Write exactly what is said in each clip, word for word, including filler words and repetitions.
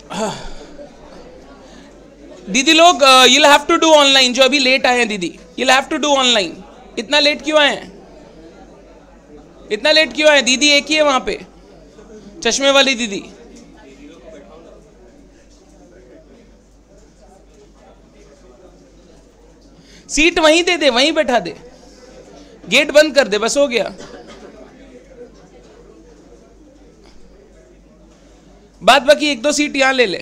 दीदी लोग you have to do online, जो अभी लेट आए हैं दीदी, you have to do online. इतना लेट क्यों आए हैं, इतना लेट क्यों आए? दीदी एक ही है वहां पे, चश्मे वाली दीदी। सीट वहीं दे दे, वहीं बैठा दे, गेट बंद कर दे, बस हो गया। बाद बाकी एक दो सीट यहां ले ले।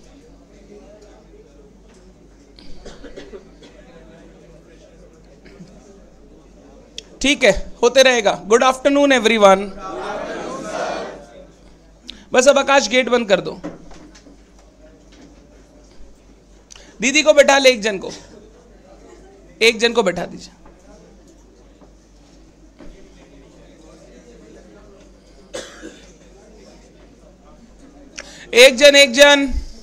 ठीक है, होते रहेगा। Good afternoon everyone. बस अब आकाश गेट बंद कर दो। दीदी को बैठा ले, एक जन को, एक जन को बैठा दीजिए। एक जन, एक जन,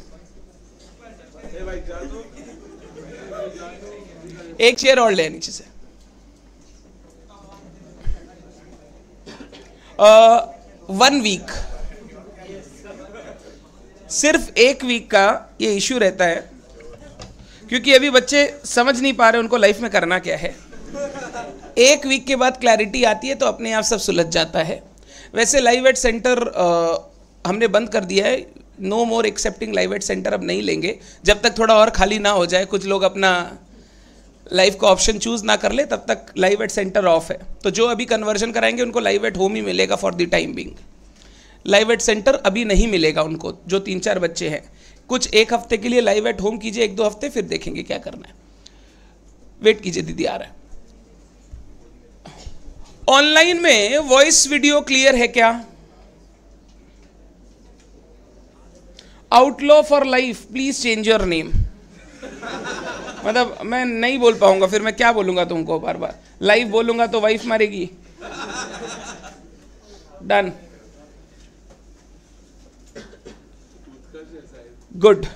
एक चेयर और ले नीचे से। वन वीक, सिर्फ एक वीक का ये इश्यू रहता है, क्योंकि अभी बच्चे समझ नहीं पा रहे उनको लाइफ में करना क्या है। एक वीक के बाद क्लैरिटी आती है तो अपने आप सब सुलझ जाता है। वैसे लाइव एट सेंटर हमने बंद कर दिया है, no more accepting live at centre अब नहीं लेंगे जब तक थोड़ा और खाली ना हो जाए, कुछ लोग अपना लाइव का ऑप्शन चूज ना कर ले, तब तक लाइव एट सेंटर ऑफ है। तो जो अभी कन्वर्जन कराएंगे उनको लाइव एट होम ही मिलेगा for the time being. Live at centre अभी नहीं मिलेगा उनको, जो तीन चार बच्चे हैं। कुछ एक हफ्ते के लिए लाइव एट होम कीजिए, एक दो हफ्ते, फिर देखेंगे क्या करना है। वेट कीजिए, दीदी आ रहा है। ऑनलाइन में वॉइस वीडियो क्लियर है क्या? Outlaw for life, please change your name. मतलब मैं नहीं बोल पाऊंगा, फिर मैं क्या बोलूंगा तुमको, बार बार लाइव बोलूंगा तो वाइफ मारेगी। Done, good.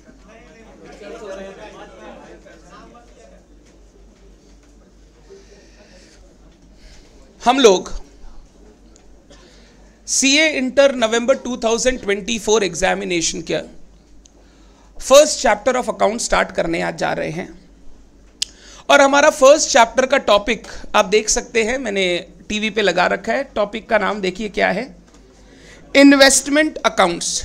हम लोग CA inter November two thousand twenty four examination का first chapter of account start करने आज जा रहे हैं। और हमारा फर्स्ट चैप्टर का टॉपिक आप देख सकते हैं, मैंने टीवी पे लगा रखा है। टॉपिक का नाम देखिए क्या है, इन्वेस्टमेंट अकाउंट्स।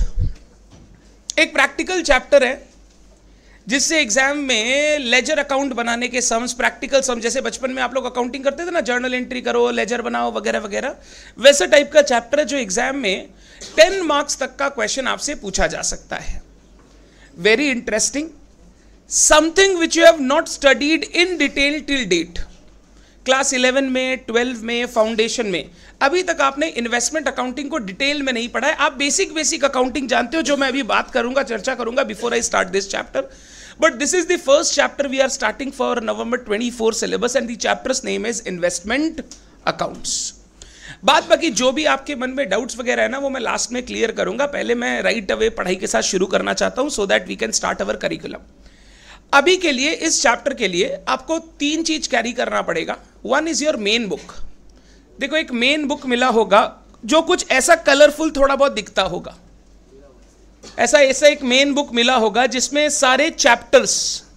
एक प्रैक्टिकल चैप्टर है जिससे एग्जाम में लेजर अकाउंट बनाने के सम्स, प्रैक्टिकल सम, जैसे बचपन में आप लोग अकाउंटिंग करते थे ना, जर्नल एंट्री करो, लेजर बनाओ वगैरह वगैरह, वैसे टाइप का चैप्टर है जो एग्जाम में टेन मार्क्स तक का क्वेश्चन आपसे पूछा जा सकता है। Very interesting, something which you have not studied in detail till date. Class eleven में, ट्वेल्व में, फाउंडेशन में अभी तक आपने इन्वेस्टमेंट अकाउंटिंग को डिटेल में नहीं पढ़ा है। आप बेसिक बेसिक अकाउंटिंग जानते हो, जो मैं अभी बात करूंगा, चर्चा करूंगा before I start this chapter. But this is the first chapter we are starting for November twenty four syllabus and the chapter's name is investment accounts. बात बाकी जो भी आपके मन में डाउट्स वगैरह है ना, वो मैं लास्ट में क्लियर करूंगा। पहले मैं राइट अवे पढ़ाई के साथ शुरू करना चाहता हूं, so that we can start our curriculum. अभी के लिए इस चैप्टर के लिए आपको तीन चीज कैरी करना पड़ेगा। One is your main book. देखो एक मेन बुक मिला होगा जो कुछ ऐसा कलरफुल थोड़ा बहुत दिखता होगा, ऐसा ऐसा एक मेन बुक मिला होगा जिसमें सारे चैप्टर्स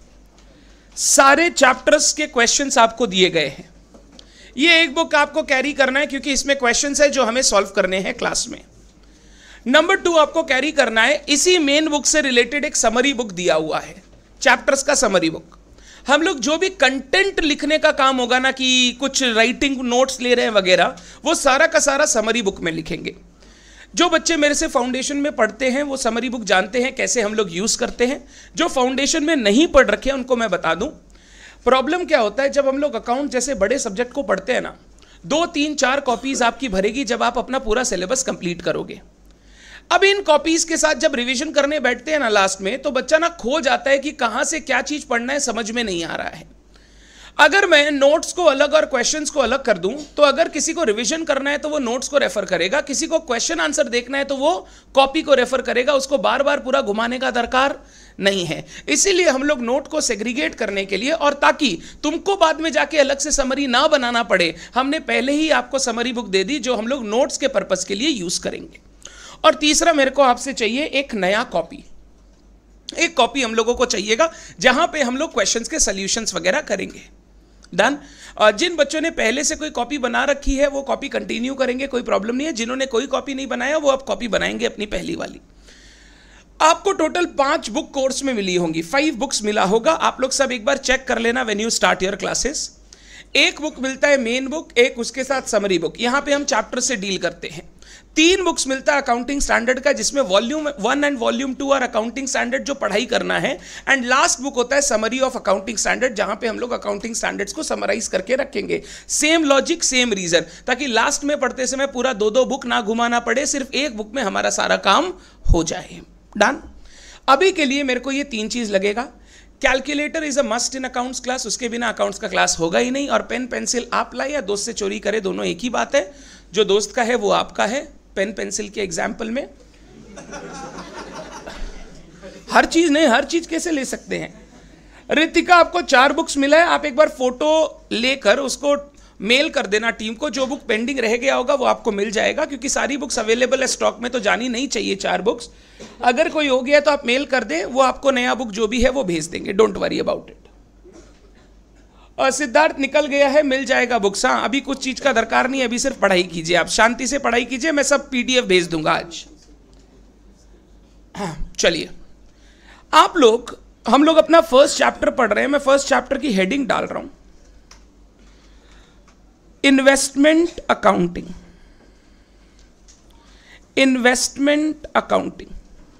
सारे चैप्टर्स के क्वेश्चंस आपको दिए गए हैं। ये एक बुक आपको कैरी करना है क्योंकि इसमें क्वेश्चंस है जो हमें सॉल्व करने हैं क्लास में। नंबर टू, आपको कैरी करना है इसी मेन बुक से रिलेटेड एक समरी बुक दिया हुआ है, चैप्टर्स का समरी बुक। हम लोग जो भी कंटेंट लिखने का काम होगा ना, कि कुछ राइटिंग नोट्स ले रहे हैं वगैरह, वो सारा का सारा समरी बुक में लिखेंगे। जो बच्चे मेरे से फाउंडेशन में पढ़ते हैं वो समरी बुक जानते हैं कैसे हम लोग यूज करते हैं। जो फाउंडेशन में नहीं पढ़ रखे हैं उनको मैं बता दूं, प्रॉब्लम क्या होता है जब हम लोग अकाउंट जैसे बड़े सब्जेक्ट को पढ़ते हैं ना, दो तीन चार कॉपीज आपकी भरेगी जब आप अपना पूरा सिलेबस कंप्लीट करोगे। अब इन कॉपीज के साथ जब रिवीजन करने बैठते हैं ना लास्ट में, तो बच्चा ना खो जाता है कि कहां से क्या चीज पढ़ना है, समझ में नहीं आ रहा है। अगर मैं नोट्स को अलग और क्वेश्चंस को अलग कर दूं, तो अगर किसी को रिवीजन करना है तो वो नोट्स को रेफर करेगा, किसी को क्वेश्चन आंसर देखना है तो वो कॉपी को रेफर करेगा, उसको बार बार पूरा घुमाने का दरकार नहीं है। इसीलिए हम लोग नोट को सेग्रीगेट करने के लिए, और ताकि तुमको बाद में जाके अलग से समरी ना बनाना पड़े, हमने पहले ही आपको समरी बुक दे दी जो हम लोग नोट्स के पर्पस के लिए यूज करेंगे। और तीसरा मेरे को आपसे चाहिए एक नया कॉपी, एक कॉपी हम लोगों को चाहिएगा जहां पे हम लोग क्वेश्चंस के सॉल्यूशंस वगैरह करेंगे। डन। जिन बच्चों ने पहले से कोई कॉपी बना रखी है वो कॉपी कंटिन्यू करेंगे, कोई प्रॉब्लम नहीं है। जिन्होंने कोई कॉपी नहीं बनाया वो अब कॉपी बनाएंगे अपनी पहली वाली। आपको टोटल पांच बुक कोर्स में मिली होंगी, फाइव बुक्स मिला होगा। आप लोग सब एक बार चेक कर लेना when you start your classes. एक बुक मिलता है मेन बुक, एक उसके साथ समरी बुक, यहां पे हम चैप्टर से डील करते हैं। तीन बुक्स मिलता है अकाउंटिंग स्टैंडर्ड का, जिसमें volume one and volume two और अकाउंटिंग स्टैंडर्ड जो पढ़ाई करना है, एंड लास्ट बुक होता है समरी ऑफ अकाउंटिंग स्टैंडर्ड, जहां पे हम लोग अकाउंटिंग स्टैंडर्ड्स को समराइज करके रखेंगे। सेम लॉजिक सेम रीजन, ताकि लास्ट में पढ़ते समय पूरा दो दो बुक ना घुमाना पड़े, सिर्फ एक बुक में हमारा सारा काम हो जाए। डन। अभी के लिए मेरे को ये तीन चीज लगेगा। Calculator is a must in accounts class, उसके बिना अकाउंट्स का क्लास होगा ही नहीं। और पेन पेंसिल आप लाए या दोस्त से चोरी करे, दोनों एक ही बात है। जो दोस्त का है वो आपका है। पेन पेंसिल के एग्जाम्पल में हर चीज नहीं, हर चीज कैसे ले सकते हैं। रितिका, आपको चार बुक्स मिला है, आप एक बार फोटो लेकर उसको मेल कर देना टीम को। जो बुक पेंडिंग रह गया होगा वो आपको मिल जाएगा, क्योंकि सारी बुक्स अवेलेबल है स्टॉक में, तो जानी नहीं चाहिए चार बुक्स। अगर कोई हो गया तो आप मेल कर दें, वो आपको नया बुक जो भी है वो भेज देंगे। Don't worry about it. और सिद्धार्थ निकल गया है, मिल जाएगा बुक्स। हाँ, अभी कुछ चीज का दरकार नहीं, अभी सिर्फ पढ़ाई कीजिए, आप शांति से पढ़ाई कीजिए। मैं सब पीडीएफ भेज दूंगा आज। हाँ, चलिए आप लोग, हम लोग अपना फर्स्ट चैप्टर पढ़ रहे हैं। मैं फर्स्ट चैप्टर की हेडिंग डाल रहा हूं, इन्वेस्टमेंट अकाउंटिंग। Investment accounting.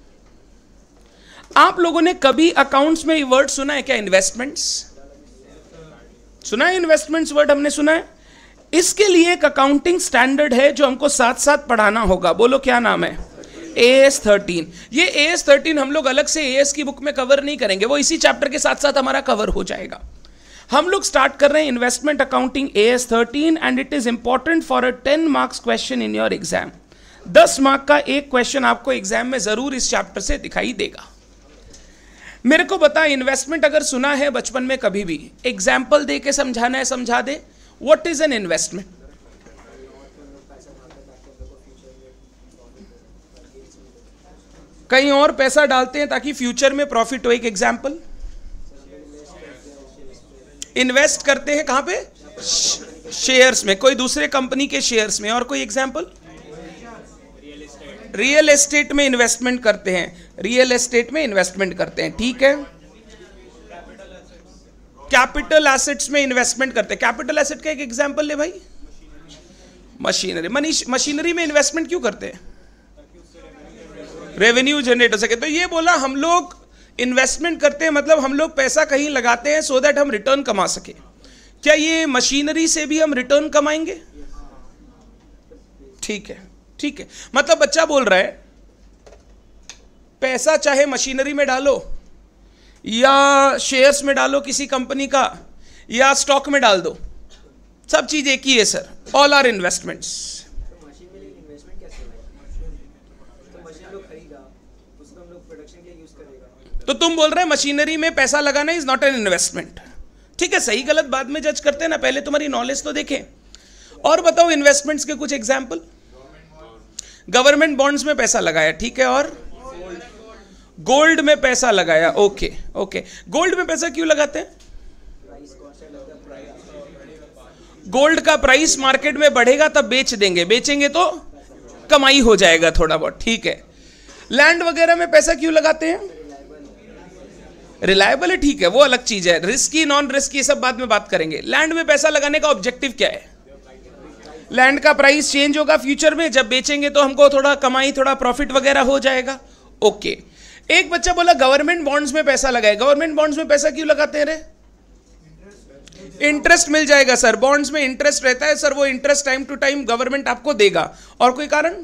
आप लोगों ने कभी अकाउंट्स में ये वर्ड सुना है क्या? इन्वेस्टमेंट्स सुना है? इन्वेस्टमेंट्स वर्ड हमने सुना है। इसके लिए एक अकाउंटिंग स्टैंडर्ड है जो हमको साथ साथ पढ़ाना होगा। बोलो क्या नाम है? A S thirteen. ये ए एस थर्टीन हम लोग अलग से ए एस की बुक में कवर नहीं करेंगे, वो इसी चैप्टर के साथ साथ हमारा कवर हो जाएगा। हम लोग स्टार्ट कर रहे हैं investment accounting A S thirteen, and it is important for a ten marks question in your exam. दस मार्क का एक क्वेश्चन आपको एग्जाम में जरूर इस चैप्टर से दिखाई देगा। मेरे को बता, इन्वेस्टमेंट अगर सुना है बचपन में कभी भी, एग्जाम्पल दे के समझाना है, समझा दे। What is an investment? कहीं और पैसा डालते हैं ताकि फ्यूचर में प्रॉफिट हो। एक एग्जाम्पल, इन्वेस्ट करते हैं कहां पे? शेयर्स में, कोई दूसरे कंपनी के शेयर्स में। और कोई एग्जाम्पल? रियल एस्टेट में इन्वेस्टमेंट करते हैं, रियल एस्टेट में इन्वेस्टमेंट करते हैं, ठीक है। कैपिटल एसेट्स में इन्वेस्टमेंट करते हैं। कैपिटल एसेट का एक एग्जांपल ले भाई। मशीनरी। मनीष, मशीनरी में इन्वेस्टमेंट क्यों करते हैं? रेवेन्यू जनरेट हो सके। तो ये बोला हम लोग इन्वेस्टमेंट करते हैं, मतलब हम लोग पैसा कहीं लगाते हैं सो दैट हम रिटर्न कमा सके। क्या ये मशीनरी से भी हम रिटर्न कमाएंगे? ठीक है, ठीक है। मतलब बच्चा बोल रहा है पैसा चाहे मशीनरी में डालो या शेयर्स में डालो किसी कंपनी का, या स्टॉक में डाल दो, सब चीज एक ही है सर। All are investments. तो तुम बोल रहे हैं मशीनरी में पैसा लगाना इज नॉट एन इन्वेस्टमेंट। ठीक है, सही गलत बाद में जज करते हैं ना, पहले तुम्हारी नॉलेज तो देखें। और बताओ इन्वेस्टमेंट्स के कुछ एग्जाम्पल। गवर्नमेंट बॉन्ड्स में पैसा लगाया, ठीक है। और गोल्ड में पैसा लगाया, ओके ओके। गोल्ड में पैसा क्यों लगाते हैं? गोल्ड का प्राइस मार्केट में बढ़ेगा तब बेच देंगे, बेचेंगे तो कमाई हो जाएगा थोड़ा बहुत, ठीक है। लैंड वगैरह में पैसा क्यों लगाते हैं? रिलायबल है, ठीक है, वो अलग चीज है। रिस्की नॉन रिस्की सब बाद में बात करेंगे। लैंड में पैसा लगाने का ऑब्जेक्टिव क्या है? लैंड का प्राइस चेंज होगा फ्यूचर में, जब बेचेंगे तो हमको थोड़ा कमाई, थोड़ा प्रॉफिट वगैरह हो जाएगा, ओके। एक बच्चा बोला गवर्नमेंट बॉन्ड्स में पैसा लगाए। गवर्नमेंट बॉन्ड्स में पैसा क्यों लगाते हैं रे? इंटरेस्ट मिल जाएगा सर, बॉन्ड्स में इंटरेस्ट रहता है सर, वो interest time to time government आपको देगा। और कोई कारण?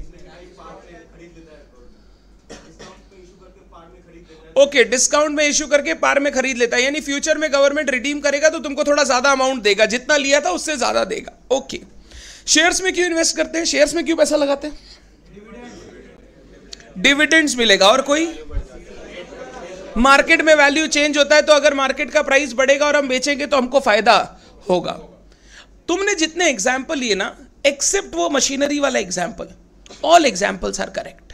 ओके, डिस्काउंट में इशू करके पार में खरीद लेता है, यानी फ्यूचर में गवर्नमेंट रिडीम करेगा तो तुमको थोड़ा ज्यादा अमाउंट देगा, जितना लिया था उससे ज्यादा देगा, ओके। शेयर्स में क्यों इन्वेस्ट करते हैं? शेयर्स में क्यों पैसा लगाते हैं? डिविडेंड्स मिलेगा। और कोई? मार्केट में वैल्यू चेंज होता है, तो अगर मार्केट का प्राइस बढ़ेगा और हम बेचेंगे तो हमको फायदा होगा। तुमने जितने एग्जाम्पल लिए ना, एक्सेप्ट वो मशीनरी वाला example, all examples are correct.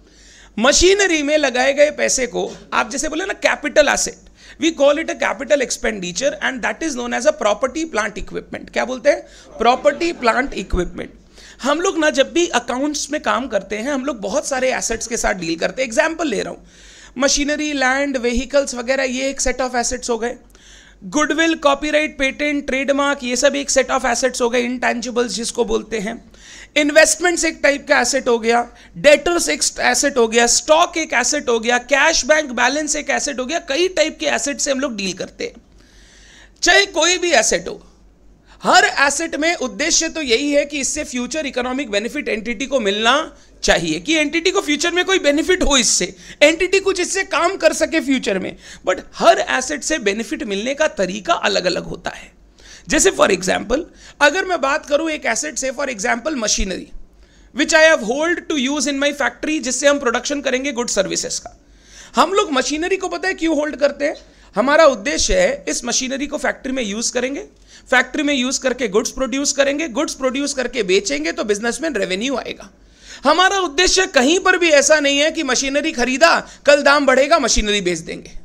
Machinery में लगाए गए पैसे को आप जैसे बोले ना capital asset, we call it a capital expenditure and that is known as a property plant equipment. क्या बोलते हैं? Property plant equipment. हम लोग ना जब भी अकाउंट्स में काम करते हैं हम लोग बहुत सारे एसेट्स के साथ डील करते हैं। एग्जाम्पल ले रहा हूं, मशीनरी, लैंड, व्हीकल्स वगैरह, ये एक सेट ऑफ एसेट्स हो गए। गुडविल, कॉपीराइट, पेटेंट, ट्रेडमार्क, ये सब एक सेट ऑफ एसेट्स हो गए, इंटैंजिबल्स जिसको बोलते हैं। इन्वेस्टमेंट्स एक टाइप का एसेट हो गया, डेटर्स एक एसेट हो गया, स्टॉक एक एसेट हो गया, कैश बैंक बैलेंस एक एसेट हो गया। कई टाइप के एसेट से हम लोग डील करते हैं। चाहे कोई भी एसेट हो, हर एसेट में उद्देश्य तो यही है कि इससे फ्यूचर इकोनॉमिक बेनिफिट एंटिटी को मिलना चाहिए, कि एंटिटी को फ्यूचर में कोई बेनिफिट हो, इससे एंटिटी कुछ इससे काम कर सके फ्यूचर में। बट हर एसेट से बेनिफिट मिलने का तरीका अलग अलग होता है। जैसे फॉर एग्जाम्पल अगर मैं बात करूं एक एसेट से, for example machinery which I have hold to use in my factory, जिससे हम प्रोडक्शन करेंगे गुड सर्विसेज का। हम लोग मशीनरी को पता है क्यों होल्ड करते हैं? हमारा उद्देश्य है इस मशीनरी को फैक्ट्री में यूज करेंगे, फैक्ट्री में यूज करके गुड्स प्रोड्यूस करेंगे, गुड्स प्रोड्यूस करके बेचेंगे तो बिजनेस में रेवेन्यू आएगा। हमारा उद्देश्य कहीं पर भी ऐसा नहीं है कि मशीनरी खरीदा, कल दाम बढ़ेगा, मशीनरी बेच देंगे।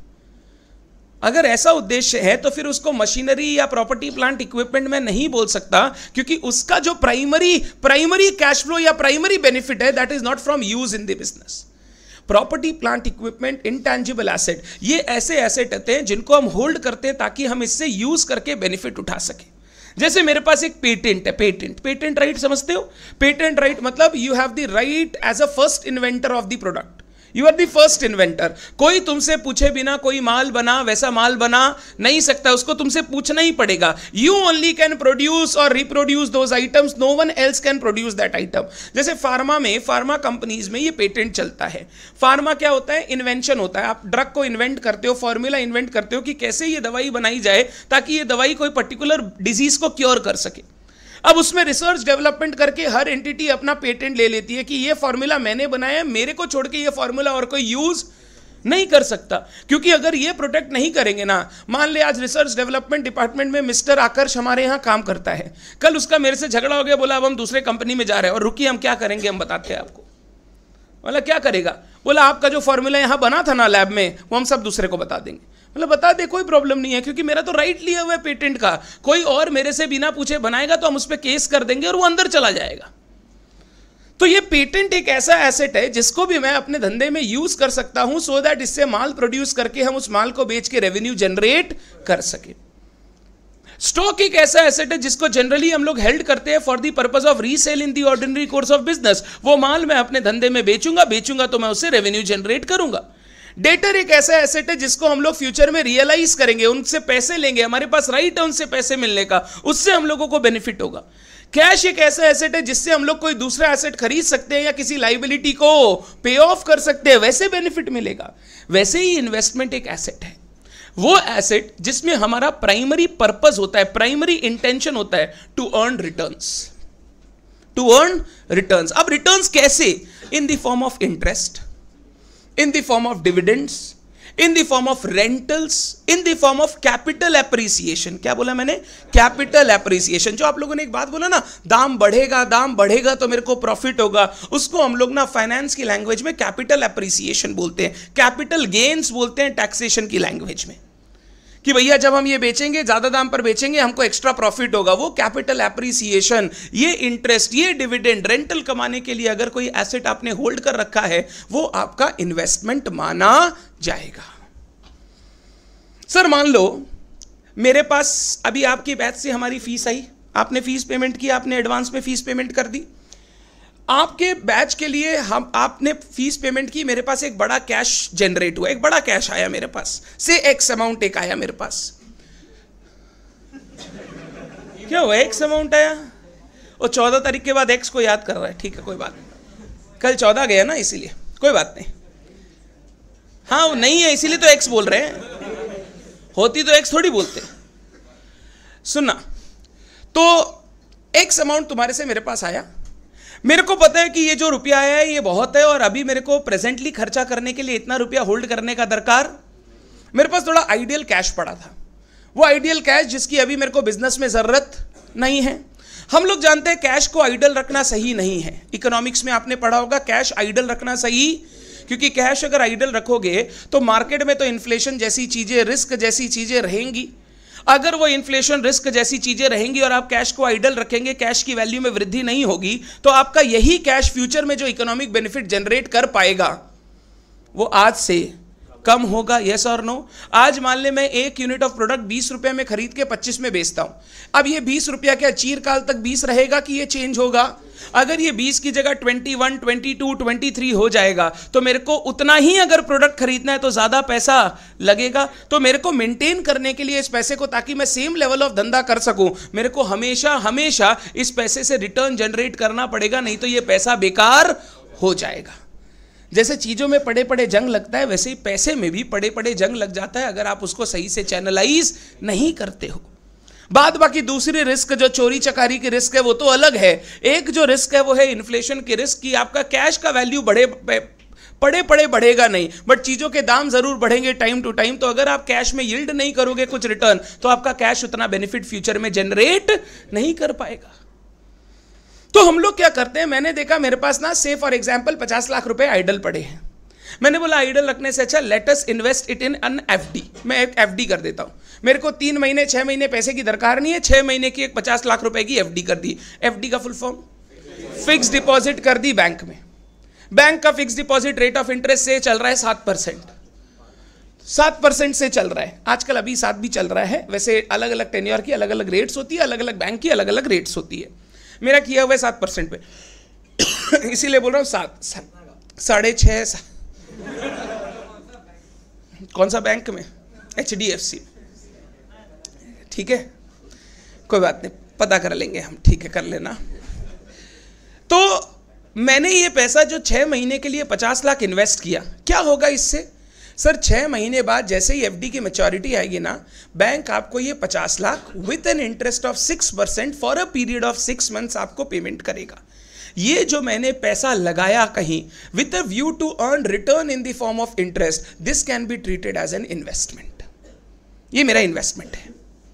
अगर ऐसा उद्देश्य है तो फिर उसको मशीनरी या प्रॉपर्टी प्लांट इक्विपमेंट में नहीं बोल सकता, क्योंकि उसका जो प्राइमरी प्राइमरी कैश फ्लो या प्राइमरी बेनिफिट है that is not from use in the business. Property plant equipment, intangible asset, ये ऐसे एसेट होते हैं जिनको हम होल्ड करते हैं ताकि हम इससे यूज करके बेनिफिट उठा सके। जैसे मेरे पास एक पेटेंट है, पेटेंट पेटेंट राइट समझते हो? पेटेंट राइट मतलब you have the right as a first inventor of the product, you are the first inventor. कोई तुमसे पूछे बिना कोई माल बना वैसा माल बना नहीं सकता, उसको तुमसे पूछना ही पड़ेगा। यू ओनली कैन प्रोड्यूस और reproduce those items, no one else can produce that item. जैसे फार्मा में, फार्मा कंपनीज में ये पेटेंट चलता है। फार्मा क्या होता है? इन्वेंशन होता है। आप ड्रग को इन्वेंट करते हो, फॉर्मूला इन्वेंट करते हो कि कैसे ये दवाई बनाई जाए ताकि ये दवाई कोई पर्टिकुलर डिजीज को क्योर कर सके। अब उसमें रिसर्च डेवलपमेंट करके हर एंटिटी अपना पेटेंट ले लेती है कि ये फॉर्मूला मैंने बनाया, मेरे को छोड़ के ये फॉर्मूला और कोई यूज नहीं कर सकता। क्योंकि अगर ये प्रोटेक्ट नहीं करेंगे ना, मान ले आज रिसर्च डेवलपमेंट डिपार्टमेंट में मिस्टर आकर्ष हमारे यहाँ काम करता है, कल उसका मेरे से झगड़ा हो गया, बोला अब हम दूसरे कंपनी में जा रहे हैं और रुकिए हम क्या करेंगे, हम बताते हैं आपको। बोला क्या करेगा? बोला आपका जो फॉर्मूला यहाँ बना था ना लैब में, वो हम सब दूसरे को बता देंगे। मतलब बता दे, कोई प्रॉब्लम नहीं है, क्योंकि मेरा तो राइट लिया हुआ है पेटेंट का। कोई और मेरे से बिना पूछे बनाएगा तो हम उस पर केस कर देंगे और वो अंदर चला जाएगा। तो ये पेटेंट एक ऐसा एसेट है जिसको भी मैं अपने धंधे में यूज कर सकता हूं, सो दैट इससे माल प्रोड्यूस करके हम उस माल को बेच के रेवेन्यू जनरेट कर सके। स्टॉक एक ऐसा एसेट है जिसको जनरली हम लोग हेल्ड करते हैं for the purpose of resale in the ordinary course of business. वो माल मैं अपने धंधे में बेचूंगा, बेचूंगा तो मैं उससे रेवेन्यू जनरेट करूंगा। डेटर एक ऐसा एसेट है जिसको हम लोग फ्यूचर में रियलाइज करेंगे, उनसे पैसे लेंगे, हमारे पास राइट है उनसे पैसे मिलने का, उससे हम लोगों को बेनिफिट होगा। कैश एक ऐसा एसेट है जिससे हम लोग कोई दूसरा एसेट खरीद सकते हैं या किसी लाइबिलिटी को पे ऑफ कर सकते हैं, वैसे बेनिफिट मिलेगा। वैसे ही इन्वेस्टमेंट एक एसेट है, वो एसेट जिसमें हमारा प्राइमरी पर्पस होता है, प्राइमरी इंटेंशन होता है to earn returns, to earn returns. अब रिटर्न्स कैसे? In the form of interest, in the form of dividends, in the form of rentals, in the form of capital appreciation। क्या बोला मैंने? capital appreciation। जो आप लोगों ने एक बात बोला ना, दाम बढ़ेगा, दाम बढ़ेगा तो मेरे को प्रॉफिट होगा, उसको हम लोग ना फाइनेंस की लैंग्वेज में कैपिटल एप्रिसिएशन बोलते हैं, कैपिटल गेन्स बोलते हैं टैक्सेशन की लैंग्वेज में, कि भैया जब हम ये बेचेंगे, ज्यादा दाम पर बेचेंगे, हमको एक्स्ट्रा प्रॉफिट होगा। वो कैपिटल एप्रिसिएशन, ये इंटरेस्ट, ये डिविडेंड, रेंटल कमाने के लिए अगर कोई एसेट आपने होल्ड कर रखा है, वो आपका इन्वेस्टमेंट माना जाएगा। सर मान लो मेरे पास अभी आपकी बैच से हमारी फीस आई, आपने फीस पेमेंट की, आपने एडवांस में फीस पेमेंट कर दी। आपके बैच के लिए हम आपने फीस पेमेंट की, मेरे पास एक बड़ा कैश जनरेट हुआ, एक बड़ा कैश आया मेरे पास से, एक्स अमाउंट एक आया मेरे पास। क्या हुआ? एक्स अमाउंट आया और चौदह तारीख के बाद एक्स को याद कर रहा है, ठीक है कोई बात नहीं, कल चौदह गया ना इसीलिए कोई बात नहीं। हाँ वो नहीं है इसीलिए तो एक्स बोल रहे हैं, होती तो एक्स थोड़ी बोलते। सुनना, तो एक्स अमाउंट तुम्हारे से मेरे पास आया, मेरे को पता है कि ये जो रुपया आया है ये बहुत है और अभी मेरे को प्रेजेंटली खर्चा करने के लिए इतना रुपया होल्ड करने का दरकार। मेरे पास थोड़ा आइडियल कैश पड़ा था, वो आइडियल कैश जिसकी अभी मेरे को बिजनेस में जरूरत नहीं है। हम लोग जानते हैं कैश को आइडल रखना सही नहीं है। इकोनॉमिक्स में आपने पढ़ा होगा कैश आइडल रखना सही, क्योंकि कैश अगर आइडल रखोगे तो मार्केट में तो इन्फ्लेशन जैसी चीजें, रिस्क जैसी चीजें रहेंगी। अगर वो इन्फ्लेशन, रिस्क जैसी चीजें रहेंगी और आप कैश को आइडल रखेंगे, कैश की वैल्यू में वृद्धि नहीं होगी, तो आपका यही कैश फ्यूचर में जो इकोनॉमिक बेनिफिट जनरेट कर पाएगा वो आज से कम होगा। यस और नो? आज मान ले मैं एक यूनिट ऑफ प्रोडक्ट बीस रुपए में खरीद के पच्चीस में बेचता हूं। अब ये बीस रुपया क्या चीरकाल तक बीस रहेगा कि ये चेंज होगा? अगर ये बीस की जगह इक्कीस, बाईस, तेईस हो जाएगा तो मेरे को उतना ही अगर प्रोडक्ट खरीदना है तो ज्यादा पैसा लगेगा। तो मेरे को मेंटेन करने के लिए इस पैसे को, ताकि मैं सेम लेवल ऑफ धंधा कर सकूं, मेरे को हमेशा हमेशा इस पैसे से रिटर्न जनरेट करना पड़ेगा, नहीं तो ये पैसा बेकार हो जाएगा। जैसे चीजों में पड़े पड़े जंग लगता है, वैसे ही पैसे में भी पड़े पड़े जंग लग जाता है अगर आप उसको सही से चैनलाइज नहीं करते हो। बाद बाकी दूसरी रिस्क जो चोरी चकारी की रिस्क है वो तो अलग है। एक जो रिस्क है वो है इन्फ्लेशन की रिस्क, की आपका कैश का वैल्यू बढ़े पड़े पड़े बढ़ेगा नहीं, बट चीजों के दाम जरूर बढ़ेंगे टाइम टू टाइम। तो अगर आप कैश में यील्ड नहीं करोगे कुछ रिटर्न, तो आपका कैश उतना बेनिफिट फ्यूचर में जनरेट नहीं कर पाएगा। तो हम लोग क्या करते हैं, मैंने देखा मेरे पास ना से फॉर एग्जांपल पचास लाख रुपए आइडल पड़े हैं। मैंने बोला आइडल रखने से अच्छा let us invest it in an FD. मैं एक एफडी कर देता हूं। मेरे को तीन महीने छह महीने पैसे की दरकार नहीं है, छह महीने की एक पचास लाख रुपए की एफडी कर दी। एफडी का फुल फॉर्म फिक्स डिपॉजिट कर दी बैंक में। बैंक का fix deposit rate of interest से चल रहा है सात परसेंट सात परसेंट से चल रहा है आजकल, अभी सात भी चल रहा है। वैसे अलग अलग टेन्योर की अलग अलग रेट्स होती है, अलग अलग बैंक की अलग अलग रेट्स होती है। मेरा किया हुआ है सात परसेंट पे इसीलिए बोल रहा हूं सात, साढ़े छह सा... कौन सा बैंक में? H D F C. ठीक है, कोई बात नहीं, पता कर लेंगे हम। ठीक है, कर लेना। तो मैंने ये पैसा जो छह महीने के लिए पचास लाख इन्वेस्ट किया, क्या होगा इससे? सर छह महीने बाद जैसे ही एफडी की मैच्योरिटी आएगी ना, बैंक आपको ये पचास lakh with an interest of six percent for a period of six months आपको पेमेंट करेगा। ये जो मैंने पैसा लगाया कहीं with a view to earn return in the form of interest, this can be treated as an investment. ये मेरा इन्वेस्टमेंट है।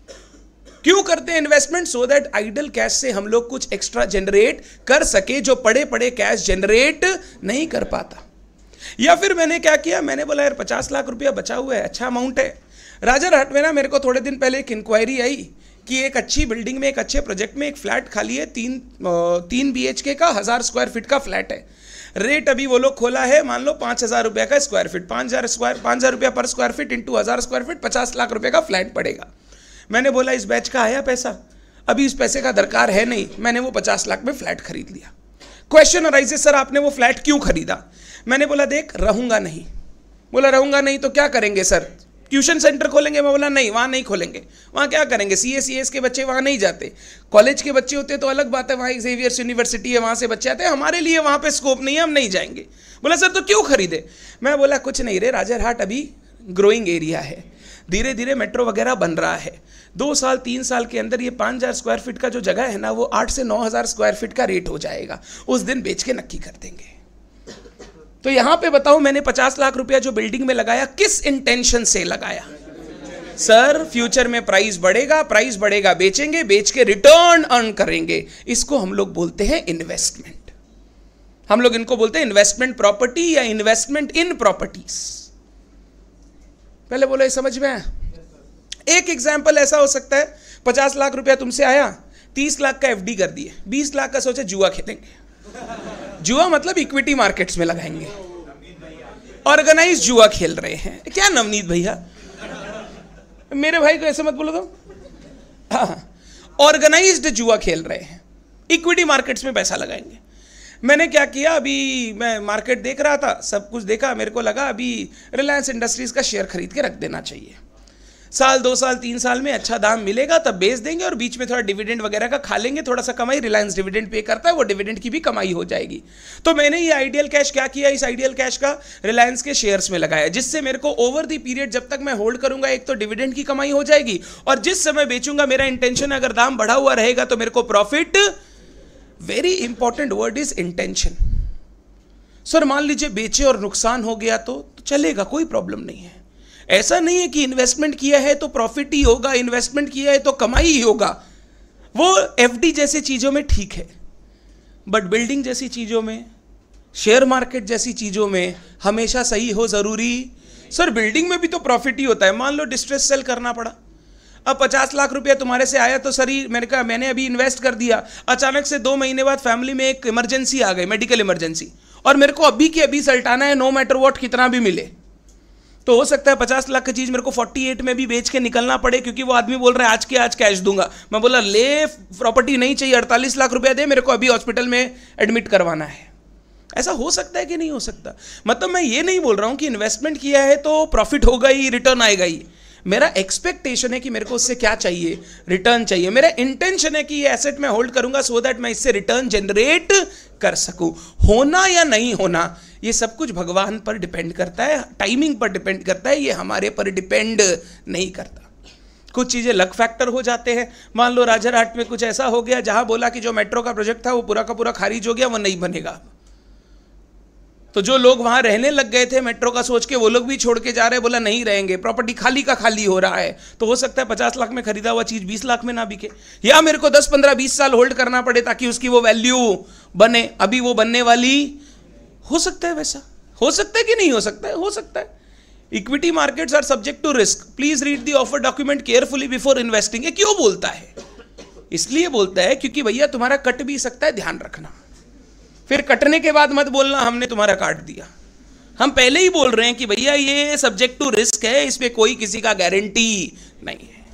क्यों करते हैं investment? So that idle cash से हम लोग कुछ एक्स्ट्रा जनरेट कर सके जो पड़े पड़े कैश जनरेट नहीं कर पाता। या फिर मैंने क्या किया, मैंने बोला यार पचास लाख रुपया बचा हुआ है, अच्छा अमाउंट है। राजारहाट में ना मेरे को थोड़े दिन पहले एक इंक्वायरी आई कि एक अच्छी बिल्डिंग में, एक अच्छे प्रोजेक्ट में एक फ्लैट खाली है, तीन तीन बी एच के का हजार स्क्वायर फीट का फ्लैट है। रेट अभी वो लोग खोला है, मान लो पाँच हज़ार रुपये का स्क्वायर फीट, पाँच हज़ार स्क्वायर पाँच हज़ार रुपया पर स्क्वायर फीट इंटू हज़ार स्क्वायर फीट, पचास लाख रुपये का फ्लैट पड़ेगा। मैंने बोला इस बैच का आया पैसा, अभी इस पैसे का दरकार है नहीं, मैंने वो पचास लाख में फ्लैट खरीद लिया। क्वेश्चन अराइजेस, सर आपने वो फ्लैट क्यों खरीदा? मैंने बोला देख रहूंगा नहीं। बोला रहूंगा नहीं तो क्या करेंगे सर? ट्यूशन सेंटर खोलेंगे। मैं बोला नहीं, वहाँ नहीं खोलेंगे। वहाँ क्या करेंगे? सी एस सी एस के बच्चे वहाँ नहीं जाते, कॉलेज के बच्चे होते तो अलग बात है, वहाँ जेवियर्स यूनिवर्सिटी है, वहाँ से बच्चे आते हैं, हमारे लिए वहाँ पे स्कोप नहीं है, हम नहीं जाएंगे। बोला सर तो क्यों खरीदे? मैं बोला कुछ नहीं रे, राजारहाट अभी ग्रोइंग एरिया है, धीरे धीरे मेट्रो वगैरह बन रहा है, दो साल तीन साल के अंदर ये पाँच हज़ार स्क्वायर फीट का जो जगह है ना, वो आठ से नौ हज़ार स्क्वायर फीट का रेट हो जाएगा, उस दिन बेच के नक्की कर देंगे। तो यहां पे बताओ, मैंने पचास लाख रुपया जो बिल्डिंग में लगाया, किस इंटेंशन से लगाया? सर फ्यूचर में प्राइस बढ़ेगा, प्राइस बढ़ेगा बेचेंगे, बेच के रिटर्न अर्न करेंगे। इसको हम लोग बोलते हैं इन्वेस्टमेंट। हम लोग इनको बोलते हैं इन्वेस्टमेंट प्रॉपर्टी या इन्वेस्टमेंट इन प्रॉपर्टीज। पहले बोलो ये समझ में आया? एक एग्जाम्पल ऐसा हो सकता है, पचास लाख रुपया तुमसे आया, तीस लाख का एफडी कर दिए, बीस लाख का सोचे जुआ खेलेंगे। जुआ मतलब इक्विटी मार्केट्स में लगाएंगे, ऑर्गेनाइज जुआ खेल रहे हैं। क्या नवनीत भैया, मेरे भाई को ऐसे मत बोलो तो। हाँ, ऑर्गेनाइज्ड जुआ खेल रहे हैं, इक्विटी मार्केट्स में पैसा लगाएंगे। मैंने क्या किया, अभी मैं मार्केट देख रहा था, सब कुछ देखा, मेरे को लगा अभी रिलायंस इंडस्ट्रीज का शेयर खरीद के रख देना चाहिए। साल दो साल तीन साल में अच्छा दाम मिलेगा तब बेच देंगे, और बीच में थोड़ा डिविडेंड वगैरह का खा लेंगे, थोड़ा सा कमाई, रिलायंस डिविडेंड पे करता है, वो डिविडेंड की भी कमाई हो जाएगी। तो मैंने ये आइडियल कैश क्या किया, इस आइडियल कैश का रिलायंस के शेयर्स में लगाया, जिससे मेरे को ओवर द पीरियड जब तक मैं होल्ड करूंगा, एक तो डिविडेंड की कमाई हो जाएगी, और जिस समय बेचूंगा मेरा इंटेंशन अगर दाम बढ़ा हुआ रहेगा तो मेरे को profit. Very important word is intention. Sir मान लीजिए बेचे और नुकसान हो गया तो, तो चलेगा, कोई प्रॉब्लम नहीं है। ऐसा नहीं है कि इन्वेस्टमेंट किया है तो प्रॉफिट ही होगा, इन्वेस्टमेंट किया है तो कमाई ही होगा। वो एफडी जैसी चीजों में ठीक है, बट बिल्डिंग जैसी चीजों में, शेयर मार्केट जैसी चीजों में हमेशा सही हो जरूरी? सर बिल्डिंग में भी तो प्रॉफिट ही होता है। मान लो डिस्ट्रेस सेल करना पड़ा, अब पचास लाख रुपया तुम्हारे से आया तो सर ही मैंने कहा मैंने अभी इन्वेस्ट कर दिया, अचानक से दो महीने बाद फैमिली में एक इमरजेंसी आ गई, मेडिकल इमरजेंसी, और मेरे को अभी के अभी सल्टाना है, नो मैटर व्हाट कितना भी मिले। तो हो सकता है पचास लाख की चीज मेरे को अड़तालीस में भी बेच के निकलना पड़े, क्योंकि वो आदमी बोल रहा है आज के आज कैश दूंगा। मैं बोला ले प्रॉपर्टी नहीं चाहिए, अड़तालीस लाख रुपया दे, मेरे को अभी हॉस्पिटल में एडमिट करवाना है। ऐसा हो सकता है कि नहीं हो सकता? मतलब मैं ये नहीं बोल रहा हूं कि इन्वेस्टमेंट किया है तो प्रॉफिट होगा ही, रिटर्न आएगा ही। मेरा एक्सपेक्टेशन है कि मेरे को उससे क्या चाहिए, रिटर्न चाहिए। मेरा इंटेंशन है कि ये एसेट मैं होल्ड करूंगा सो दैट मैं इससे रिटर्न जनरेट कर सकूं। होना या नहीं होना ये सब कुछ भगवान पर डिपेंड करता है, टाइमिंग पर डिपेंड करता है, ये हमारे पर डिपेंड नहीं करता। कुछ चीजें लक फैक्टर हो जाते हैं। मान लो राजारहाट में कुछ ऐसा हो गया जहां बोला कि जो मेट्रो का प्रोजेक्ट था वो पूरा का पूरा खारिज हो गया, वो नहीं बनेगा। तो जो लोग वहां रहने लग गए थे मेट्रो का सोच के, वो लोग भी छोड़ के जा रहे, बोला नहीं रहेंगे, प्रॉपर्टी खाली का खाली हो रहा है। तो हो सकता है पचास लाख में खरीदा हुआ चीज बीस लाख में ना बिके, या मेरे को दस पंद्रह बीस साल होल्ड करना पड़े ताकि उसकी वो वैल्यू बने। अभी वो बनने वाली हो सकता है, वैसा हो सकता है कि नहीं हो सकता है? हो सकता है। Equity markets are subject to risk, please read the offer document carefully before investing. ये क्यों बोलता है? इसलिए बोलता है क्योंकि भैया तुम्हारा कट भी सकता है, ध्यान रखना। फिर कटने के बाद मत बोलना हमने तुम्हारा काट दिया। हम पहले ही बोल रहे हैं कि भैया ये सब्जेक्ट टू रिस्क है, इसमें कोई किसी का गारंटी नहीं है।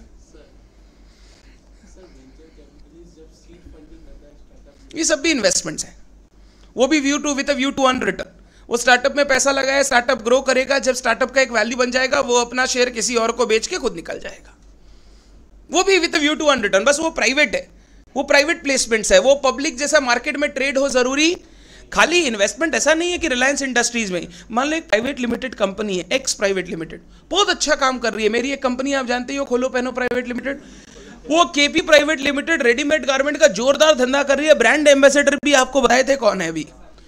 ये सब भी इन्वेस्टमेंट्स हैं, वो भी view to with a view to earn return. वो स्टार्टअप में पैसा लगाया, स्टार्टअप ग्रो करेगा, जब स्टार्टअप का एक वैल्यू बन जाएगा वो अपना शेयर किसी और को बेच के खुद निकल जाएगा। वो भी with a view to earn return, बस वो प्राइवेट है, वो प्राइवेट प्लेसमेंट्स है। वो पब्लिक जैसा मार्केट में ट्रेड हो जरूरी? खाली इन्वेस्टमेंट ऐसा नहीं है कि रिलायंस इंडस्ट्रीज में, मान लो एक प्राइवेट लिमिटेड कंपनी है, एक्स प्राइवेट लिमिटेड, बहुत अच्छा काम कर रही है। मेरी एक कंपनी आप जानते हो, खोलो पहनो प्राइवेट लिमिटेड। वो KP private limited readymade garment का जोरदार धंधा कर रही है। ब्रांड एम्बेसडर भी आपको बताए थे कौन है, अभी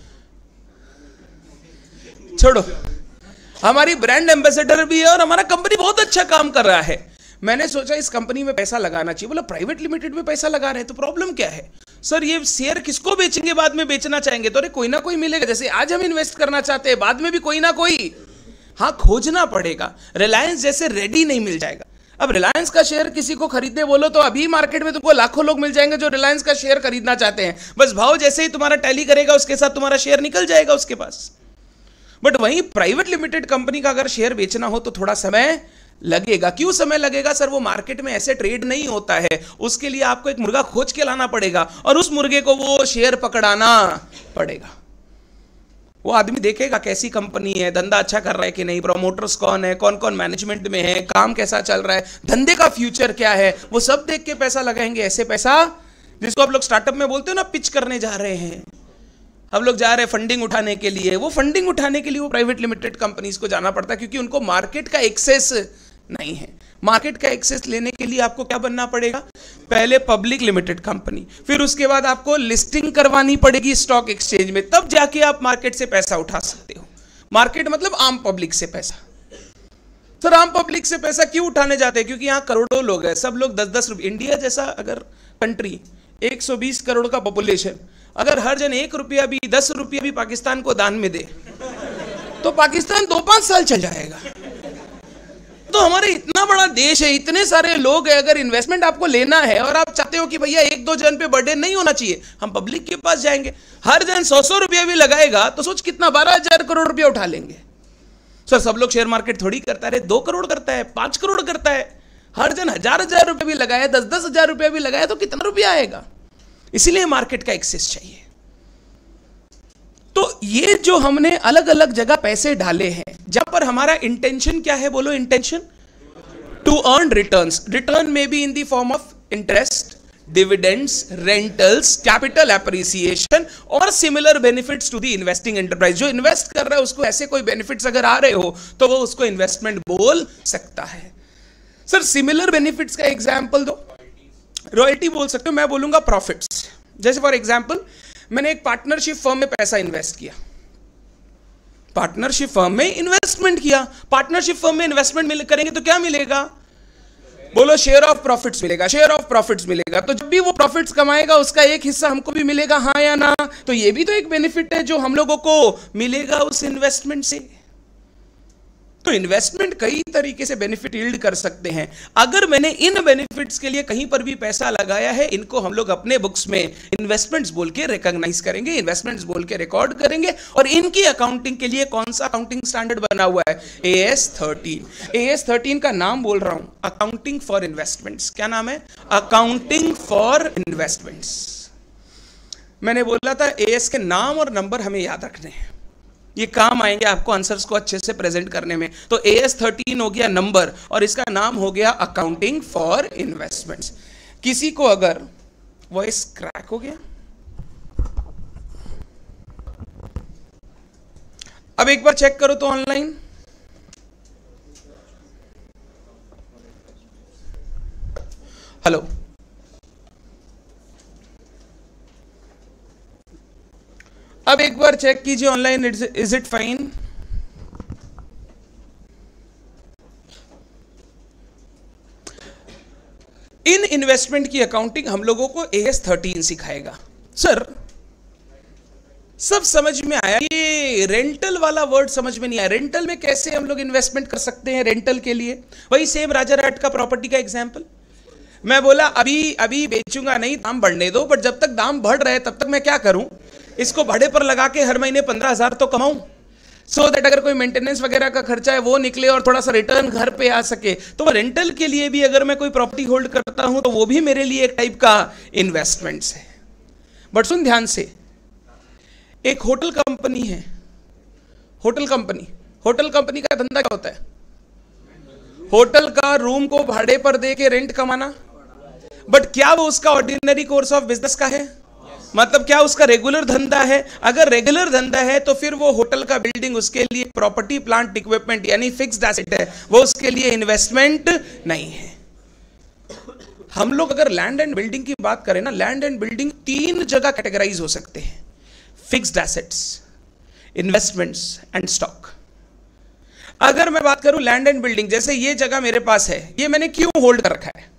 छोड़ो, हमारी ब्रांड एम्बेसडर भी है और हमारा कंपनी बहुत अच्छा काम कर रहा है। मैंने सोचा इस कंपनी में पैसा लगाना चाहिए। बोला प्राइवेट लिमिटेड में पैसा लगा रहे हैं तो प्रॉब्लम क्या है? सर ये शेयर किसको बेचेंगे, बाद में बेचना चाहेंगे तो अरे कोई ना कोई मिलेगा। जैसे आज हम इन्वेस्ट करना चाहते हैं, बाद में भी कोई ना कोई, हाँ खोजना पड़ेगा। रिलायंस जैसे रेडी नहीं मिल जाएगा। अब रिलायंस का शेयर किसी को खरीदने बोलो तो अभी मार्केट में तुमको लाखों लोग मिल जाएंगे जो रिलायंस का शेयर खरीदना चाहते हैं। बस भाव जैसे ही तुम्हारा टैली करेगा उसके साथ तुम्हारा शेयर निकल जाएगा उसके पास। बट वहीं प्राइवेट लिमिटेड कंपनी का अगर शेयर बेचना हो तो थोड़ा समय लगेगा। क्यों समय लगेगा? सर वो मार्केट में ऐसे ट्रेड नहीं होता है, उसके लिए आपको एक मुर्गा खोज के लाना पड़ेगा और उस मुर्गे को वो शेयर पकड़ाना पड़ेगा। वो आदमी देखेगा कैसी कंपनी है, धंधा अच्छा कर रहा है कि नहीं, प्रमोटर्स कौन है, कौन कौन मैनेजमेंट में है, काम कैसा चल रहा है, धंधे का फ्यूचर क्या है, वो सब देख के पैसा लगाएंगे। ऐसे पैसा जिसको आप लोग स्टार्टअप में बोलते हो ना, पिच करने जा रहे हैं, हम लोग जा रहे हैं फंडिंग उठाने के लिए। वो फंडिंग उठाने के लिए वो प्राइवेट लिमिटेड कंपनीज को जाना पड़ता है क्योंकि उनको मार्केट का एक्सेस नहीं है। मार्केट का एक्सेस लेने के लिए आपको क्या बनना पड़ेगा? पहले पब्लिक लिमिटेड कंपनी, फिर उसके बाद आपको लिस्टिंग करवानी पड़ेगी स्टॉक एक्सचेंज में, तब जाके आप मार्केट से पैसा उठा सकते हो। मार्केट मतलब आम पब्लिक से पैसा। सर आम पब्लिक से पैसा क्यों उठाने जाते हैं? क्योंकि यहाँ करोड़ों लोग हैं, सब लोग दस दस रुपये। इंडिया जैसा अगर कंट्री, एक सौ बीस करोड़ का पॉपुलेशन, अगर हर जन एक रुपया भी, दस रुपया भी पाकिस्तान को दान में दे तो पाकिस्तान दो पांच साल चल जाएगा। तो हमारे इतना बड़ा देश है, इतने सारे लोग हैं, अगर इन्वेस्टमेंट आपको लेना है और आप चाहते हो कि भैया एक दो जन पे बर्डन नहीं होना चाहिए, हम पब्लिक के पास जाएंगे। हर जन सौ सौ रुपया भी लगाएगा तो सोच कितना, बारह हजार करोड़ रुपया उठा लेंगे। सर सब लोग शेयर मार्केट थोड़ी करता है, दो करोड़ करता है, पांच करोड़ करता है। हर जन हजार हजार रुपया भी लगाया, दस दस हजार रुपया भी लगाया तो कितना रुपया आएगा? इसीलिए मार्केट का एक्सेस चाहिए। तो ये जो हमने अलग अलग जगह पैसे डाले हैं, जहां पर हमारा इंटेंशन क्या है, बोलो intention, to earn returns. Return में be in the form of interest, dividends, rentals, capital appreciation और similar benefits to the investing enterprise. जो इन्वेस्ट कर रहा है उसको ऐसे कोई बेनिफिट्स अगर आ रहे हो तो वो उसको इन्वेस्टमेंट बोल सकता है। सर सिमिलर बेनिफिट्स का एग्जाम्पल दो। रॉयल्टी बोल सकते हो, मैं बोलूंगा प्रॉफिट्स। जैसे फॉर एग्जाम्पल मैंने एक पार्टनरशिप फर्म में पैसा इन्वेस्ट किया, पार्टनरशिप फर्म में इन्वेस्टमेंट किया। पार्टनरशिप फर्म में इन्वेस्टमेंट मिल करेंगे तो क्या मिलेगा? बोलो शेयर ऑफ प्रॉफिट्स मिलेगा, शेयर ऑफ प्रॉफिट्स मिलेगा। तो जब भी वो प्रॉफिट्स कमाएगा उसका एक हिस्सा हमको भी मिलेगा, हाँ या ना? तो ये भी तो एक बेनिफिट है जो हम लोगों को मिलेगा उस इन्वेस्टमेंट से। तो इन्वेस्टमेंट कई तरीके से बेनिफिट यील्ड कर सकते हैं। अगर मैंने इन बेनिफिट्स के लिए कहीं पर भी पैसा लगाया है, इनको हम लोग अपने बुक्स में इन्वेस्टमेंट्स बोल के रिकॉग्नाइज करेंगे, इन्वेस्टमेंट्स बोल के रिकॉर्ड करेंगे। और इनकी अकाउंटिंग के लिए कौन सा अकाउंटिंग स्टैंडर्ड बना हुआ है? A S thirteen. A S thirteen का नाम बोल रहा हूं, अकाउंटिंग फॉर इन्वेस्टमेंट्स। क्या नाम है? Accounting for investments. मैंने बोला था ए एस के नाम और नंबर हमें याद रखने हैं, ये काम आएंगे आपको आंसर्स को अच्छे से प्रेजेंट करने में। तो ए एस थर्टीन हो गया नंबर और इसका नाम हो गया अकाउंटिंग फॉर इन्वेस्टमेंट्स। किसी को अगर वॉइस क्रैक हो गया, अब एक बार चेक करो तो ऑनलाइन। हेलो, अब एक बार चेक कीजिए ऑनलाइन, इज इट फाइन? इन इन्वेस्टमेंट की अकाउंटिंग हम लोगों को ए एस थर्टीन सिखाएगा। सर सब समझ में आया, ये रेंटल वाला वर्ड समझ में नहीं आया। रेंटल में कैसे हम लोग इन्वेस्टमेंट कर सकते हैं रेंटल के लिए? वही सेम राजा राट का प्रॉपर्टी का एग्जांपल। मैं बोला अभी अभी बेचूंगा नहीं, दाम बढ़ने दो, बट जब तक दाम बढ़ रहे तब तक मैं क्या करूं, इसको भाड़े पर लगा के हर महीने पंद्रह हजार तो कमाऊं, सो दैट अगर कोई मेंटेनेंस वगैरह का खर्चा है वो निकले और थोड़ा सा रिटर्न घर पे आ सके। तो रेंटल के लिए भी अगर मैं कोई प्रॉपर्टी होल्ड करता हूं तो वो भी मेरे लिए एक टाइप का इन्वेस्टमेंट्स है। बट सुन ध्यान से, एक होटल कंपनी है, होटल कंपनी होटल कंपनी का धंधा क्या होता है? होटल का रूम को भाड़े पर दे के रेंट कमाना। बट क्या वो उसका ऑर्डिनरी कोर्स ऑफ बिजनेस का है? मतलब क्या उसका रेगुलर धंधा है? अगर रेगुलर धंधा है तो फिर वो होटल का बिल्डिंग उसके लिए प्रॉपर्टी प्लांट इक्विपमेंट यानी फिक्स्ड एसेट है, वो उसके लिए इन्वेस्टमेंट नहीं है। हम लोग अगर लैंड एंड बिल्डिंग की बात करें ना, लैंड एंड बिल्डिंग तीन जगह कैटेगराइज हो सकते हैं, fixed assets, investments and stock. अगर मैं बात करूं लैंड एंड बिल्डिंग, जैसे ये जगह मेरे पास है, ये मैंने क्यों होल्ड कर रखा है?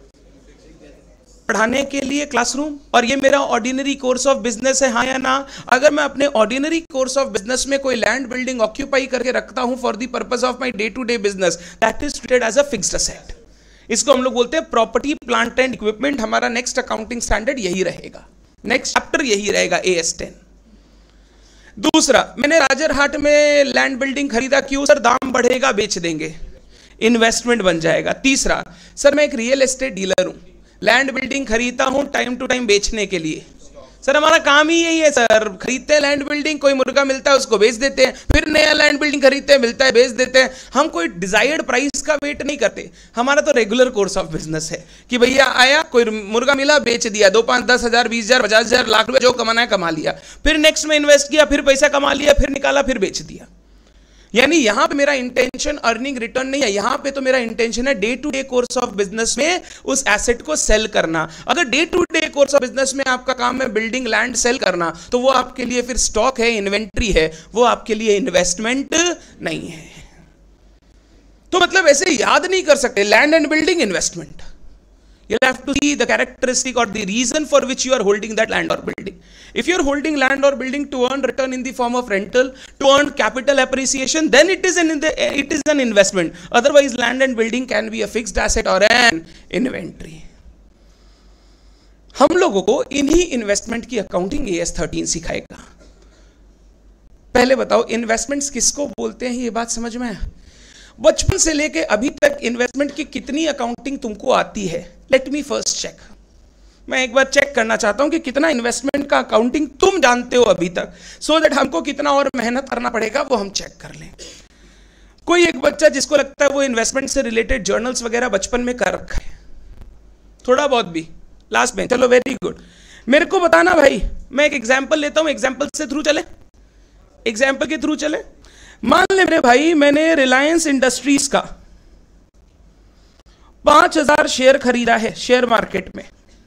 पढ़ाने के लिए क्लासरूम, और ये मेरा ऑर्डिनरी कोर्स ऑफ बिजनेस है, हाँ या ना? अगर मैं अपने ऑर्डिनरी कोर्स ऑफ बिजनेस में कोई लैंड बिल्डिंग ऑक्यूपाई करके रखता हूं for the purpose of my day to day business, that is treated as a fixed asset. इसको हम लोग बोलते हैं प्रॉपर्टी प्लांट एंड इक्विपमेंट। हमारा नेक्स्ट अकाउंटिंग स्टैंडर्ड यही रहेगा, नेक्स्ट चैप्टर यही रहेगा, ए एस टेन। दूसरा, मैंने राजरहाट में लैंड बिल्डिंग खरीदा, क्यों सर? दाम बढ़ेगा, बेच देंगे, इन्वेस्टमेंट बन जाएगा। तीसरा, सर मैं एक रियल एस्टेट डीलर हूं, लैंड बिल्डिंग खरीदता हूं टाइम टू टाइम बेचने के लिए। सर हमारा काम ही यही है सर, खरीदते हैं लैंड बिल्डिंग, कोई मुर्गा मिलता है उसको बेच देते हैं, फिर नया लैंड बिल्डिंग खरीदते हैं, मिलता है, बेच देते हैं। हम कोई डिजायर्ड प्राइस का वेट नहीं करते, हमारा तो रेगुलर कोर्स ऑफ बिजनेस है कि भैया आया, कोई मुर्गा मिला, बेच दिया, दो पांच दस हजार बीस हजार पचास हजार लाख रुपए जो कमाना है कमा लिया, फिर नेक्स्ट में इन्वेस्ट किया, फिर पैसा कमा लिया, फिर निकाला, फिर बेच दिया। यानी यहां पे मेरा इंटेंशन अर्निंग रिटर्न नहीं है, यहां पे तो मेरा इंटेंशन है day to day course of business में उस एसेट को सेल करना। अगर day to day course of business में आपका काम है बिल्डिंग लैंड सेल करना, तो वो आपके लिए फिर स्टॉक है, इन्वेंट्री है, वो आपके लिए इन्वेस्टमेंट नहीं है। तो मतलब ऐसे याद नहीं कर सकते land and building investment. You'll have to see the characteristic or the reason for which you are holding that land or building. If you're holding land or building to earn return in the form of rental, to earn capital appreciation, then it is an in the, it is an investment. Otherwise, land and building can be a fixed asset or an inventory. हम लोगों को इन्हीं investment की accounting A S thirteen सिखाएगा। पहले बताओ investments किसको बोलते हैं, ये बात समझ में आया? बचपन से लेके अभी तक इन्वेस्टमेंट की कितनी अकाउंटिंग तुमको आती है? Let me first check. मैं एक बार चेक करना चाहता हूं कि कितना इन्वेस्टमेंट का अकाउंटिंग तुम जानते हो अभी तक, सो दैट हमको कितना और मेहनत करना पड़ेगा वो हम चेक कर लें। कोई एक बच्चा जिसको लगता है वो इन्वेस्टमेंट से रिलेटेड जर्नल्स वगैरह बचपन में कर रखा है, थोड़ा बहुत भी लास्ट में, चलो वेरी गुड। मेरे को बताना भाई, मैं एक एग्जाम्पल लेता हूं, एग्जाम्पल से थ्रू चले, एग्जाम्पल के थ्रू चले। मान ले मेरे भाई मैंने रिलायंस इंडस्ट्रीज का पांच हजार शेयर खरीदा है शेयर मार्केट में।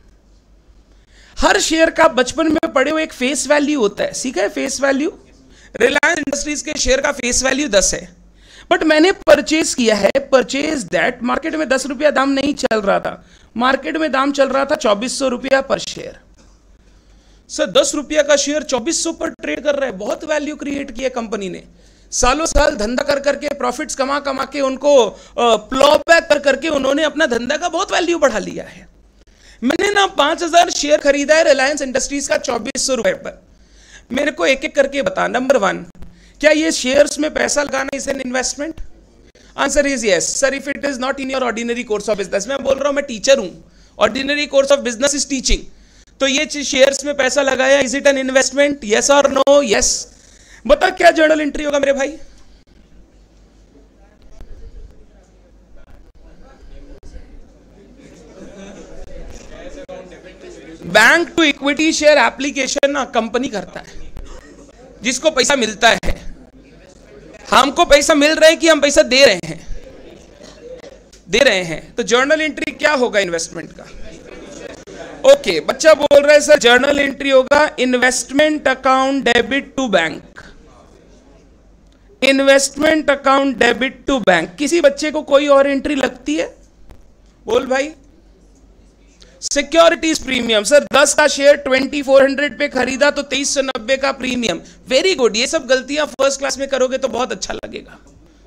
हर शेयर का बचपन में पढ़े हुए एक फेस वैल्यू होता है, सीखा है फेस वैल्यू? रिलायंस इंडस्ट्रीज के शेयर का फेस वैल्यू दस है, बट मैंने परचेज किया है, परचेज दैट, मार्केट में दस रुपया दाम नहीं चल रहा था, मार्केट में दाम चल रहा था चौबीस सौ रुपया पर शेयर। सर दस रुपया का शेयर चौबीस सौ पर ट्रेड कर रहा है, बहुत वैल्यू क्रिएट किया कंपनी ने, सालों साल धंधा कर करके प्रॉफिट्स कमा कमा के उनको प्लॉ बैक कर करके उन्होंने अपना धंधा का बहुत वैल्यू बढ़ा लिया है। मैंने ना पांच हजार शेयर खरीदा है रिलायंस इंडस्ट्रीज का चौबीस सौ रुपए पर। मेरे को एक एक करके बता, नंबर वन, क्या ये शेयर्स में पैसा लगाना is an investment? Answer is yes. Sir if it is not in your ordinary course of business, मैं बोल रहा हूं मैं टीचर हूं, ordinary course of business is teaching, तो ये शेयर्स में पैसा लगाया, is it an investment? Yes और नो? यस। बता क्या जर्नल एंट्री होगा मेरे भाई? Bank to equity share application ना कंपनी करता है, जिसको पैसा मिलता है। हमको पैसा मिल रहा है कि हम पैसा दे रहे हैं? दे रहे हैं। तो जर्नल एंट्री क्या होगा इन्वेस्टमेंट का? ओके okay, बच्चा बोल रहा है सर जर्नल एंट्री होगा investment account debit to bank. Investment account debit to bank. किसी बच्चे को कोई और एंट्री लगती है? बोल भाई। Securities premium. सर दस का शेयर ट्वेंटी फोर हंड्रेड पे खरीदा तो तेईस सौ नब्बे का प्रीमियम। वेरी गुड, ये सब गलतियां फर्स्ट क्लास में करोगे तो बहुत अच्छा लगेगा।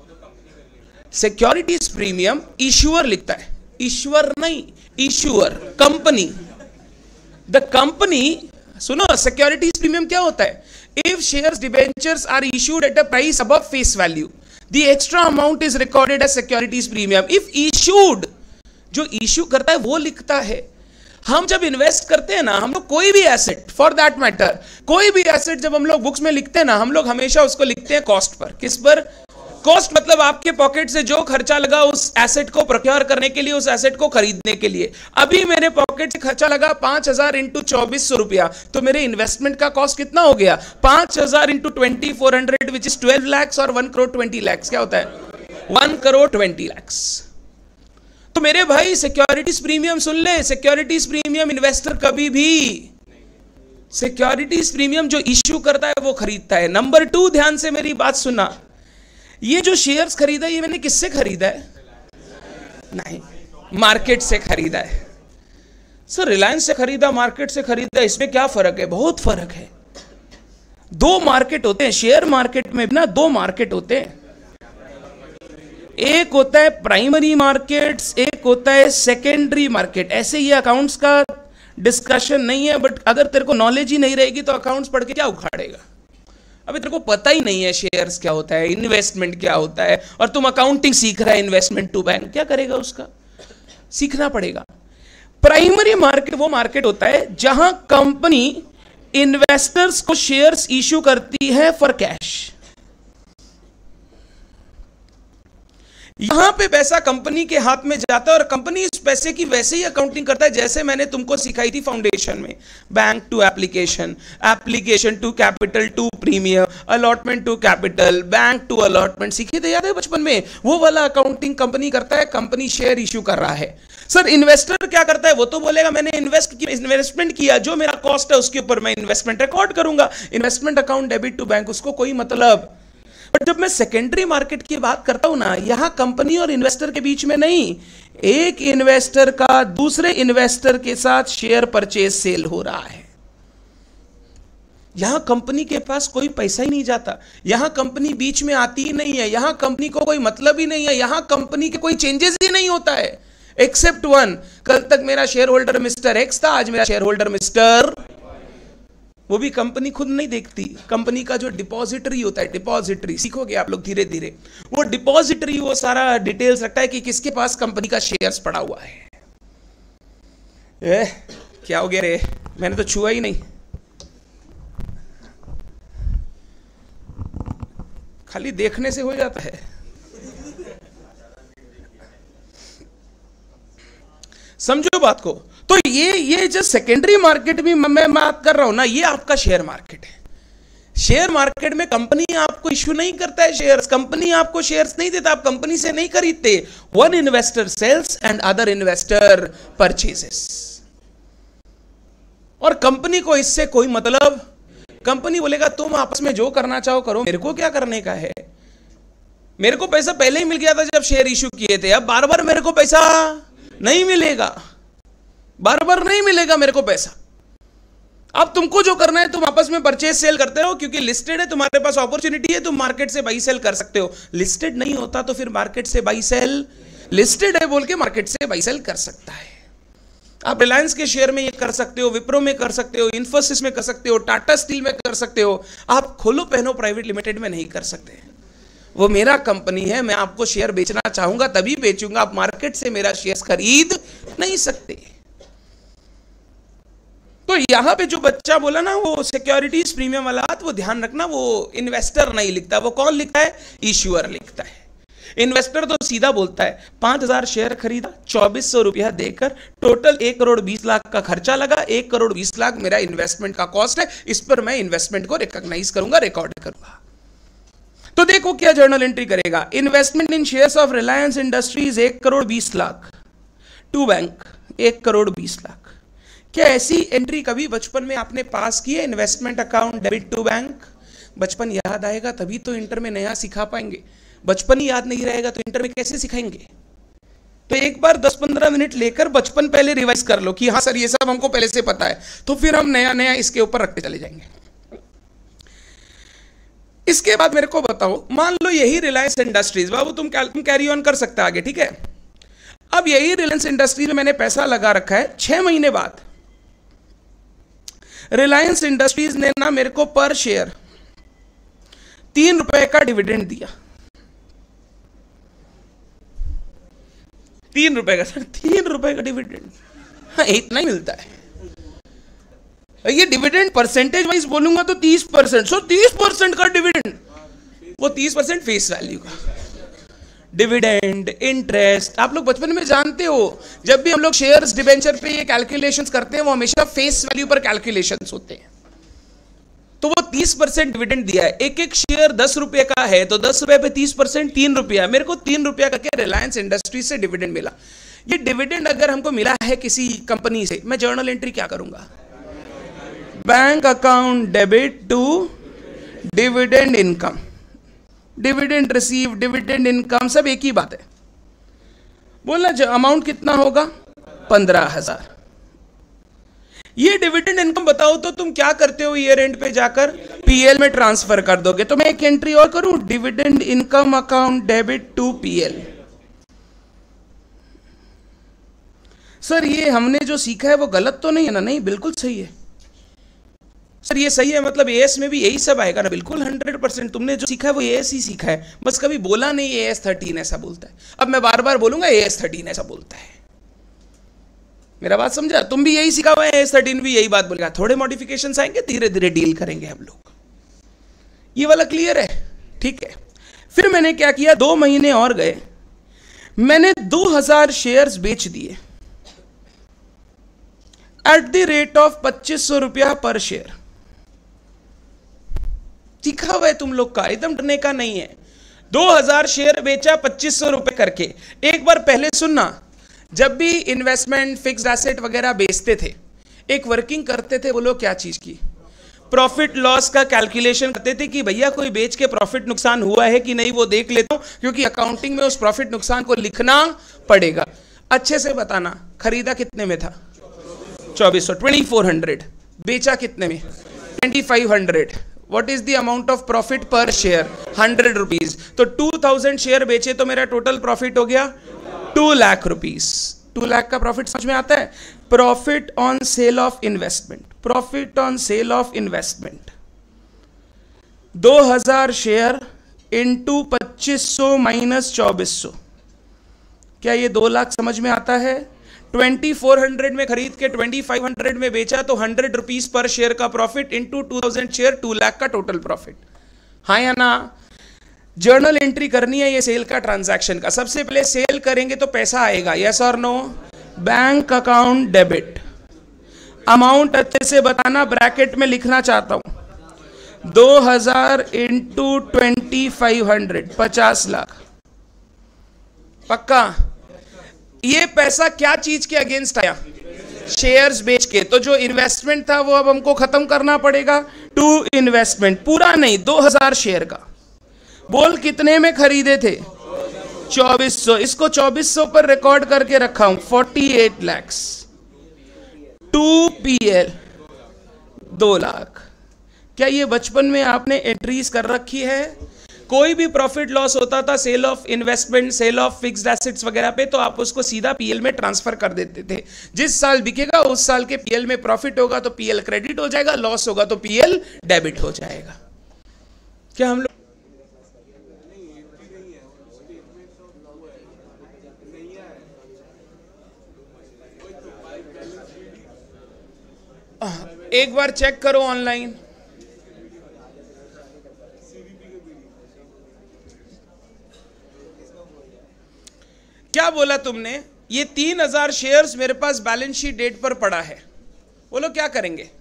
सिक्योरिटीज प्रीमियम इश्यूअर लिखता है, ईश्वर नहीं, इश्यूअर, कंपनी। द कंपनी, सुनो सिक्योरिटीज प्रीमियम क्या होता है? If shares debentures are issued at a price above face value, the extra amount is recorded as securities premium. If issued, जो इश्यू करता है वो लिखता है। हम जब इन्वेस्ट करते हैं ना, हम लोग कोई भी एसेट, फॉर दैट मैटर कोई भी एसेट जब हम लोग बुक्स में लिखते हैं ना, हम लोग हमेशा उसको लिखते हैं कॉस्ट पर। किस पर? कॉस्ट मतलब आपके पॉकेट से जो खर्चा लगा उस एसेट को प्रोक्योर करने के लिए, उस एसेट को खरीदने के लिए। अभी मेरे पॉकेट से खर्चा लगा पांच हजार इंटू चौबीस सौ रुपया, तो मेरे इन्वेस्टमेंट का कॉस्ट कितना हो गया? पांच हजार into twenty four hundred which is twelve lakhs और वन करोड़ ट्वेंटी लैक्स। क्या होता है? One crore twenty lakhs. तो मेरे भाई सिक्योरिटीज प्रीमियम सुन ले, सिक्योरिटीज प्रीमियम इन्वेस्टर कभी भी, सिक्योरिटीज प्रीमियम जो इश्यू करता है वो खरीदता है। नंबर टू, ध्यान से मेरी बात सुना, ये जो शेयर्स खरीदा ये मैंने किससे खरीदा है? नहीं, मार्केट से खरीदा है। सर रिलायंस से खरीदा, मार्केट से खरीदा, इसमें क्या फर्क है? बहुत फर्क है। दो मार्केट होते हैं शेयर मार्केट में ना, दो मार्केट होते हैं। एक होता है प्राइमरी मार्केट्स, एक होता है सेकेंडरी मार्केट। ऐसे ये अकाउंट्स का डिस्कशन नहीं है, बट अगर तेरे को नॉलेज ही नहीं रहेगी तो अकाउंट्स पढ़ के क्या उखाड़ेगा? अभी तेरे को पता ही नहीं है शेयर्स क्या होता है, इन्वेस्टमेंट क्या होता है, और तुम अकाउंटिंग सीख रहा है इन्वेस्टमेंट टू बैंक, क्या करेगा? उसका सीखना पड़ेगा। प्राइमरी मार्केट वो मार्केट होता है जहां कंपनी इन्वेस्टर्स को शेयर्स इश्यू करती है फॉर कैश। यहां पे पैसा कंपनी के हाथ में जाता है और कंपनी इस पैसे की वैसे ही अकाउंटिंग करता है जैसे मैंने तुमको सिखाई थी फाउंडेशन में। Bank to application, application to capital to premium, allotment to capital, bank to allotment, सीखे थे याद है बचपन में? वो वाला अकाउंटिंग कंपनी करता है, कंपनी शेयर इश्यू कर रहा है। सर इन्वेस्टर क्या करता है? वो तो बोलेगा मैंने इन्वेस्ट किया, इन्वेस्टमेंट किया, जो मेरा कॉस्ट है उसके ऊपर मैं इन्वेस्टमेंट रिकॉर्ड करूंगा। Investment account debit to bank, उसको कोई मतलब। बट जब मैं सेकेंडरी मार्केट की बात करता हूं ना, यहां कंपनी और इन्वेस्टर के बीच में नहीं, एक इन्वेस्टर का दूसरे इन्वेस्टर के साथ शेयर परचेज सेल हो रहा है। यहां कंपनी के पास कोई पैसा ही नहीं जाता, यहां कंपनी बीच में आती ही नहीं है, यहां कंपनी को कोई मतलब ही नहीं है, यहां कंपनी के कोई चेंजेस ही नहीं होता है एक्सेप्ट वन। कल तक मेरा शेयर होल्डर मिस्टर एक्स था, आज मेरा शेयर होल्डर मिस्टर, वो भी कंपनी खुद नहीं देखती। कंपनी का जो डिपॉजिटरी होता है, डिपॉजिटरी सीखोगे आप लोग धीरे धीरे, वो डिपॉजिटरी वो सारा डिटेल्स रखता है कि किसके पास कंपनी का शेयर्स पड़ा हुआ है। ए, क्या हो गया रे? मैंने तो छुआ ही नहीं। खाली देखने से हो जाता है। समझो बात को। तो ये ये जो सेकेंडरी मार्केट भी मैं बात कर रहा हूं ना, ये आपका शेयर मार्केट है। शेयर मार्केट में कंपनी आपको इश्यू नहीं करता है शेयर्स, कंपनी आपको शेयर्स नहीं देता, आप कंपनी से नहीं खरीदते। One investor sells and other investor purchases, और कंपनी को इससे कोई मतलब। कंपनी बोलेगा तुम आपस में जो करना चाहो करो, मेरे को क्या करने का है? मेरे को पैसा पहले ही मिल गया था जब शेयर इश्यू किए थे, अब बार बार मेरे को पैसा नहीं मिलेगा, बार बार नहीं मिलेगा मेरे को पैसा। अब तुमको जो करना है, तुम आपस में परचेज सेल करते रहो, क्योंकि लिस्टेड है, तुम्हारे पास अपॉर्चुनिटी है, तुम मार्केट से बाई सेल कर सकते हो। लिस्टेड नहीं होता तो फिर मार्केट से बाई सेल, लिस्टेड है बोल के मार्केट से बाई सेल कर सकता है। आप रिलायंस के शेयर में ये कर सकते हो, विप्रो में कर सकते हो, इन्फोसिस में कर सकते हो, टाटा स्टील में कर सकते हो। आप खोलो पहनो प्राइवेट लिमिटेड में नहीं कर सकते, वो मेरा कंपनी है, मैं आपको शेयर बेचना चाहूंगा तभी बेचूंगा, आप मार्केट से मेरा शेयर खरीद नहीं सकते। तो यहां पे जो बच्चा बोला ना वो सिक्योरिटीज प्रीमियम वाला, वो ध्यान रखना, वो इन्वेस्टर नहीं लिखता, वो कौन लिखता है? इश्यूअर लिखता है। इन्वेस्टर तो सीधा बोलता है पांच हजार शेयर खरीदा, चौबीस सौ रुपया देकर, टोटल एक करोड़ बीस लाख का खर्चा लगा, एक करोड़ बीस लाख मेरा इन्वेस्टमेंट का कॉस्ट है, इस पर मैं इन्वेस्टमेंट को रिकॉग्नाइज करूंगा, रिकॉर्ड करूंगा। तो देखो क्या जर्नल एंट्री करेगा, investment in shares of Reliance Industries एक करोड़ बीस लाख, टू बैंक एक करोड़ बीस लाख। क्या ऐसी एंट्री कभी बचपन में आपने पास की है? Investment account debit to bank. बचपन याद आएगा तभी तो इंटर में नया सिखा पाएंगे, बचपन ही याद नहीं रहेगा तो इंटर में कैसे सिखाएंगे? तो एक बार दस पंद्रह मिनट लेकर बचपन पहले रिवाइज कर लो कि हाँ सर ये सब हमको पहले से पता है, तो फिर हम नया नया इसके ऊपर रखते चले जाएंगे। इसके बाद मेरे को बताओ, मान लो यही रिलायंस इंडस्ट्रीज, बाबू तुम कैरी ऑन कर सकते आगे, ठीक है। अब यही रिलायंस इंडस्ट्रीज में मैंने पैसा लगा रखा है, छह महीने बाद रिलायंस इंडस्ट्रीज ने ना मेरे को पर शेयर तीन रुपए का डिविडेंड दिया। तीन रुपए का सर, तीन रुपए का डिविडेंड, हाँ इतना ही मिलता है। ये डिविडेंड परसेंटेज वाइज बोलूंगा तो तीस परसेंट, सो तीस परसेंट का डिविडेंड, वो तीस परसेंट फेस वैल्यू का डिविडेंड, इंटरेस्ट। आप लोग बचपन में जानते हो, जब भी हम लोग शेयर्स डिबेंचर पे ये कैलकुलेशंस करते हैं वो हमेशा फेस वैल्यू पर कैलकुलेशंस होते हैं। तो वो तीस परसेंट डिविडेंड दिया है, एक एक शेयर दस रुपए का है तो दस रुपए पे तीस परसेंट तीन रुपया, मेरे को तीन रुपया करके रिलायंस इंडस्ट्रीज से डिविडेंड मिला। ये डिविडेंड अगर हमको मिला है किसी कंपनी से, मैं जर्नल एंट्री क्या करूंगा? Bank account debit to dividend income, dividend receive, dividend income सब एक ही बात है। बोलना अमाउंट कितना होगा? पंद्रह हजार। ये डिविडेंड इनकम बताओ तो तुम क्या करते हो? ईयर एंड पे जाकर पीएल में ट्रांसफर कर दोगे। तो मैं एक एंट्री और करूं, dividend income account debit to PL. Sir ये हमने जो सीखा है वो गलत तो नहीं है ना? नहीं, बिल्कुल सही है सर, ये सही है, मतलब एएस में भी यही सब आएगा ना? बिल्कुल हंड्रेड परसेंट। तुमने जो सीखा है वो एएस ही सीखा है, बस कभी बोला नहीं एएस थर्टीन ऐसा बोलता है। अब मैं बार बार बोलूंगा एएस थर्टीन ऐसा बोलता है, मेरा बात समझा? तुम भी यही सीखा हुआ है, एएस थर्टीन भी यही बात बोलेगा। थोड़े मॉडिफिकेशंस आएंगे, धीरे धीरे डील करेंगे हम लोग। ये वाला क्लियर है? ठीक है। फिर मैंने क्या किया, दो महीने और गए, मैंने दो हजार शेयर्स बेच दिए एट द रेट ऑफ पच्चीस सौ रुपया पर शेयर। सीखा हुआ है तुम लोग का, एकदम डरने का नहीं है। दो हजार शेयर बेचा पच्चीस सौ रुपए करके। एक बार पहले सुनना, जब भी इन्वेस्टमेंट फिक्स्ड एसेट वगैरह बेचते थे, एक वर्किंग करते थे, वो लोग क्या चीज की? प्रॉफिट लॉस का कैलकुलेशन करते थे कि भैया कोई बेच के प्रॉफिट नुकसान हुआ है कि नहीं वो देख लेता हूं, क्योंकि अकाउंटिंग में उस प्रॉफिट नुकसान को लिखना पड़ेगा। अच्छे से बताना, खरीदा कितने में था? चौबीस सौ, ट्वेंटी फोर हंड्रेड। बेचा कितने में? Twenty five hundred. What is the amount of profit per share? Hundred rupees. तो टू थाउजेंड शेयर बेचे तो मेरा टोटल प्रॉफिट हो गया two lakh rupees. Two lakh का प्रॉफिट समझ में आता है? Profit on sale of investment, profit on sale of investment. दो हजार शेयर इंटू पच्चीस सौ माइनस चौबीस सौ, क्या ये दो लाख समझ में आता है? ट्वेंटी फोर हंड्रेड में खरीद के ट्वेंटी फाइव हंड्रेड में बेचा तो हंड्रेड रुपीज पर शेयर का profit into two thousand share, two lakh का टोटल प्रॉफिट। हाँ या ना? जर्नल एंट्री करनी है ये सेल का, ट्रांजैक्शन का। सबसे पहले सेल करेंगे तो पैसा आएगा, यस और no? Bank account debit, amount अच्छे से बताना, ब्रैकेट में लिखना चाहता हूं, दो हजार इंटू ट्वेंटी फाइव हंड्रेड, पचास लाख। पक्का? ये पैसा क्या चीज के अगेंस्ट आया? शेयर्स बेच के। तो जो इन्वेस्टमेंट था वो अब हमको खत्म करना पड़ेगा टू इन्वेस्टमेंट, पूरा नहीं, दो हजार शेयर का। बोल कितने में खरीदे थे? चौबीस सौ। इसको चौबीस सौ पर रिकॉर्ड करके रखा हूं, अड़तालीस लाख। टू पीएल दो लाख। क्या ये बचपन में आपने एंट्रीज कर रखी है? कोई भी प्रॉफिट लॉस होता था sale of investment, sale of fixed assets वगैरह पे, तो आप उसको सीधा पीएल में ट्रांसफर कर देते थे। जिस साल बिकेगा उस साल के पीएल में प्रॉफिट होगा तो पीएल क्रेडिट हो जाएगा, लॉस होगा तो पीएल डेबिट हो जाएगा। क्या हम लोग एक बार चेक करो ऑनलाइन। क्या बोला तुमने? ये तीन हजार शेयर्स मेरे पास बैलेंस शीट डेट पर पड़ा है, बोलो क्या करेंगे?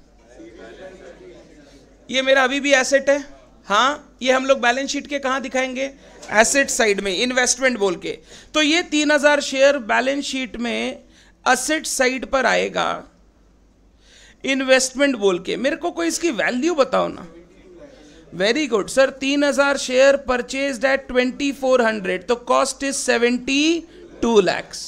ये मेरा अभी भी एसेट है। हाँ, ये हम लोग बैलेंस शीट के कहां दिखाएंगे? एसेट साइड में, इन्वेस्टमेंट बोल के। तो ये तीन हजार शेयर बैलेंस शीट में एसेट साइड पर आएगा, इन्वेस्टमेंट बोल के। मेरे को कोई इसकी वैल्यू बताओ ना। वेरी गुड सर, तीन हजार share purchased at twenty four hundred, तो cost is seventy two lakhs.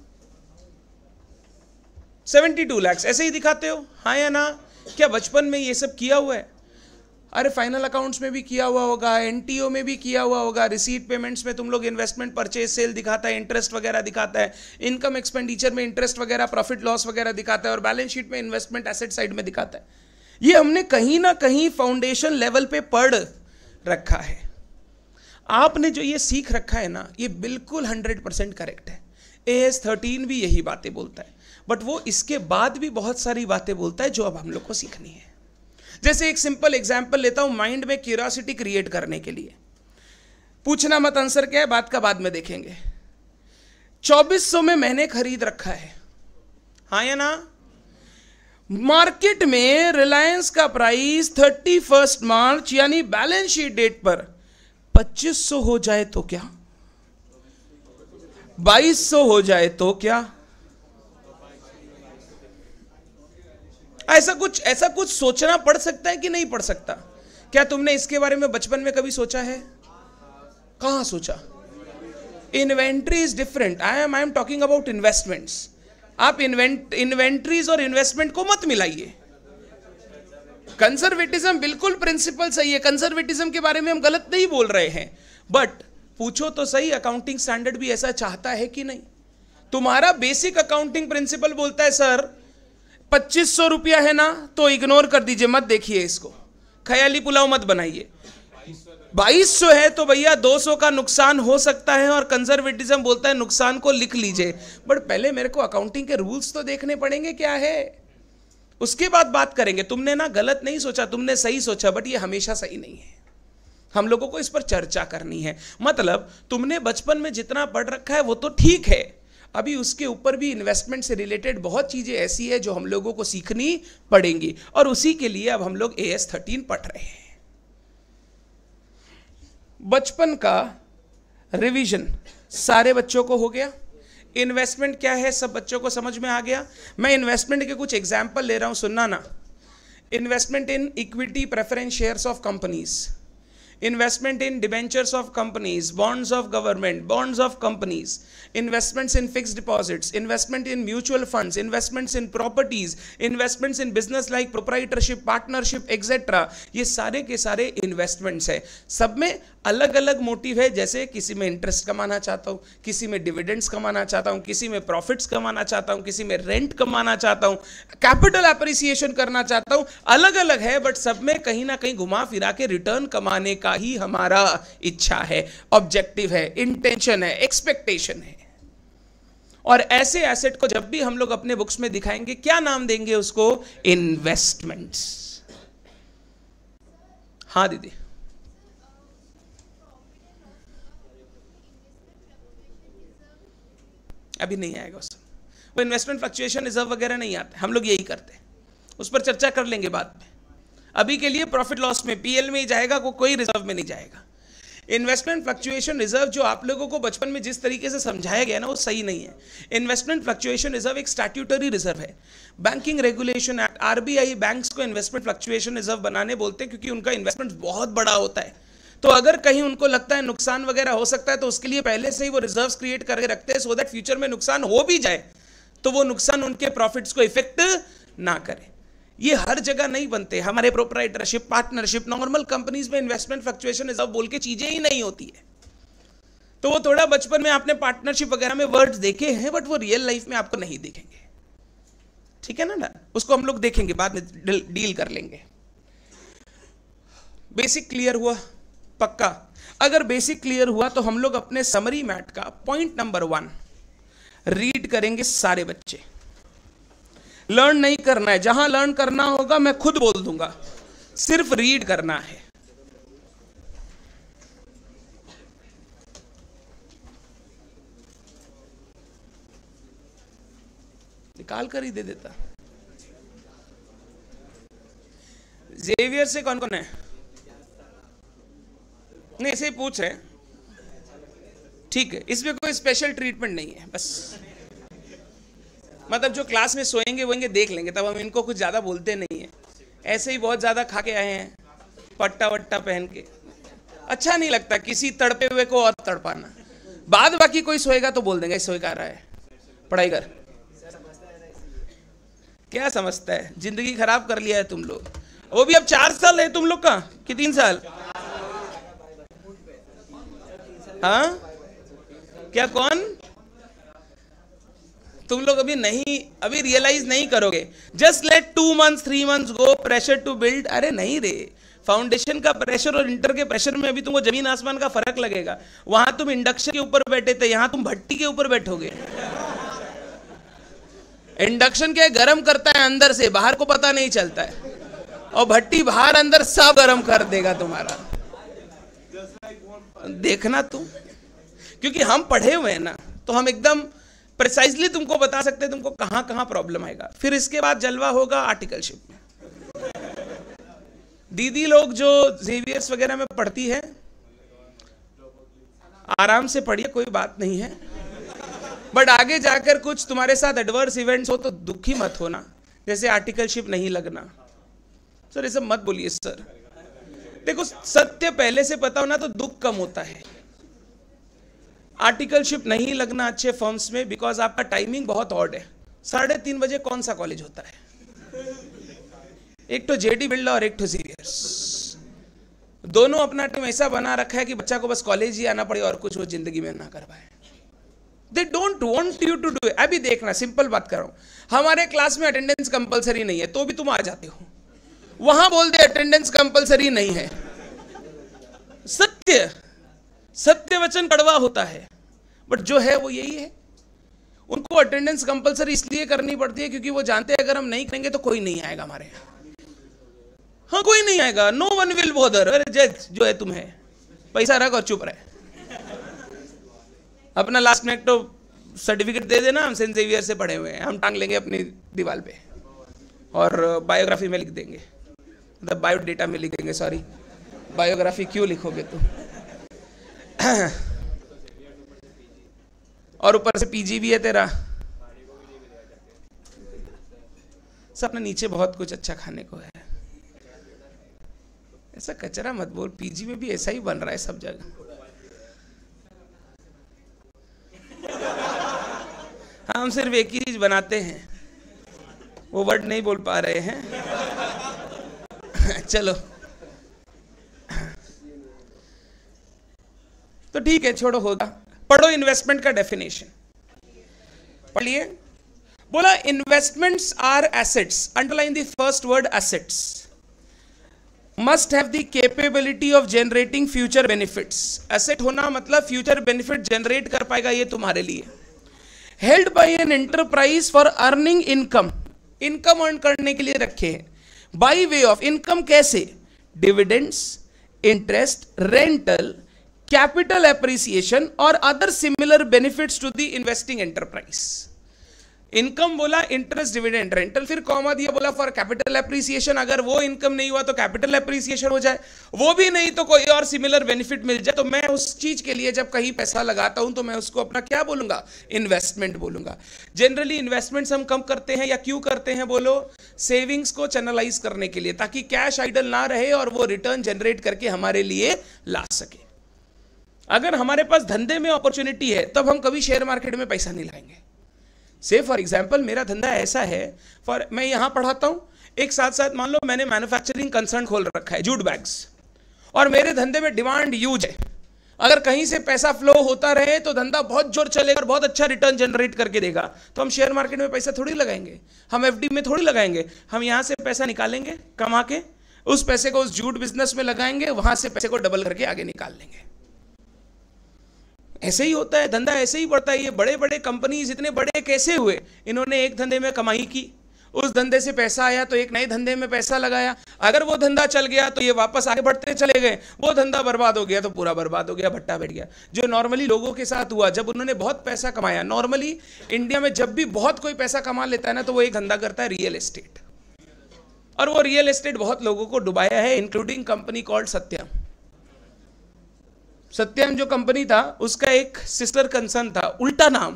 Seventy two lakhs ऐसे ही दिखाते हो, हाँ या ना? क्या बचपन में ये सब किया हुआ है? अरे फाइनल अकाउंट्स में भी किया हुआ होगा, एनटीओ में भी किया हुआ होगा, रिसीट पेमेंट्स में तुम लोग इन्वेस्टमेंट परचेज सेल दिखाता है, इंटरेस्ट वगैरह दिखाता है, इनकम एक्सपेंडिचर में इंटरेस्ट वगैरह, प्रॉफिट लॉस वगैरह दिखाता है, और बैलेंस शीट में इन्वेस्टमेंट एसेट साइड में दिखाता है। ये हमने कहीं ना कहीं फाउंडेशन लेवल पे पढ़ रखा है। आपने जो ये सीख रखा है ना, ये बिल्कुल हंड्रेड परसेंट करेक्ट है। ए एस थर्टीन भी यही बातें बोलता है, बट वो इसके बाद भी बहुत सारी बातें बोलता है जो अब हम लोग को सीखनी है। जैसे एक सिंपल एग्जांपल लेता हूं, माइंड में क्यूरियोसिटी क्रिएट करने के लिए। पूछना मत आंसर क्या है, बात का बाद में देखेंगे। चौबीस सौ में मैंने खरीद रखा है, हाँ या ना? मार्केट में रिलायंस का प्राइस थर्टी फर्स्ट मार्च यानी बैलेंस शीट डेट पर पच्चीस सौ हो जाए तो क्या? बाईस सौ हो जाए तो क्या? ऐसा कुछ ऐसा कुछ सोचना पड़ सकता है कि नहीं पड़ सकता? क्या तुमने इसके बारे में बचपन में कभी सोचा है? कहां सोचा? Inventory is different. I am I am talking about investments. आप इन्वेंट इन्वेंट्रीज और इन्वेस्टमेंट को मत मिलाइए। कंजर्वेटिज्म बिल्कुल प्रिंसिपल सही है, कंजर्वेटिज्म के बारे में हम गलत नहीं बोल रहे हैं, बट पूछो तो सही, अकाउंटिंग स्टैंडर्ड भी ऐसा चाहता है कि नहीं? तुम्हारा बेसिक अकाउंटिंग प्रिंसिपल बोलता है सर पच्चीस सौ रुपया है ना, तो इग्नोर कर दीजिए, मत देखिए इसको, ख्याली पुलाव मत बनाइए। बाईस सौ है तो भैया दो सौ का नुकसान हो सकता है, और कंजर्वेटिज्म बोलता है नुकसान को लिख लीजिए। बट पहले मेरे को अकाउंटिंग के रूल्स तो देखने पड़ेंगे क्या है, उसके बाद बात करेंगे। तुमने ना गलत नहीं सोचा, तुमने सही सोचा, बट ये हमेशा सही नहीं है। हम लोगों को इस पर चर्चा करनी है। मतलब तुमने बचपन में जितना पढ़ रखा है वो तो ठीक है, अभी उसके ऊपर भी इन्वेस्टमेंट से रिलेटेड बहुत चीजें ऐसी है जो हम लोगों को सीखनी पड़ेंगी, और उसी के लिए अब हम लोग ए एस थर्टीन पढ़ रहे हैं। बचपन का रिवीजन सारे बच्चों को हो गया। इन्वेस्टमेंट क्या है सब बच्चों को समझ में आ गया। मैं इन्वेस्टमेंट के कुछ एग्जाम्पल ले रहा हूं, सुनना ना। Investment in equity preference shares of companies, investment in debentures of companies, bonds of government, bonds of companies, investments in fixed deposits, investment in mutual funds, investments in properties, investments in business like proprietorship, partnership, et cetera. ये सारे के सारे investments है, सब में अलग अलग motive है। जैसे किसी में इंटरेस्ट कमाना चाहता हूँ, किसी में डिविडेंड्स कमाना चाहता हूँ, किसी में प्रॉफिट्स कमाना चाहता हूँ, किसी में रेंट कमाना चाहता हूँ, कैपिटल एप्रिसिएशन करना चाहता हूँ, अलग अलग है, बट सब में कहीं ना कहीं घुमा फिरा के रिटर्न कमाने का ही हमारा इच्छा है, ऑब्जेक्टिव है, इंटेंशन है, एक्सपेक्टेशन है। और ऐसे एसेट को जब भी हम लोग अपने बुक्स में दिखाएंगे, क्या नाम देंगे उसको? इन्वेस्टमेंट्स। हाँ दीदी, अभी नहीं आएगा उसमें, वो इन्वेस्टमेंट फ्लक्चुएशन रिजर्व वगैरह नहीं आते, हम लोग यही करते हैं, उस पर चर्चा कर लेंगे बाद में। अभी के लिए प्रॉफिट लॉस में पीएल में ही जाएगा, को कोई रिजर्व में नहीं जाएगा। इन्वेस्टमेंट फ्लक्चुएशन रिजर्व जो आप लोगों को बचपन में जिस तरीके से समझाया गया ना, वो सही नहीं है। इन्वेस्टमेंट फ्लक्चुएशन रिजर्व एक स्टैट्यूटरी रिजर्व है। Banking regulation act, RBI banks को इन्वेस्टमेंट फ्लक्चुएशन रिजर्व बनाने बोलते हैं, क्योंकि उनका इन्वेस्टमेंट बहुत बड़ा होता है। तो अगर कहीं उनको लगता है नुकसान वगैरह हो सकता है तो उसके लिए पहले से ही वो रिजर्व्स क्रिएट करके रखते हैं, सो दैट फ्यूचर में नुकसान हो भी जाए तो वो नुकसान उनके प्रॉफिट्स को इफेक्ट ना करे। ये हर जगह नहीं बनते। हमारे प्रोप्राइटरशिप, पार्टनरशिप, नॉर्मल कंपनीज में इन्वेस्टमेंट फ्लक्चुएशन रिजर्व बोल के चीजें ही नहीं होती है। तो वो थोड़ा बचपन में आपने पार्टनरशिप वगैरह में वर्ड्स देखे हैं, बट वो रियल लाइफ में आपको नहीं देखेंगे। ठीक है ना, उसको हम लोग देखेंगे बाद में, डील कर लेंगे। बेसिक क्लियर हुआ? पक्का? अगर बेसिक क्लियर हुआ तो हम लोग अपने समरी मैट का पॉइंट नंबर वन रीड करेंगे। सारे बच्चे लर्न नहीं करना है, जहां लर्न करना होगा मैं खुद बोल दूंगा, सिर्फ रीड करना है। निकाल कर ही दे देता। जेवियर से कौन कौन है? नहीं, ऐसे ही पूछ रहे, ठीक है, इसमें कोई स्पेशल ट्रीटमेंट नहीं है, बस मतलब जो क्लास में सोएंगे वोएंगे देख लेंगे, तब हम इनको कुछ ज़्यादा बोलते नहीं है। ऐसे ही बहुत ज़्यादा खा के आए हैं, पट्टा वट्टा पहन के, अच्छा नहीं लगता किसी तड़पे हुए को और तड़पाना। बाद बाकी कोई सोएगा तो बोल देंगे सोए कर रहा है, पढ़ाई कर। क्या समझता है, जिंदगी खराब कर लिया है तुम लोग। वो भी अब चार साल है तुम लोग का कि तीन साल? हाँ क्या, कौन? तुम लोग अभी नहीं, अभी रियलाइज नहीं करोगे। Just let two months three months go, pressure to build. अरे नहीं रे, फाउंडेशन का प्रेशर और इंटर के प्रेशर में अभी तुमको जमीन आसमान का फर्क लगेगा। वहां तुम इंडक्शन के ऊपर बैठे थे, यहां तुम भट्टी के ऊपर बैठोगे। इंडक्शन क्या गर्म करता है अंदर से, बाहर को पता नहीं चलता है, और भट्टी बाहर अंदर सब गर्म कर देगा तुम्हारा। देखना तुम, क्योंकि हम पढ़े हुए हैं ना, तो हम एकदम प्रिसाइजली तुमको बता सकते हैं तुमको कहां कहां प्रॉब्लम आएगा। फिर इसके बाद जलवा होगा आर्टिकलशिप में। दीदी लोग जो जेवियर्स वगैरह में पढ़ती है, आराम से पढ़िए, कोई बात नहीं है, बट आगे जाकर कुछ तुम्हारे साथ एडवर्स इवेंट्स हो तो दुखी मत होना, जैसे आर्टिकलशिप नहीं लगना। सर ये सब मत बोलिए सर। देखो, सत्य पहले से पता होना तो दुख कम होता है। आर्टिकलशिप नहीं लगना अच्छे फर्म्स में, बिकॉज आपका टाइमिंग बहुत ऑड है। साढ़े तीन बजे कौन सा कॉलेज होता है? एक तो जेडी बिरला और एक तो जेवियर्स। दोनों अपना टाइम ऐसा बना रखा है कि बच्चा को बस कॉलेज ही आना पड़े और कुछ वो जिंदगी में ना कर पाए। They don't want you to do. अभी देखना, सिंपल बात कर रहा हूं, हमारे क्लास में अटेंडेंस कंपलसरी नहीं है तो भी तुम आ जाते हो। वहां बोल दे अटेंडेंस कंपलसरी नहीं है। सत्य सत्य वचन कड़वा होता है, बट जो है वो यही है। उनको अटेंडेंस कंपलसरी इसलिए करनी पड़ती है क्योंकि वो जानते हैं अगर हम नहीं करेंगे तो कोई नहीं आएगा हमारे यहाँ। हाँ, कोई नहीं आएगा, नो वन विल बॉदर। अरे जज जो है तुम्हें, पैसा रख और चुप रहे। अपना लास्ट में एक तो सर्टिफिकेट दे देना, हम सेंट जेवियर से पढ़े हुए हैं, हम टांग लेंगे अपनी दीवार पे, और बायोग्राफी में लिख देंगे, मतलब बायोडेटा में लिख देंगे। सॉरी, बायोग्राफी क्यों लिखोगे तुम? और ऊपर से पीजी भी है तेरा। सब नीचे बहुत कुछ अच्छा खाने को है, ऐसा कचरा मत बोल। पीजी में भी ऐसा ही बन रहा है सब जगह। हम सिर्फ एक ही चीज बनाते हैं, वो वर्ड नहीं बोल पा रहे हैं। चलो तो ठीक है, छोड़ो, होगा। पढ़ो इन्वेस्टमेंट का डेफिनेशन पढ़िए। बोला investments are assets, underline the first word assets, must have the capability of generating future benefits. Asset होना मतलब फ्यूचर बेनिफिट जनरेट कर पाएगा ये तुम्हारे लिए। Held by an enterprise for earning income, income earn करने के लिए रखे हैं। बाय वे ऑफ इनकम कैसे? Dividends, interest, rental, capital appreciation और other similar benefits to the investing enterprise. Income बोला इंटरेस्ट डिविडेंड रेंटल, फिर कॉमा दिया, बोला फॉर कैपिटल एप्रिसिएशन, अगर वो इनकम नहीं हुआ तो कैपिटल एप्रिसिएशन हो जाए, वो भी नहीं तो कोई और सिमिलर बेनिफिट मिल जाए। तो मैं उस चीज के लिए जब कहीं पैसा लगाता हूं तो मैं उसको अपना क्या बोलूंगा, इन्वेस्टमेंट बोलूंगा। जनरली इन्वेस्टमेंट्स हम कम करते हैं या क्यों करते हैं बोलो, सेविंग्स को चैनलाइज करने के लिए, ताकि कैश आइडल ना रहे और वो रिटर्न जनरेट करके हमारे लिए ला सके। अगर हमारे पास धंधे में अपॉर्चुनिटी है तब हम कभी शेयर मार्केट में पैसा नहीं लगाएंगे। से फॉर एग्जाम्पल मेरा धंधा ऐसा है, फॉर मैं यहां पढ़ाता हूं, एक साथ साथ मान लो मैंने मैन्युफैक्चरिंग कंसर्न खोल रखा है, जूट बैग्स, और मेरे धंधे में डिमांड ह्यूज है। अगर कहीं से पैसा फ्लो होता रहे तो धंधा बहुत जोर चलेगा और बहुत अच्छा रिटर्न जनरेट करके देगा। तो हम शेयर मार्केट में पैसा थोड़ी लगाएंगे, हम एफडी में थोड़ी लगाएंगे, हम यहां से पैसा निकालेंगे कमा के, उस पैसे को उस जूट बिजनेस में लगाएंगे, वहां से पैसे को डबल करके आगे निकाल लेंगे। ऐसे ही होता है, धंधा ऐसे ही बढ़ता है। ये बड़े बड़े कंपनीज इतने बड़े कैसे हुए, इन्होंने एक धंधे में कमाई की, उस धंधे से पैसा आया तो एक नए धंधे में पैसा लगाया, अगर वो धंधा चल गया तो ये वापस आगे बढ़ते चले गए, वो धंधा बर्बाद हो गया तो पूरा बर्बाद हो गया, भट्टा बैठ गया। जो नॉर्मली लोगों के साथ हुआ, जब उन्होंने बहुत पैसा कमाया, नॉर्मली इंडिया में जब भी बहुत कोई पैसा कमा लेता है ना तो वो एक धंधा करता है रियल एस्टेट, और वो रियल एस्टेट बहुत लोगों को डुबाया है, including company called Satyam. Satyam जो कंपनी था उसका एक सिस्टर कंसर्न था, उल्टा नाम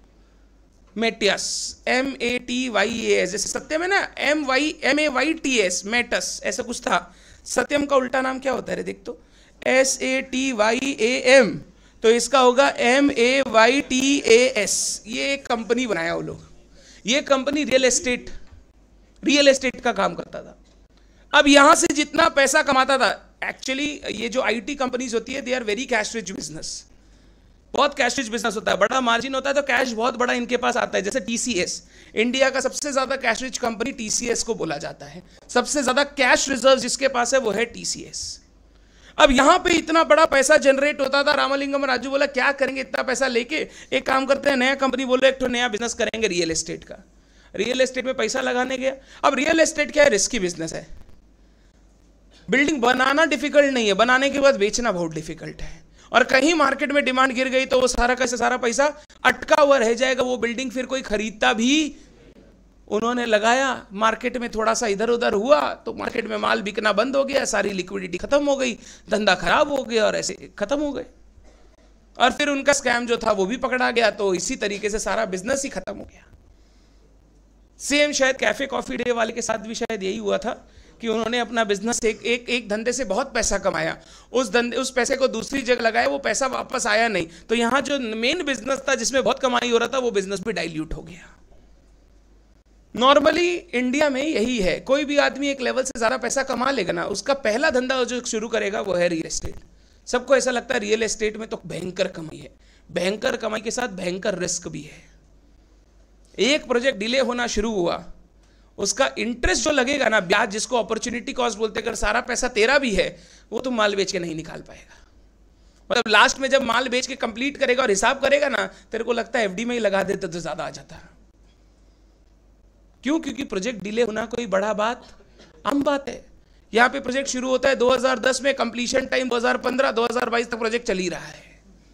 Maytas, M A T Y A S, जैसे सत्यम है ना, M Y M A Y T S, Maytas ऐसा कुछ था। सत्यम का उल्टा नाम क्या होता है रे, देख तो, S A T Y A M, तो इसका होगा M A Y T A S. ये एक कंपनी बनाया वो लोग, ये company real estate real estate का काम करता था। अब यहां से जितना पैसा कमाता था, एक्चुअली ये जो आईटी कंपनीज होती है they are very cash rich business, बहुत कैश रिच बिजनेस होता है, बड़ा मार्जिन होता है, तो कैश बहुत बड़ा इनके पास आता है। जैसे टीसीएस, इंडिया का सबसे ज्यादा कैश रिच कंपनी टीसीएस को बोला जाता है, सबसे ज्यादा कैश रिजर्व जिसके पास है वो है टीसीएस। अब यहां पे इतना बड़ा पैसा जनरेट होता था, रामलिंगम राजू बोला क्या करेंगे इतना पैसा लेके, एक काम करते हैं नया कंपनी बोलो, एक तो नया बिजनेस करेंगे रियल एस्टेट का। रियल एस्टेट में पैसा लगाने गया। अब रियल एस्टेट क्या है, रिस्की बिजनेस है, बिल्डिंग बनाना डिफिकल्ट नहीं है, बनाने के बाद बेचना बहुत डिफिकल्ट है, और कहीं मार्केट में डिमांड गिर गई तो वो सारा का सारा पैसा अटका हुआ रह जाएगा, वो बिल्डिंग फिर कोई खरीदता भी। उन्होंने लगाया, मार्केट में थोड़ा सा इधर उधर हुआ तो मार्केट में माल बिकना बंद हो गया, सारी लिक्विडिटी खत्म हो गई, धंधा खराब हो गया और ऐसे खत्म हो गए, और फिर उनका स्कैम जो था वो भी पकड़ा गया, तो इसी तरीके से सारा बिजनेस ही खत्म हो गया। सेम शायद कैफे कॉफी डे वाले के साथ भी शायद यही हुआ था कि उन्होंने अपना बिजनेस एक एक एक धंधे से बहुत पैसा कमाया, उस धंधे उस पैसे को दूसरी जगह लगाया, वो पैसा वापस आया नहीं, तो यहां जो मेन बिजनेस था जिसमें बहुत कमाई हो रहा था वो बिजनेस भी डाइल्यूट हो गया। नॉर्मली इंडिया में यही है, कोई भी आदमी एक लेवल से ज्यादा पैसा कमा लेगा ना, उसका पहला धंधा जो शुरू करेगा वो है रियल एस्टेट। सबको ऐसा लगता है रियल एस्टेट में तो भयंकर कमाई है, भयंकर कमाई के साथ भयंकर रिस्क भी है। एक प्रोजेक्ट डिले होना शुरू हुआ, उसका इंटरेस्ट जो लगेगा ना, ब्याज जिसको अपॉर्चुनिटी कॉस्ट बोलते हैं, अगर सारा पैसा तेरा भी है वो तुम माल बेच के नहीं निकाल पाएगा। मतलब लास्ट में जब माल बेच के कंप्लीट करेगा और हिसाब करेगा ना, तेरे को लगता है एफडी में ही लगा देते तो ज्यादा आ जाता। क्यों? क्योंकि प्रोजेक्ट डिले होना कोई बड़ा बात, आम बात है। यहां पे प्रोजेक्ट शुरू होता है दो हज़ार दस में, कंप्लीशन टाइम दो हज़ार पंद्रह दो हज़ार बाईस तक प्रोजेक्ट चल ही रहा है।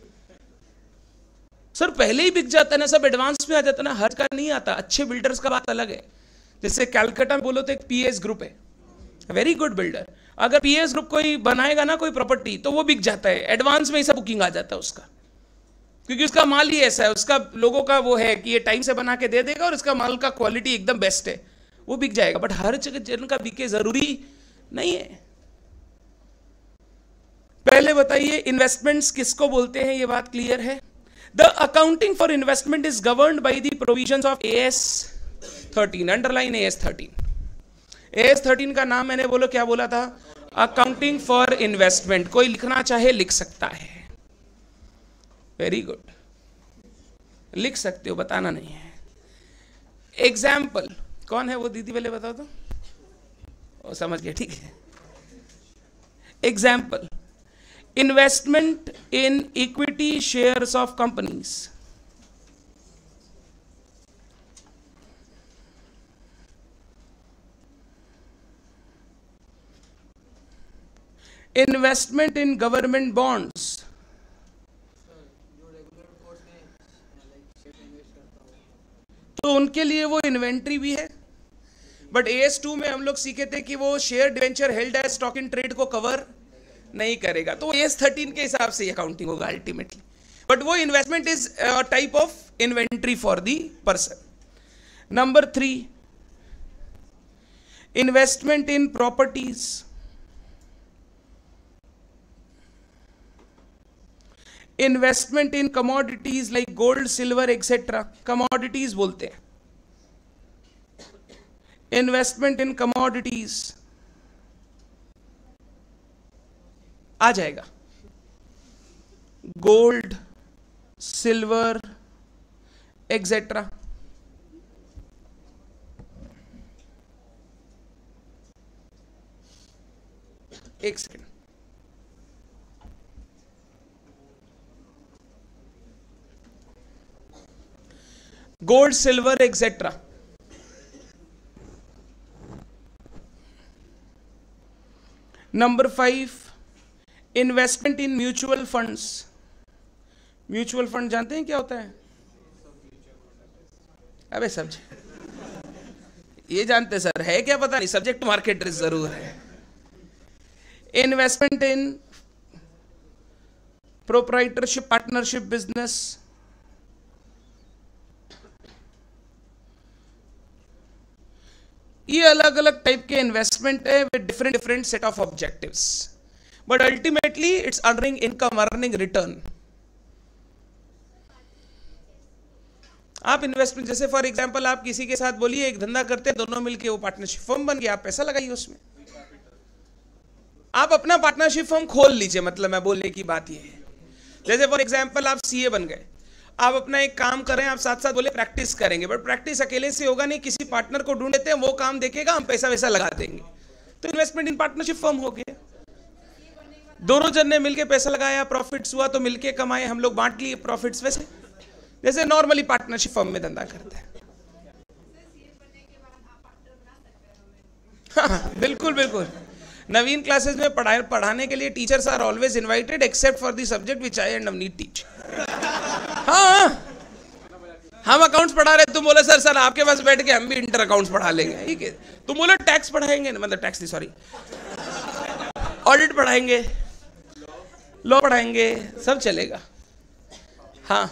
सर पहले ही बिक जाता है ना, सब एडवांस में आ जाता है ना, हर का नहीं आता। अच्छे बिल्डर्स का बात अलग है, जैसे कैलकाटा में बोलो तो एक पीएस ग्रुप है, वेरी गुड बिल्डर। अगर पीएस ग्रुप कोई बनाएगा ना कोई प्रॉपर्टी तो वो बिक जाता है, एडवांस में ही सब बुकिंग आ जाता है उसका, क्योंकि उसका माल ही ऐसा है, उसका लोगों का वो है कि ये टाइम से बना के दे देगा और इसका माल का क्वालिटी एकदम बेस्ट है, वो बिक जाएगा। बट हर जगह का बिके जरूरी नहीं है। पहले बताइए इन्वेस्टमेंट्स किसको बोलते हैं, ये बात क्लियर है। The accounting for investment is governed by the provisions of AS thirteen, underline AS thirteen. AS thirteen का नाम मैंने बोलो क्या बोला था, अकाउंटिंग फॉर इन्वेस्टमेंट। कोई लिखना चाहे लिख सकता है, वेरी गुड, लिख सकते हो, बताना नहीं है। एग्जाम्पल कौन है वो दीदी पहले बताओ तो, ओ, समझ गए, ठीक है। Example, investment in equity shares of companies, investment in government bonds, तो उन उनके लिए वो इन्वेंट्री भी है, बट ए एस टू में हम लोग सीखे थे कि वो share debenture held as stock in trade को कवर नहीं करेगा, तो ए एस थर्टीन के हिसाब से अकाउंटिंग होगा अल्टीमेटली, बट वो investment is type of inventory for the person. Number three, investment in properties, investment in commodities like gold silver etcetera, commodities बोलते हैं, इन्वेस्टमेंट इन कमोडिटीज आ जाएगा, गोल्ड सिल्वर एक्सेट्रा। एक second, gold silver etcetera, number five, investment in mutual funds. Mutual fund जानते हैं क्या होता है? अबे समझे, ये जानते सर, है क्या पता नहीं, सब्जेक्ट मार्केट रिस्क जरूर है। Investment in proprietorship partnership business, ये अलग अलग टाइप के इन्वेस्टमेंट है with different different set of objectives, but ultimately it's earning income, earning return. आप इन्वेस्टमेंट, जैसे फॉर एग्जांपल आप किसी के साथ बोलिए एक धंधा करते हैं, दोनों मिलके वो पार्टनरशिप फर्म बन गया, आप पैसा लगाइए उसमें, आप अपना पार्टनरशिप फर्म खोल लीजिए, मतलब मैं बोलने की बात ये है, जैसे फॉर एग्जांपल आप सीए बन गए, आप अपना एक काम कर रहे हैं, आप साथ साथ बोले प्रैक्टिस करेंगे, बट प्रैक्टिस अकेले से होगा नहीं, किसी पार्टनर को ढूंढ लेते हैं, वो काम देखेगा, हम पैसा वैसा लगा देंगे, तो इन्वेस्टमेंट इन पार्टनरशिप फर्म हो गया। दोनों जन ने मिलके पैसा लगाया, प्रॉफिट्स हुआ तो मिलके कमाए, हम लोग बांट लिए प्रॉफिट्स, वैसे जैसे नॉर्मली पार्टनरशिप फर्म में धंधा करते हैं। हाँ, बिल्कुल बिल्कुल, नवीन क्लासेस में पढ़ाई पढ़ाने के लिए teachers are always invited except for the subject which I and Navneet teach. हाँ, हम अकाउंट्स पढ़ा रहे, तुम बोले सर सर आपके पास बैठ के हम भी इंटर अकाउंट्स पढ़ा लेंगे, ठीक है, तुम बोले टैक्स पढ़ाएंगे, मतलब टैक्स नहीं सॉरी ऑडिट पढ़ाएंगे, लॉ पढ़ाएंगे, सब चलेगा। हाँ,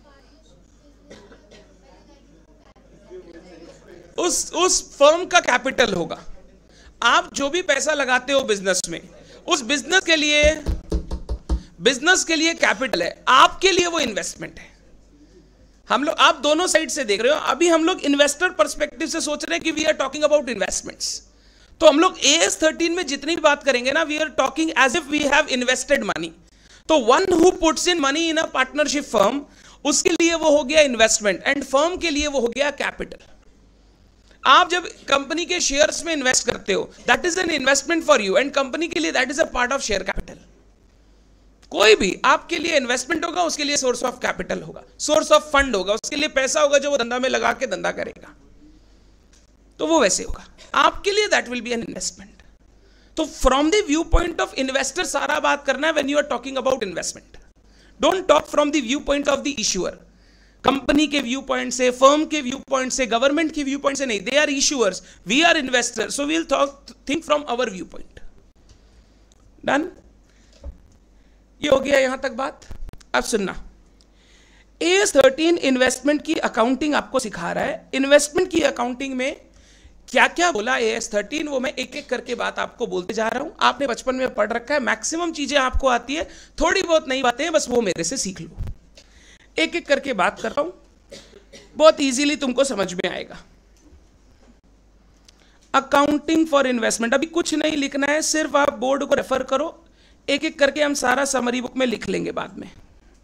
उस उस फर्म का कैपिटल होगा, आप जो भी पैसा लगाते हो बिजनेस में, उस बिजनेस के लिए बिजनेस के लिए कैपिटल है, आपके लिए वो इन्वेस्टमेंट है। हम लोग, आप दोनों साइड से देख रहे हो, अभी हम लोग इन्वेस्टर पर्सपेक्टिव से सोच रहे हैं कि we are talking about investments, तो हम लोग ए एस थर्टीन में जितनी भी बात करेंगे ना, we are talking as if we have invested money, तो one who puts in money in a partnership firm, उसके लिए वो हो गया इन्वेस्टमेंट, एंड फर्म के लिए वो हो गया कैपिटल। आप जब कंपनी के शेयर्स में इन्वेस्ट करते हो, that is an investment for you, and company के लिए that is a part of share capital. कोई भी आपके लिए इन्वेस्टमेंट होगा, उसके लिए सोर्स ऑफ कैपिटल होगा, सोर्स ऑफ फंड होगा, उसके लिए पैसा होगा जो वो धंधा में लगा के धंधा करेगा, तो वो वैसे होगा, आपके लिए that will be an investment. तो from the view point of investor सारा बात करना है when you are talking about investment. Don't talk from the view point of the issuer, company के व्यू पॉइंट से, फर्म के व्यू पॉइंट से, government के व्यू पॉइंट से नहीं, they are issuers, we are investors, so we will talk think from our view point. Done, ये हो गया यहां तक बात। अब सुनना, ए एस थर्टीन इन्वेस्टमेंट की अकाउंटिंग आपको सिखा रहा है। इन्वेस्टमेंट की अकाउंटिंग में क्या क्या बोला ए एस थर्टीन, वो मैं एक एक करके बात आपको बोलते जा रहा हूं। आपने बचपन में पढ़ रखा है, मैक्सिमम चीजें आपको आती है, थोड़ी बहुत नई बातें हैं, बस वो मेरे से सीख लो। एक एक करके बात कर रहा हूं, बहुत इजीली तुमको समझ में आएगा। अकाउंटिंग फॉर इन्वेस्टमेंट, अभी कुछ नहीं लिखना है, सिर्फ आप बोर्ड को रेफर करो, एक एक करके हम सारा समरी बुक में लिख लेंगे बाद में।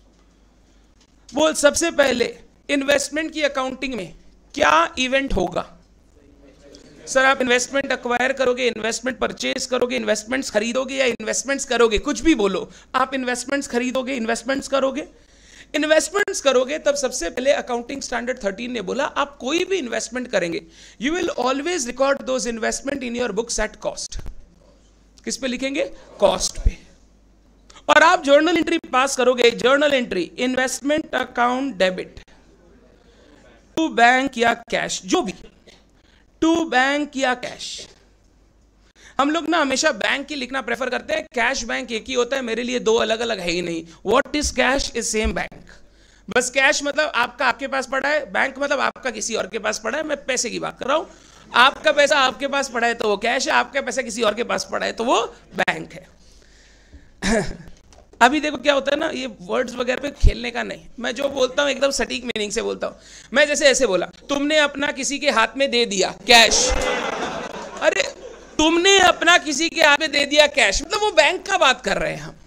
वो सबसे पहले इन्वेस्टमेंट की अकाउंटिंग में क्या इवेंट होगा? सर आप इन्वेस्टमेंट अक्वायर करोगे, इन्वेस्टमेंट परचेज करोगे, इन्वेस्टमेंट्स खरीदोगे या इन्वेस्टमेंट्स करोगे, कुछ भी बोलो, आप इन्वेस्टमेंट्स खरीदोगे, इन्वेस्टमेंट्स करोगे, इन्वेस्टमेंट्स करोगे, तब सबसे पहले अकाउंटिंग स्टैंडर्ड थर्टीन ने बोला आप कोई भी इन्वेस्टमेंट करेंगे, you will always record those investment in your books at cost. किस पे लिखेंगे? कॉस्ट पे। और आप जर्नल एंट्री पास करोगे, journal entry investment account debit, to bank या कैश, जो भी, टू बैंक या कैश। हम लोग ना हमेशा बैंक की लिखना प्रेफर करते हैं, कैश बैंक एक ही होता है, मेरे लिए दो अलग अलग है ही नहीं। What is cash is same bank. बस कैश मतलब आपका आपके पास पड़ा है, बैंक मतलब आपका किसी और के पास पड़ा है। मैं पैसे की बात कर रहा हूं, आपका पैसा आपके पास पड़ा है तो वो कैश है, आपका पैसा किसी और के पास पड़ा है तो वो बैंक है। अभी देखो क्या होता है ना, ये वर्ड्स वगैरह पे खेलने का नहीं, मैं जो बोलता हूँ एकदम सटीक मीनिंग से बोलता हूँ। मैं जैसे ऐसे बोला, तुमने अपना किसी के हाथ में दे दिया कैश, अरे तुमने अपना किसी के हाथ में दे दिया कैश मतलब वो बैंक का बात कर रहे हैं हम।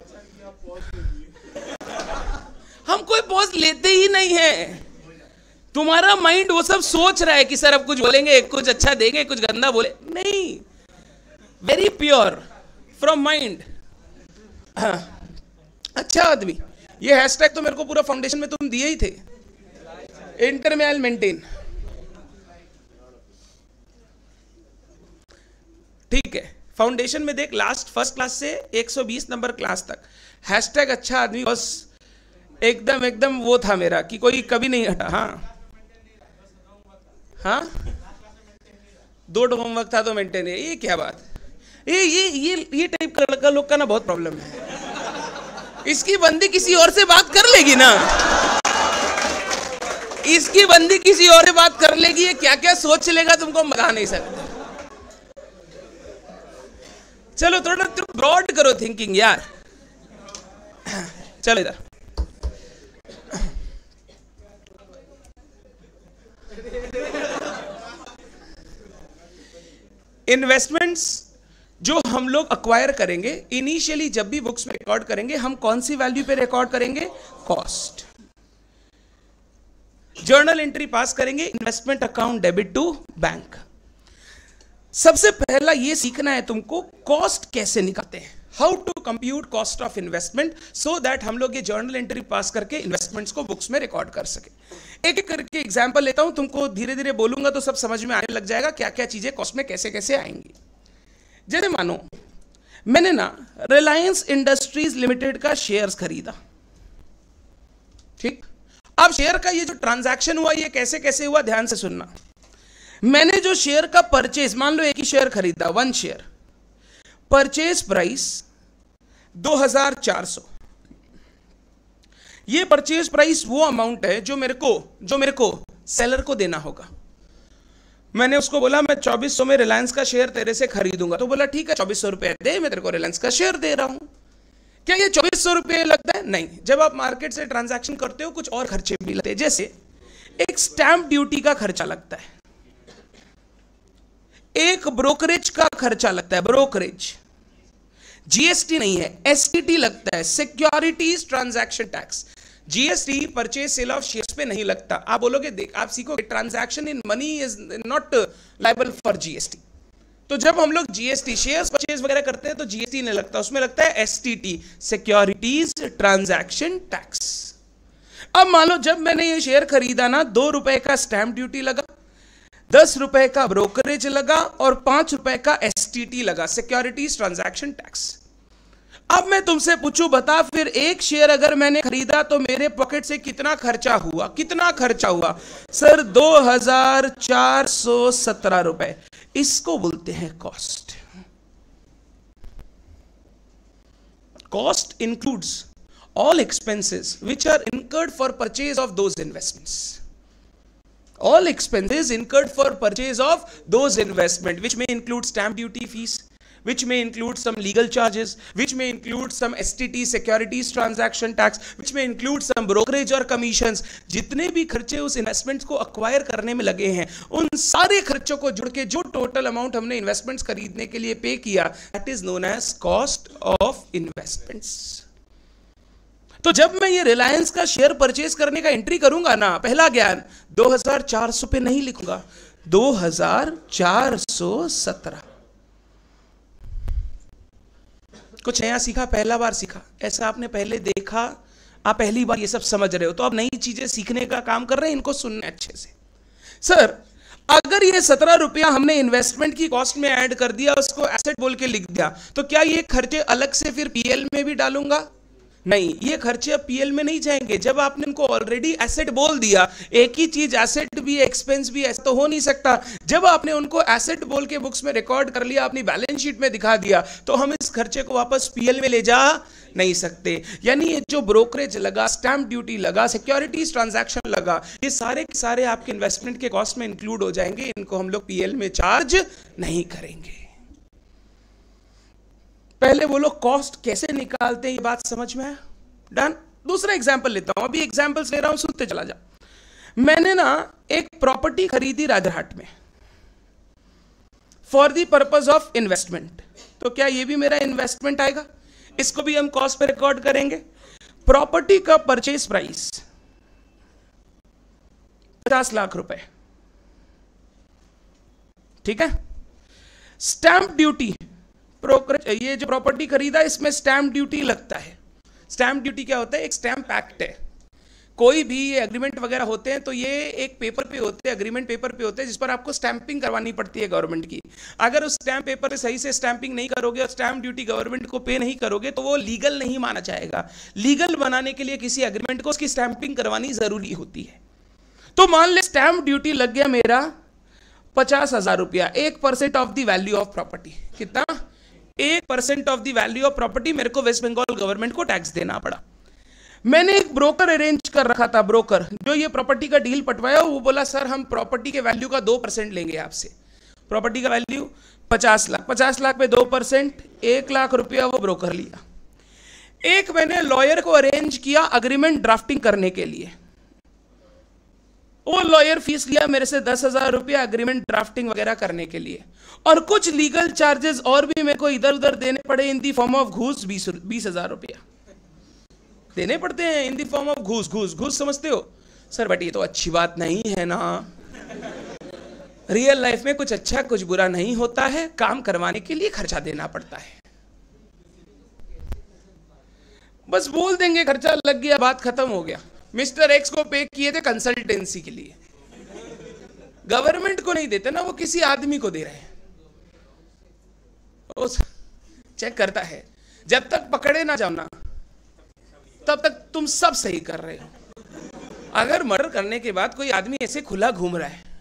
हम कोई पॉज लेते ही नहीं है। तुम्हारा माइंड वो सब सोच रहा है कि सर अब कुछ बोलेंगे, कुछ अच्छा देंगे, कुछ गंदा बोले, नहीं, वेरी प्योर फ्रॉम माइंड। अच्छा आदमी, ये हैशटैग तो मेरे को पूरा फाउंडेशन में तुम दिए ही थे, इंटर में आई विल मेंटेन। ठीक है, फाउंडेशन में देख, लास्ट फर्स्ट क्लास से एक सौ बीस नंबर क्लास तक हैशटैग अच्छा आदमी बस एकदम एकदम वो था मेरा कि कोई कभी नहीं हटा। हाँ हाँ, दो होमवर्क था तो मेंटेन है, ये क्या बात। ये ये ये ये टाइप का लड़का लोग का ना बहुत प्रॉब्लम है। इसकी बंदी किसी और से बात कर लेगी ना, इसकी बंदी किसी और से बात कर लेगी, ये क्या क्या सोच लेगा तुमको बता नहीं सकते। चलो थोड़ा तुम ब्रॉड करो थिंकिंग यार। चलो इधर, इन्वेस्टमेंट्स जो हम लोग अक्वायर करेंगे इनिशियली, जब भी बुक्स में रिकॉर्ड करेंगे, हम कौन सी वैल्यू पे रिकॉर्ड करेंगे? कॉस्ट। जर्नल एंट्री पास करेंगे, investment account debit to bank. सबसे पहला ये सीखना है तुमको, कॉस्ट कैसे निकालते हैं, how to compute cost of investment, so that हम लोग ये जर्नल एंट्री पास करके इन्वेस्टमेंट्स को बुक्स में रिकॉर्ड कर सके। एक एक करके एग्जांपल लेता हूं, तुमको धीरे धीरे बोलूंगा तो सब समझ में आने लग जाएगा क्या क्या चीजें कॉस्ट में कैसे कैसे आएंगी। जैसे मानो मैंने ना रिलायंस इंडस्ट्रीज लिमिटेड का शेयर्स खरीदा, ठीक। अब शेयर का ये जो ट्रांजैक्शन हुआ ये कैसे कैसे हुआ, ध्यान से सुनना। मैंने जो शेयर का परचेज, मान लो एक ही शेयर खरीदा, वन शेयर, परचेज प्राइस दो हजार चार सौ। ये परचेज प्राइस वो अमाउंट है जो मेरे को जो मेरे को सेलर को देना होगा। मैंने उसको बोला मैं चौबीस सौ में रिलायंस का शेयर तेरे से खरीदूंगा, तो बोला ठीक है चौबीस सौ रुपए दे, मैं तेरे को रिलायंस का शेयर दे रहा हूं। क्या ये चौबीस सौ रुपए लगता है? नहीं। जब आप मार्केट से ट्रांजैक्शन करते हो कुछ और खर्चे भी लगते हैं, जैसे एक स्टैंप ड्यूटी का खर्चा लगता है, एक ब्रोकरेज का खर्चा लगता है, ब्रोकरेज, जीएसटी नहीं है, एसटीटी लगता है, securities transaction tax. GST purchase sale of shares पे नहीं लगता। आप बोलोगे देख, आप सीखोगे transaction in money is not liable for GST. तो जब हम लोग जीएसटी शेयर्स परचेज वगैरह करते हैं तो जीएसटी नहीं लगता, उसमें लगता है एसटीटी, सिक्योरिटीज ट्रांजैक्शन टैक्स। अब मान लो जब मैंने ये शेयर खरीदा ना, दो रुपए का स्टैंप ड्यूटी लगा, दस रुपए का ब्रोकरेज लगा और पांच रुपए का एसटीटी लगा, सिक्योरिटीज ट्रांजैक्शन टैक्स। अब मैं तुमसे पूछूं, बता फिर एक शेयर अगर मैंने खरीदा तो मेरे पॉकेट से कितना खर्चा हुआ? कितना खर्चा हुआ सर? दो हजार चार सौ सत्रह रुपए। इसको बोलते हैं cost. Cost includes all expenses which are incurred for purchase of those investments. All expenses incurred for purchase of those investment, which may include stamp duty fees, which may include some legal charges, which may include some S T T, securities transaction tax, which may include some brokerage or commissions। जितने भी खर्चे उस investments को acquire करने में लगे हैं, उन सारे खर्चों को जुड़ के जो टोटल अमाउंट हमने इन्वेस्टमेंट्स खरीदने के लिए पे किया, that is known as cost of investments। तो जब मैं ये रिलायंस का शेयर परचेज करने का एंट्री करूंगा ना, पहला ज्ञान, दो हजार चार सौ पे नहीं लिखूंगा, दो हजार चार सौ सत्रह। कुछ नया सीखा, पहला बार सीखा, ऐसा आपने पहले देखा, आप पहली बार ये सब समझ रहे हो, तो आप नई चीजें सीखने का काम कर रहे हैं, इनको सुनना अच्छे से। सर अगर ये सत्रह रुपया हमने इन्वेस्टमेंट की कॉस्ट में ऐड कर दिया, उसको एसेट बोल के लिख दिया, तो क्या ये खर्चे अलग से फिर पीएल में भी डालूंगा? नहीं, ये खर्चे अब पीएल में नहीं जाएंगे। जब आपने इनको ऑलरेडी एसेट बोल दिया, एक ही चीज एसेट भी एक्सपेंस भी, ऐसा तो हो नहीं सकता। जब आपने उनको एसेट बोल के बुक्स में रिकॉर्ड कर लिया, अपनी बैलेंस शीट में दिखा दिया, तो हम इस खर्चे को वापस पीएल में ले जा नहीं सकते। यानी ये जो ब्रोकरेज लगा, स्टैंप ड्यूटी लगा, सिक्योरिटीज ट्रांजैक्शन लगा, ये सारे के सारे आपके इन्वेस्टमेंट के कॉस्ट में इंक्लूड हो जाएंगे। इनको हम लोग पीएल में चार्ज नहीं करेंगे। पहले वो लोग कॉस्ट कैसे निकालते हैं, ये बात समझ में आया? डन। दूसरा एग्जांपल लेता हूं, अभी एग्जांपल्स ले रहा हूं, सुनते चला जा। मैंने ना एक प्रॉपर्टी खरीदी राजरहाट में for the purpose of investment. तो क्या ये भी मेरा इन्वेस्टमेंट आएगा? इसको भी हम कॉस्ट पे रिकॉर्ड करेंगे। प्रॉपर्टी का परचेज प्राइस पचास लाख रुपए, ठीक है। स्टैंप ड्यूटी, ब्रोकरेज, ये जो प्रॉपर्टी खरीदा इसमें स्टैंप ड्यूटी लगता है। स्टैंप ड्यूटी क्या होता है? एक स्टैंप एक्ट है। कोई भी एग्रीमेंट वगैरह होते हैं तो ये एक पेपर पे होते हैं, एग्रीमेंट पेपर पे होते हैं, जिस पर आपको स्टैंपिंग करवानी पड़ती है गवर्नमेंट की। अगर उस स्टैंप पेपर पे सही से स्टैंपिंग नहीं करोगे और स्टैंप ड्यूटी गवर्नमेंट को पे नहीं करोगे तो वो लीगल नहीं माना जाएगा। लीगल बनाने के लिए किसी एग्रीमेंट को उसकी स्टैंपिंग करवानी जरूरी होती है। तो मान ले स्टैंप ड्यूटी लग गया मेरा पचास हजार रुपया, एक percent of the value of property. कितना? एक percent of the value of property मेरे को वेस्ट बंगाल गवर्नमेंट को टैक्स देना पड़ा। मैंने एक ब्रोकर अरेंज कर रखा था, ब्रोकर जो ये प्रॉपर्टी का डील पटवाया, वो बोला सर हम प्रॉपर्टी के वैल्यू का दो परसेंट लेंगे आपसे। प्रॉपर्टी का वैल्यू पचास लाख, पचास लाख पे दो परसेंट, एक लाख रुपया वो ब्रोकर लिया। एक मैंने लॉयर को अरेंज किया अग्रीमेंट ड्राफ्टिंग करने के लिए। वो लॉयर फीस लिया मेरे से दस हजार रुपया अग्रीमेंट ड्राफ्टिंग वगैरह करने के लिए, और कुछ लीगल चार्जेस और भी मेरे को इधर उधर देने पड़े इन दी फॉर्म ऑफ घूस। बीस बीस हजार रुपया देने पड़ते हैं इन दी फॉर्म ऑफ घूस। घूस घूस समझते हो सर? बट ये तो अच्छी बात नहीं है ना। रियल लाइफ में कुछ अच्छा कुछ बुरा नहीं होता है, काम करवाने के लिए खर्चा देना पड़ता है। बस बोल देंगे खर्चा लग गया, बात खत्म हो गया। मिस्टर एक्स को पे किए थे कंसल्टेंसी के लिए, गवर्नमेंट को नहीं देते ना, वो किसी आदमी को दे रहे हैं। वो चेक करता है, जब तक पकड़े ना जाओ ना तब तक तुम सब सही कर रहे हो। अगर मर्डर करने के बाद कोई आदमी ऐसे खुला घूम रहा है,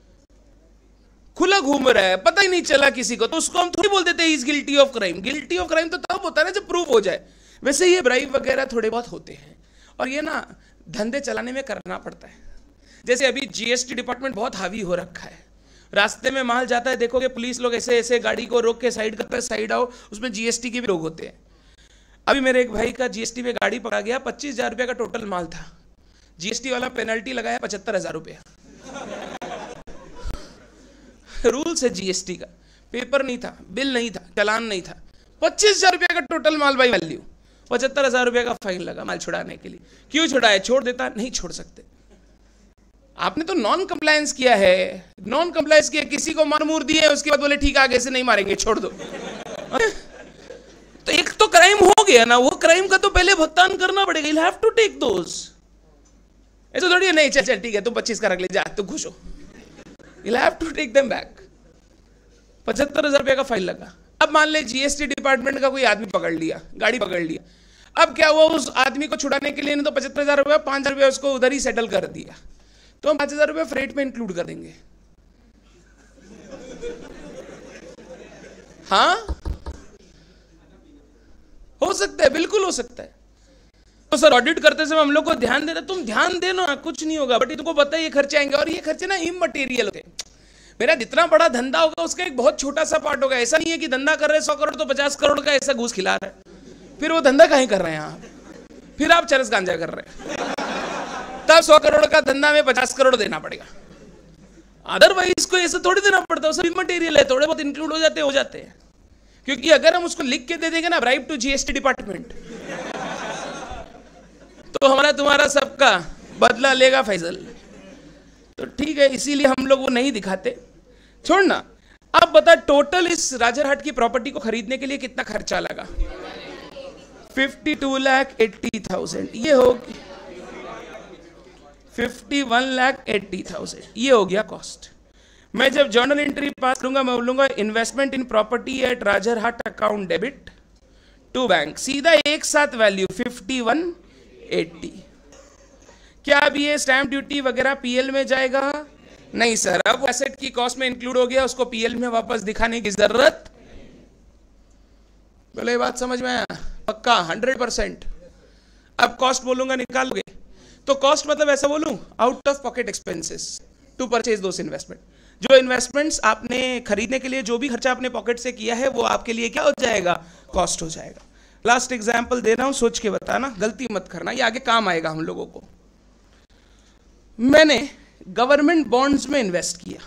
खुला घूम रहा है, पता ही नहीं चला किसी को, तो उसको हम थोड़ी बोल देते हैं is guilty of crime. Guilty of crime तो तब होता है ना जब प्रूव हो जाए। वैसे ये ब्राइब वगैरह थोड़े बहुत होते हैं, और ये ना धंधे चलाने में करना पड़ता है। जैसे अभी जीएसटी डिपार्टमेंट बहुत हावी हो रखा है। रास्ते में माल जाता है, देखोगे पुलिस लोग ऐसे ऐसे गाड़ी को रोक के साइड करते हैं, साइड आओ, उसमें जीएसटी के भी लोग होते हैं। अभी मेरे एक भाई का जीएसटी में गाड़ी पकड़ा गया, पच्चीस हजार रुपया का टोटल माल था। जीएसटी वाला पेनल्टी लगाया पचहत्तर हजार रुपया। रूल्स है जीएसटी का, पेपर नहीं था, बिल नहीं था, चालान नहीं था, पच्चीस हजार रुपया का टोटल माल बाई वैल्यू, पचहत्तर हजार रुपया का फाइन लगा माल छुड़ाने के लिए। क्यों छुड़ाए? छोड़ देता? नहीं छोड़ सकते। आपने तो नॉन कंप्लायंस किया है, नॉन कंप्लायंस किया, किसी को मार मूर दिए, उसके बाद बोले ठीक है आगे से नहीं मारेंगे, छोड़ दो। तो एक तो क्राइम हो गया ना, वो क्राइम का तो पहले भुगतान करना पड़ेगा। You have to take those. ऐसा थोड़ी नहीं चल चल ठीक है तुम पच्चीस का रख ले, जा तू खुश हो। You have to take them back. पचहत्तर हजार रुपया का फाइन लगा। अब मान ले जीएसटी डिपार्टमेंट का कोई आदमी पकड़ लिया, गाड़ी पकड़ लिया। अब क्या हुआ, उस आदमी को छुड़ाने के लिए ने तो पचहत्तर हजार रुपया, पांच हजार रुपया उसको उधर ही सेटल कर दिया, तो हम पांच हजार रुपया फ्रेट में इंक्लूड कर देंगे। हाँ हो सकता है, बिल्कुल हो सकता है। तो सर ऑडिट करते समय हम लोग को ध्यान देना, तुम ध्यान देना, कुछ नहीं होगा, बट तुमको पता है ये खर्चे आएंगे, और ये खर्चे ना इमटेरियल होते हैं। मेरा जितना बड़ा धंधा होगा उसका एक बहुत छोटा सा पार्ट होगा। ऐसा नहीं है कि धंधा कर रहे सौ करोड़ तो पचास करोड़ का ऐसा घूस खिला रहा है, फिर वो धंधा कहीं कर रहे हैं आप, फिर आप चरस गांजा कर रहे हैं, तब सौ करोड़ का धंधा में पचास करोड़ देना पड़ेगा। अदरवाइज को ऐसा थोड़ी देना पड़ता है, सब इमटेरियल है, थोड़े बहुत इंक्लूड हो जाते हो जाते हैं। क्योंकि अगर हम उसको लिख के दे देंगे ना, ब्राइब टू जीएसटी डिपार्टमेंट, तो हमारा तुम्हारा सबका बदला लेगा फैजल। तो ठीक है, इसीलिए हम लोग वो नहीं दिखाते। छोड़ना। अब बता टोटल इस राजरहाट की प्रॉपर्टी को खरीदने के लिए कितना खर्चा लगा? Fifty two lakh eighty thousand. ये हो fifty one lakh eighty thousand, ये हो गया कॉस्ट। मैं जब जर्नल एंट्री पास करूंगा मैं बोलूंगा investment in property at Rajarhat account debit to bank, सीधा एक साथ वैल्यू फिफ्टी वन एट्टी। क्या अब ये स्टैंप ड्यूटी वगैरह पीएल में जाएगा? नहीं सर, अब एसेट की कॉस्ट में इंक्लूड हो गया, उसको पीएल में वापस दिखाने की जरूरत। बोले ये बात समझ में आया? पक्का हंड्रेड परसेंट। अब कॉस्ट बोलूंगा निकालोगे, तो कॉस्ट मतलब ऐसा बोलूं, out of pocket expenses to purchase those investment. जो इन्वेस्टमेंट्स आपने खरीदने के लिए जो भी खर्चा अपने पॉकेट से किया है वो आपके लिए क्या हो जाएगा? कॉस्ट हो जाएगा। लास्ट एग्जांपल दे रहा हूं, सोच के बताना, गलती मत करना, ये आगे काम आएगा हम लोगों को। मैंने गवर्नमेंट बॉन्ड्स में इन्वेस्ट किया,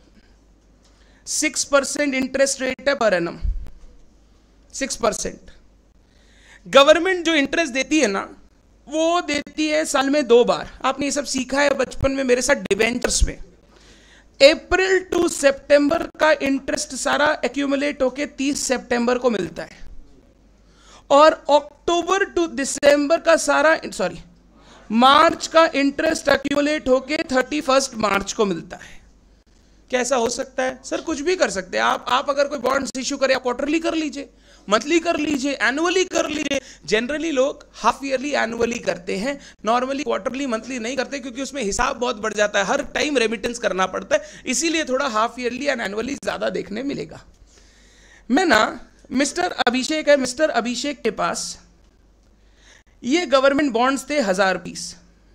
सिक्स परसेंट इंटरेस्ट रेट है per annum, six percent. Government जो इंटरेस्ट देती है ना, वो देती है साल में दो बार। आपने ये सब सीखा है बचपन में मेरे साथ डिबेंचर्स में। अप्रैल टू सितंबर का इंटरेस्ट सारा एक्यूमुलेट होके तीस सितंबर को मिलता है, और अक्टूबर टू दिसंबर का सारा, सॉरी मार्च का इंटरेस्ट एक्यूमुलेट होके थर्टी फर्स्ट मार्च को मिलता है। कैसा हो सकता है सर? कुछ भी कर सकते हैं आप। आप अगर कोई बॉन्ड्स इश्यू करें, क्वार्टरली कर लीजिए, मंथली कर लीजिए, एनुअली कर लीजिए। जनरली लोग हाफ ईयरली एनुअली करते हैं, नॉर्मली क्वार्टरली मंथली नहीं करते, क्योंकि उसमें हिसाब बहुत बढ़ जाता है, हर टाइम रेमिटेंस करना पड़ता है, इसीलिए थोड़ा हाफ ईयरली एंड एनुअली ज्यादा देखने मिलेगा। मैं ना मिस्टर अभिषेक है, मिस्टर अभिषेक के पास ये गवर्नमेंट बॉन्ड्स थे हजार पीस,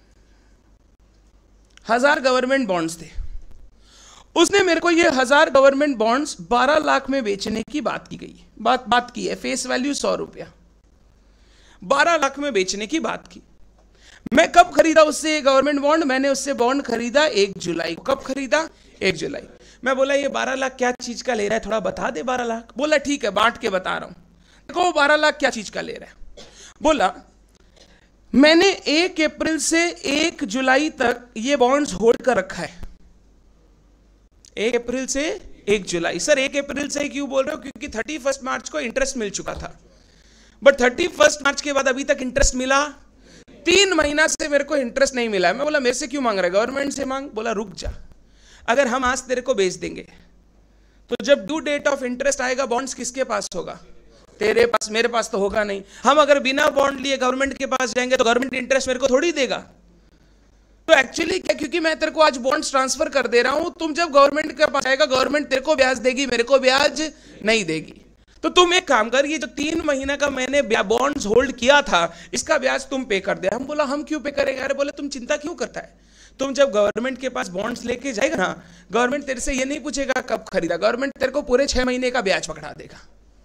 हजार गवर्नमेंट बॉन्ड्स थे। उसने मेरे को ये हजार गवर्नमेंट बॉन्ड्स बारह लाख में बेचने की बात की गई, बात बात की है, फेस वैल्यू सौ रुपया, बारह लाख में बेचने की बात की। मैं कब खरीदा उससे गवर्नमेंट बॉन्ड? मैंने उससे बॉन्ड खरीदा एक जुलाई को। कब खरीदा? एक जुलाई। मैं बोला ये बारह लाख क्या चीज का ले रहा है, थोड़ा बता दे बारह लाख। बोला ठीक है, बांट के बता रहा हूं। देखो बारह लाख क्या चीज का ले रहा है। बोला मैंने एक अप्रैल से एक जुलाई तक ये बॉन्ड्स होल्ड कर रखा है। एक अप्रैल से एक जुलाई। सर एक अप्रैल से क्यों बोल रहे हो? क्योंकि थर्टी फर्स्ट मार्च को इंटरेस्ट मिल चुका था, बट थर्टी फर्स्ट मार्च के बाद अभी तक इंटरेस्ट मिला, तीन महीना से मेरे को इंटरेस्ट नहीं मिला है। मैं बोला मेरे से क्यों मांग रहा है? गवर्नमेंट से मांग। बोला रुक जा, अगर हम आज तेरे को बेच देंगे तो जब ड्यू डेट ऑफ इंटरेस्ट आएगा बॉन्ड्स किसके पास होगा? तेरे पास। मेरे पास तो होगा नहीं। हम अगर बिना बॉन्ड लिए गवर्नमेंट के पास जाएंगे तो गवर्नमेंट इंटरेस्ट मेरे को थोड़ी देगा। तो एक्चुअली क्या, क्योंकि मैं तेरे को आज बॉन्ड्स ट्रांसफर कर दे रहा हूं, तुम जब गवर्नमेंट के पास आएगा गवर्नमेंट तेरे को ब्याज देगी, मेरे को ब्याज नहीं देगी। तो तुम एक काम कर, ये जो तीन महीना का मैंने बॉन्ड्स होल्ड किया था इसका ब्याज तुम पे कर दे। हम बोला हम क्यों पे करेंगे? अरे बोले तुम चिंता क्यों करता है, तुम जब गवर्नमेंट के पास बॉन्ड्स लेके जाएगा ना, गवर्नमेंट तेरे से ये नहीं पूछेगा कब खरीदा, गवर्नमेंट तेरे को पूरे छह महीने का ब्याज पकड़ा देगा।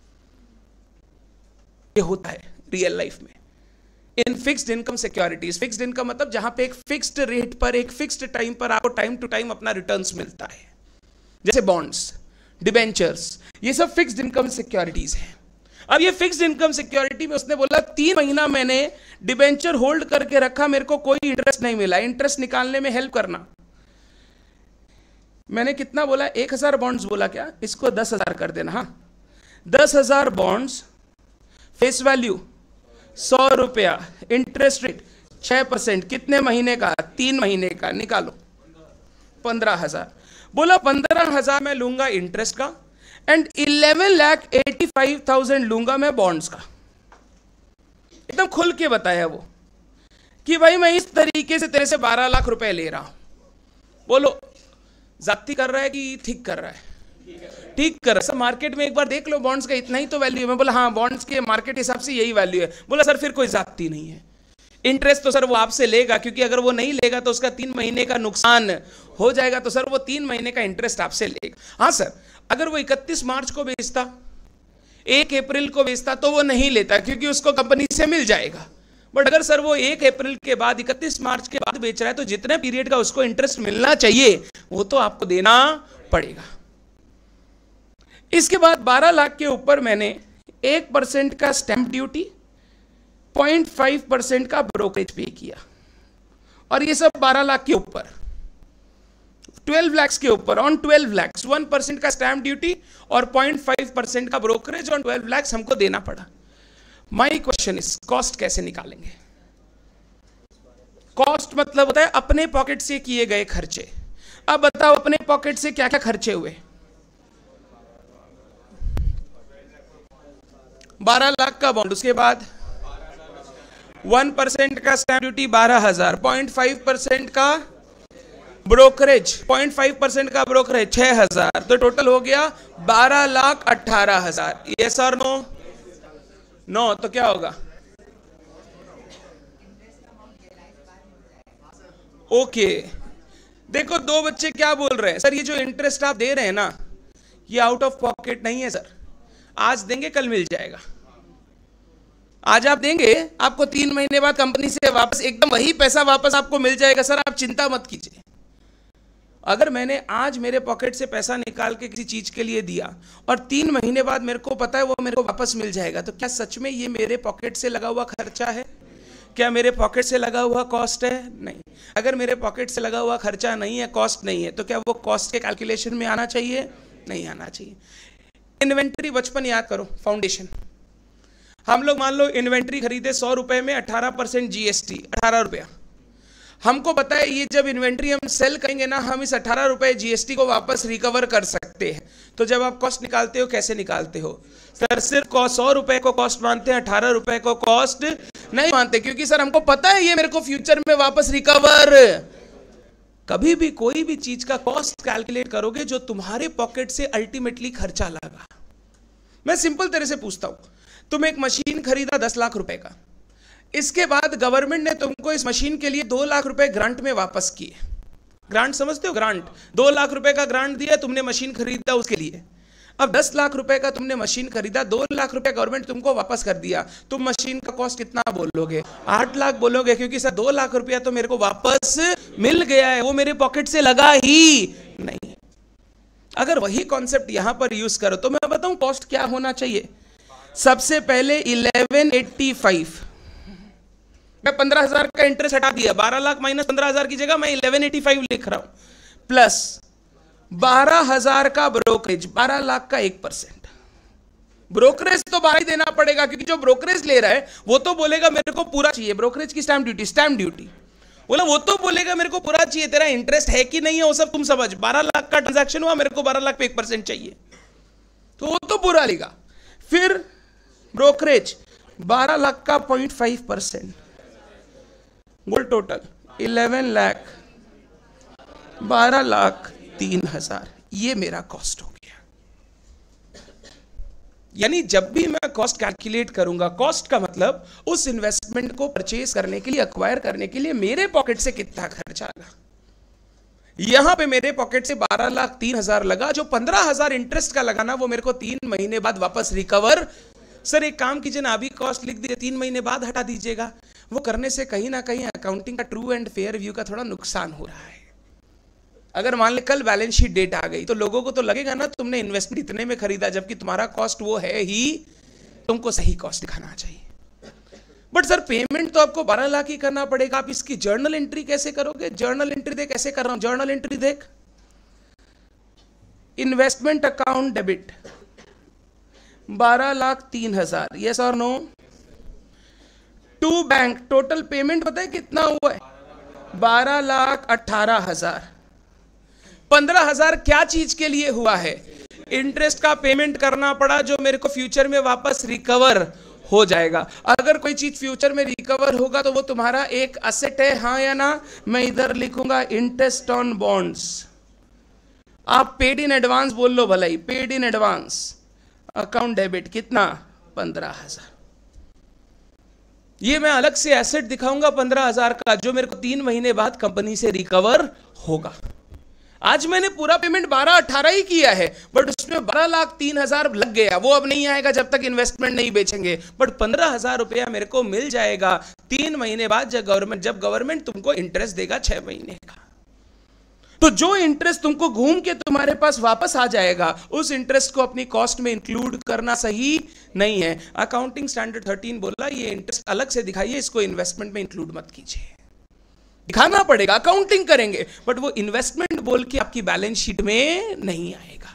ये होता है रियल लाइफ में in fixed income securities. Fixed income मतलब जहां पे एक फिक्स्ड रेट पर एक फिक्स्ड टाइम पर आपको टाइम टू टाइम अपना रिटर्न्स मिलता है, जैसे बॉन्ड्स, डिबेंचर्स, ये सब फिक्स्ड इनकम सिक्योरिटीज हैं। अब ये फिक्स्ड इनकम सिक्योरिटी में उसने बोला तीन महीना मैंने डिबेंचर होल्ड करके रखा, मेरे को कोई इंटरेस्ट नहीं मिला, इंटरेस्ट निकालने में हेल्प करना। मैंने कितना बोला? एक हजार बॉन्ड्स बोला क्या? इसको दस हजार कर देना। हाँ, दस हजार बॉन्ड्स, फेस वैल्यू सौ रुपया, इंटरेस्ट रेट छह परसेंट, कितने महीने का? तीन महीने का। निकालो पंद्रह हजार। बोला पंद्रह हजार मैं लूंगा इंटरेस्ट का and eleven lakh eighty five thousand लूंगा मैं बॉन्ड्स का। एकदम खुल के बताया वो कि भाई मैं इस तरीके से तेरे से बारह लाख रुपए ले रहा हूं। बोलो जाती कर रहा है कि ठीक कर रहा है? ठीक कर रहा है। सर मार्केट में एक बार देख लो, बॉन्ड्स का इतना ही तो वैल्यू है। मैं बोला हाँ बॉन्ड्स के मार्केट हिसाब से यही वैल्यू है। बोला सर फिर कोई जाती नहीं है, इंटरेस्ट तो सर वो आपसे लेगा, क्योंकि अगर वो नहीं लेगा तो उसका तीन महीने का नुकसान हो जाएगा, तो सर वो तीन महीने का इंटरेस्ट आपसे लेगा। हाँ सर, अगर वो इकतीस मार्च को बेचता, एक अप्रैल को बेचता तो वो नहीं लेता, क्योंकि उसको कंपनी से मिल जाएगा। बट अगर सर वो एक अप्रैल के बाद इकतीस मार्च के बाद बेच रहा है तो जितने पीरियड का उसको इंटरेस्ट मिलना चाहिए वो तो आपको देना पड़ेगा। इसके बाद बारह लाख के ऊपर मैंने एक परसेंट का stamp duty, point five percent का ब्रोकरेज पे किया, और ये सब बारह लाख के ऊपर, ट्वेल्व लाख के ऊपर, on twelve lakh one percent का स्टैंप ड्यूटी और पॉइंट फाइव परसेंट का ब्रोकरेज ऑन ट्वेल्व लाख हमको देना पड़ा। माई क्वेश्चन इज कॉस्ट कैसे निकालेंगे? कॉस्ट मतलब होता है अपने पॉकेट से किए गए खर्चे। अब बताओ अपने पॉकेट से क्या क्या खर्चे हुए? बारह लाख का बॉन्ड, उसके बाद वन परसेंट का स्टैंप ड्यूटी बारह हजार, पॉइंट फाइव परसेंट का ब्रोकरेज, पॉइंट फाइव परसेंट का ब्रोकरेज छह हजार, तो टोटल हो गया बारह लाख अट्ठारह हजार। यस और नो? नो तो क्या होगा? Okay okay. देखो दो बच्चे क्या बोल रहे हैं, सर ये जो इंटरेस्ट आप दे रहे हैं ना, ये आउट ऑफ पॉकेट नहीं है सर, आज देंगे कल मिल जाएगा। आज आप देंगे, आपको तीन महीने बाद कंपनी से वापस एकदम वही पैसा वापस आपको मिल जाएगा। सर आप चिंता मत कीजिए। अगर मैंने आज मेरे पॉकेट से पैसा निकाल के किसी चीज के लिए दिया और तीन महीने बाद मेरे को पता है वो मेरे को वापस मिल जाएगा, तो क्या सच में ये मेरे पॉकेट से लगा हुआ खर्चा है? क्या मेरे पॉकेट से लगा हुआ कॉस्ट है? नहीं। अगर मेरे पॉकेट से लगा हुआ खर्चा नहीं है, कॉस्ट नहीं है, तो क्या वो कॉस्ट के कैलकुलेशन में आना चाहिए? नहीं आना चाहिए। इन्वेंट्री बचपन याद करो, फाउंडेशन। हम लोग मान लो इन्वेंट्री खरीदे सौ रुपए में, अठारह परसेंट जीएसटी, अठारह रुपया। हमको पता है ये जब इन्वेंट्री हम सेल करेंगे ना, हम इस अठारह रुपए जीएसटी को वापस रिकवर कर सकते हैं। तो जब आप कॉस्ट निकालते हो, कैसे निकालते हो? सर सिर्फ सौ रुपए को कॉस्ट मानते हैं, अठारह रुपए को कॉस्ट नहीं मानते, क्योंकि सर हमको पता है ये मेरे को फ्यूचर में वापस रिकवर। कभी भी कोई भी चीज का कॉस्ट कैलकुलेट करोगे जो तुम्हारे पॉकेट से अल्टीमेटली खर्चा लगा। मैं सिंपल तरह से पूछता हूं, तुम एक मशीन खरीदा दस लाख रुपए का, इसके बाद गवर्नमेंट ने तुमको इस मशीन के लिए दो लाख रुपए ग्रांट में वापस किए। ग्रांट समझते हो? ग्रांट, दो लाख रुपए का ग्रांट दिया, तुमने मशीन खरीदा उसके लिए। अब दस लाख रुपए का तुमने मशीन खरीदा, दो लाख रुपए गवर्नमेंट तुमको वापस कर दिया, तुम मशीन का कॉस्ट कितना बोलोगे? आठ लाख बोलोगे, क्योंकि सर दो लाख रुपया तो मेरे को वापस मिल गया है, वो मेरे पॉकेट से लगा ही नहीं। अगर वही कॉन्सेप्ट यहां पर यूज करो तो मैं बताऊं कॉस्ट क्या होना चाहिए। सबसे पहले इलेवन एट्टी फाइव, मैं पंद्रह हजार का इंटरेस्ट हटा दिया, बारह लाख माइनस पंद्रह हजार की जगह मैं इलेवन एटी फाइव लिख रहा हूं, प्लस बारह हजार का ब्रोकरेज, बारह लाख का एक परसेंट ब्रोकरेज तो बारह ही देना पड़ेगा, क्योंकि जो ब्रोकरेज ले रहा है वो तो बोलेगा मेरे को पूरा चाहिए। ब्रोकरेज की स्टैंप ड्यूटी, स्टैंप ड्यूटी बोला, वो तो बोलेगा मेरे को पूरा चाहिए। तेरा इंटरेस्ट है कि नहीं है वो सब तुम समझ। बारह लाख का ट्रांजैक्शन हुआ, मेरे को बारह लाख पे एक परसेंट चाहिए, तो वो तो पूरा लेगा। फिर ब्रोकरेज बारह लाख का पॉइंट फाइव परसेंट, बोल टोटल इलेवन लाख, बारह लाख तीन हजार, ये मेरा कॉस्ट हो गया। यानी जब भी मैं कॉस्ट कैलकुलेट करूंगा, कॉस्ट का मतलब उस इन्वेस्टमेंट को परचेज करने के लिए, अक्वायर करने के लिए मेरे पॉकेट से कितना खर्चा लगा। यहां पे मेरे पॉकेट से बारह लाख तीन हजार लगा, जो पंद्रह हजार इंटरेस्ट का लगाना वो मेरे को तीन महीने बाद वापस रिकवर। सर एक काम कीजिए ना, अभी कॉस्ट लिख दीजिए, तीन महीने बाद हटा दीजिएगा। वो करने से कहीं ना कहीं अकाउंटिंग का ट्रू एंड फेयर व्यू का थोड़ा नुकसान हो रहा है। अगर मान ले कल बैलेंस शीट डेट आ गई तो लोगों को तो लगेगा ना तुमने इन्वेस्टमेंट इतने में खरीदा, जबकि तुम्हारा कॉस्ट वो है ही, तुमको सही कॉस्ट दिखाना चाहिए। बट सर पेमेंट तो आपको बारह लाख ही करना पड़ेगा, आप इसकी जर्नल एंट्री कैसे करोगे? जर्नल एंट्री देख, कैसे कर रहा हूं, जर्नल एंट्री देख। इन्वेस्टमेंट अकाउंट डेबिट बारह लाख तीन हजार, यस और no? To bank, total payment पता है कितना हुआ है? बारह लाख अट्ठारह हजार। पंद्रह हजार क्या चीज के लिए हुआ है? इंटरेस्ट का पेमेंट करना पड़ा, जो मेरे को फ्यूचर में वापस रिकवर हो जाएगा। अगर कोई चीज फ्यूचर में रिकवर होगा तो वो तुम्हारा एक असेट है, हाँ या ना? मैं इधर लिखूंगा इंटरेस्ट ऑन बॉन्ड्स। आप पेड इन एडवांस बोल लो भलाई, paid in advance account debit कितना? पंद्रह हजार। ये मैं अलग से एसेट दिखाऊंगा पंद्रह हजार का, जो मेरे को तीन महीने बाद कंपनी से रिकवर होगा। आज मैंने पूरा पेमेंट बारह अठारह ही किया है, बट उसमें बारह लाख तीन हजार लग गया, वो अब नहीं आएगा जब तक इन्वेस्टमेंट नहीं बेचेंगे। बट पंद्रह हजार रुपया मेरे को मिल जाएगा तीन महीने बाद, जब गवर्नमेंट जब गवर्नमेंट तुमको इंटरेस्ट देगा छह महीने का। तो जो इंटरेस्ट तुमको घूम के तुम्हारे पास वापस आ जाएगा, उस इंटरेस्ट को अपनी कॉस्ट में इंक्लूड करना सही नहीं है। अकाउंटिंग स्टैंडर्ड थर्टीन बोला ये इंटरेस्ट अलग से दिखाइए, इसको इन्वेस्टमेंट में इंक्लूड मत कीजिए। दिखाना पड़ेगा, अकाउंटिंग करेंगे, बट वो इन्वेस्टमेंट बोल के आपकी बैलेंस शीट में नहीं आएगा।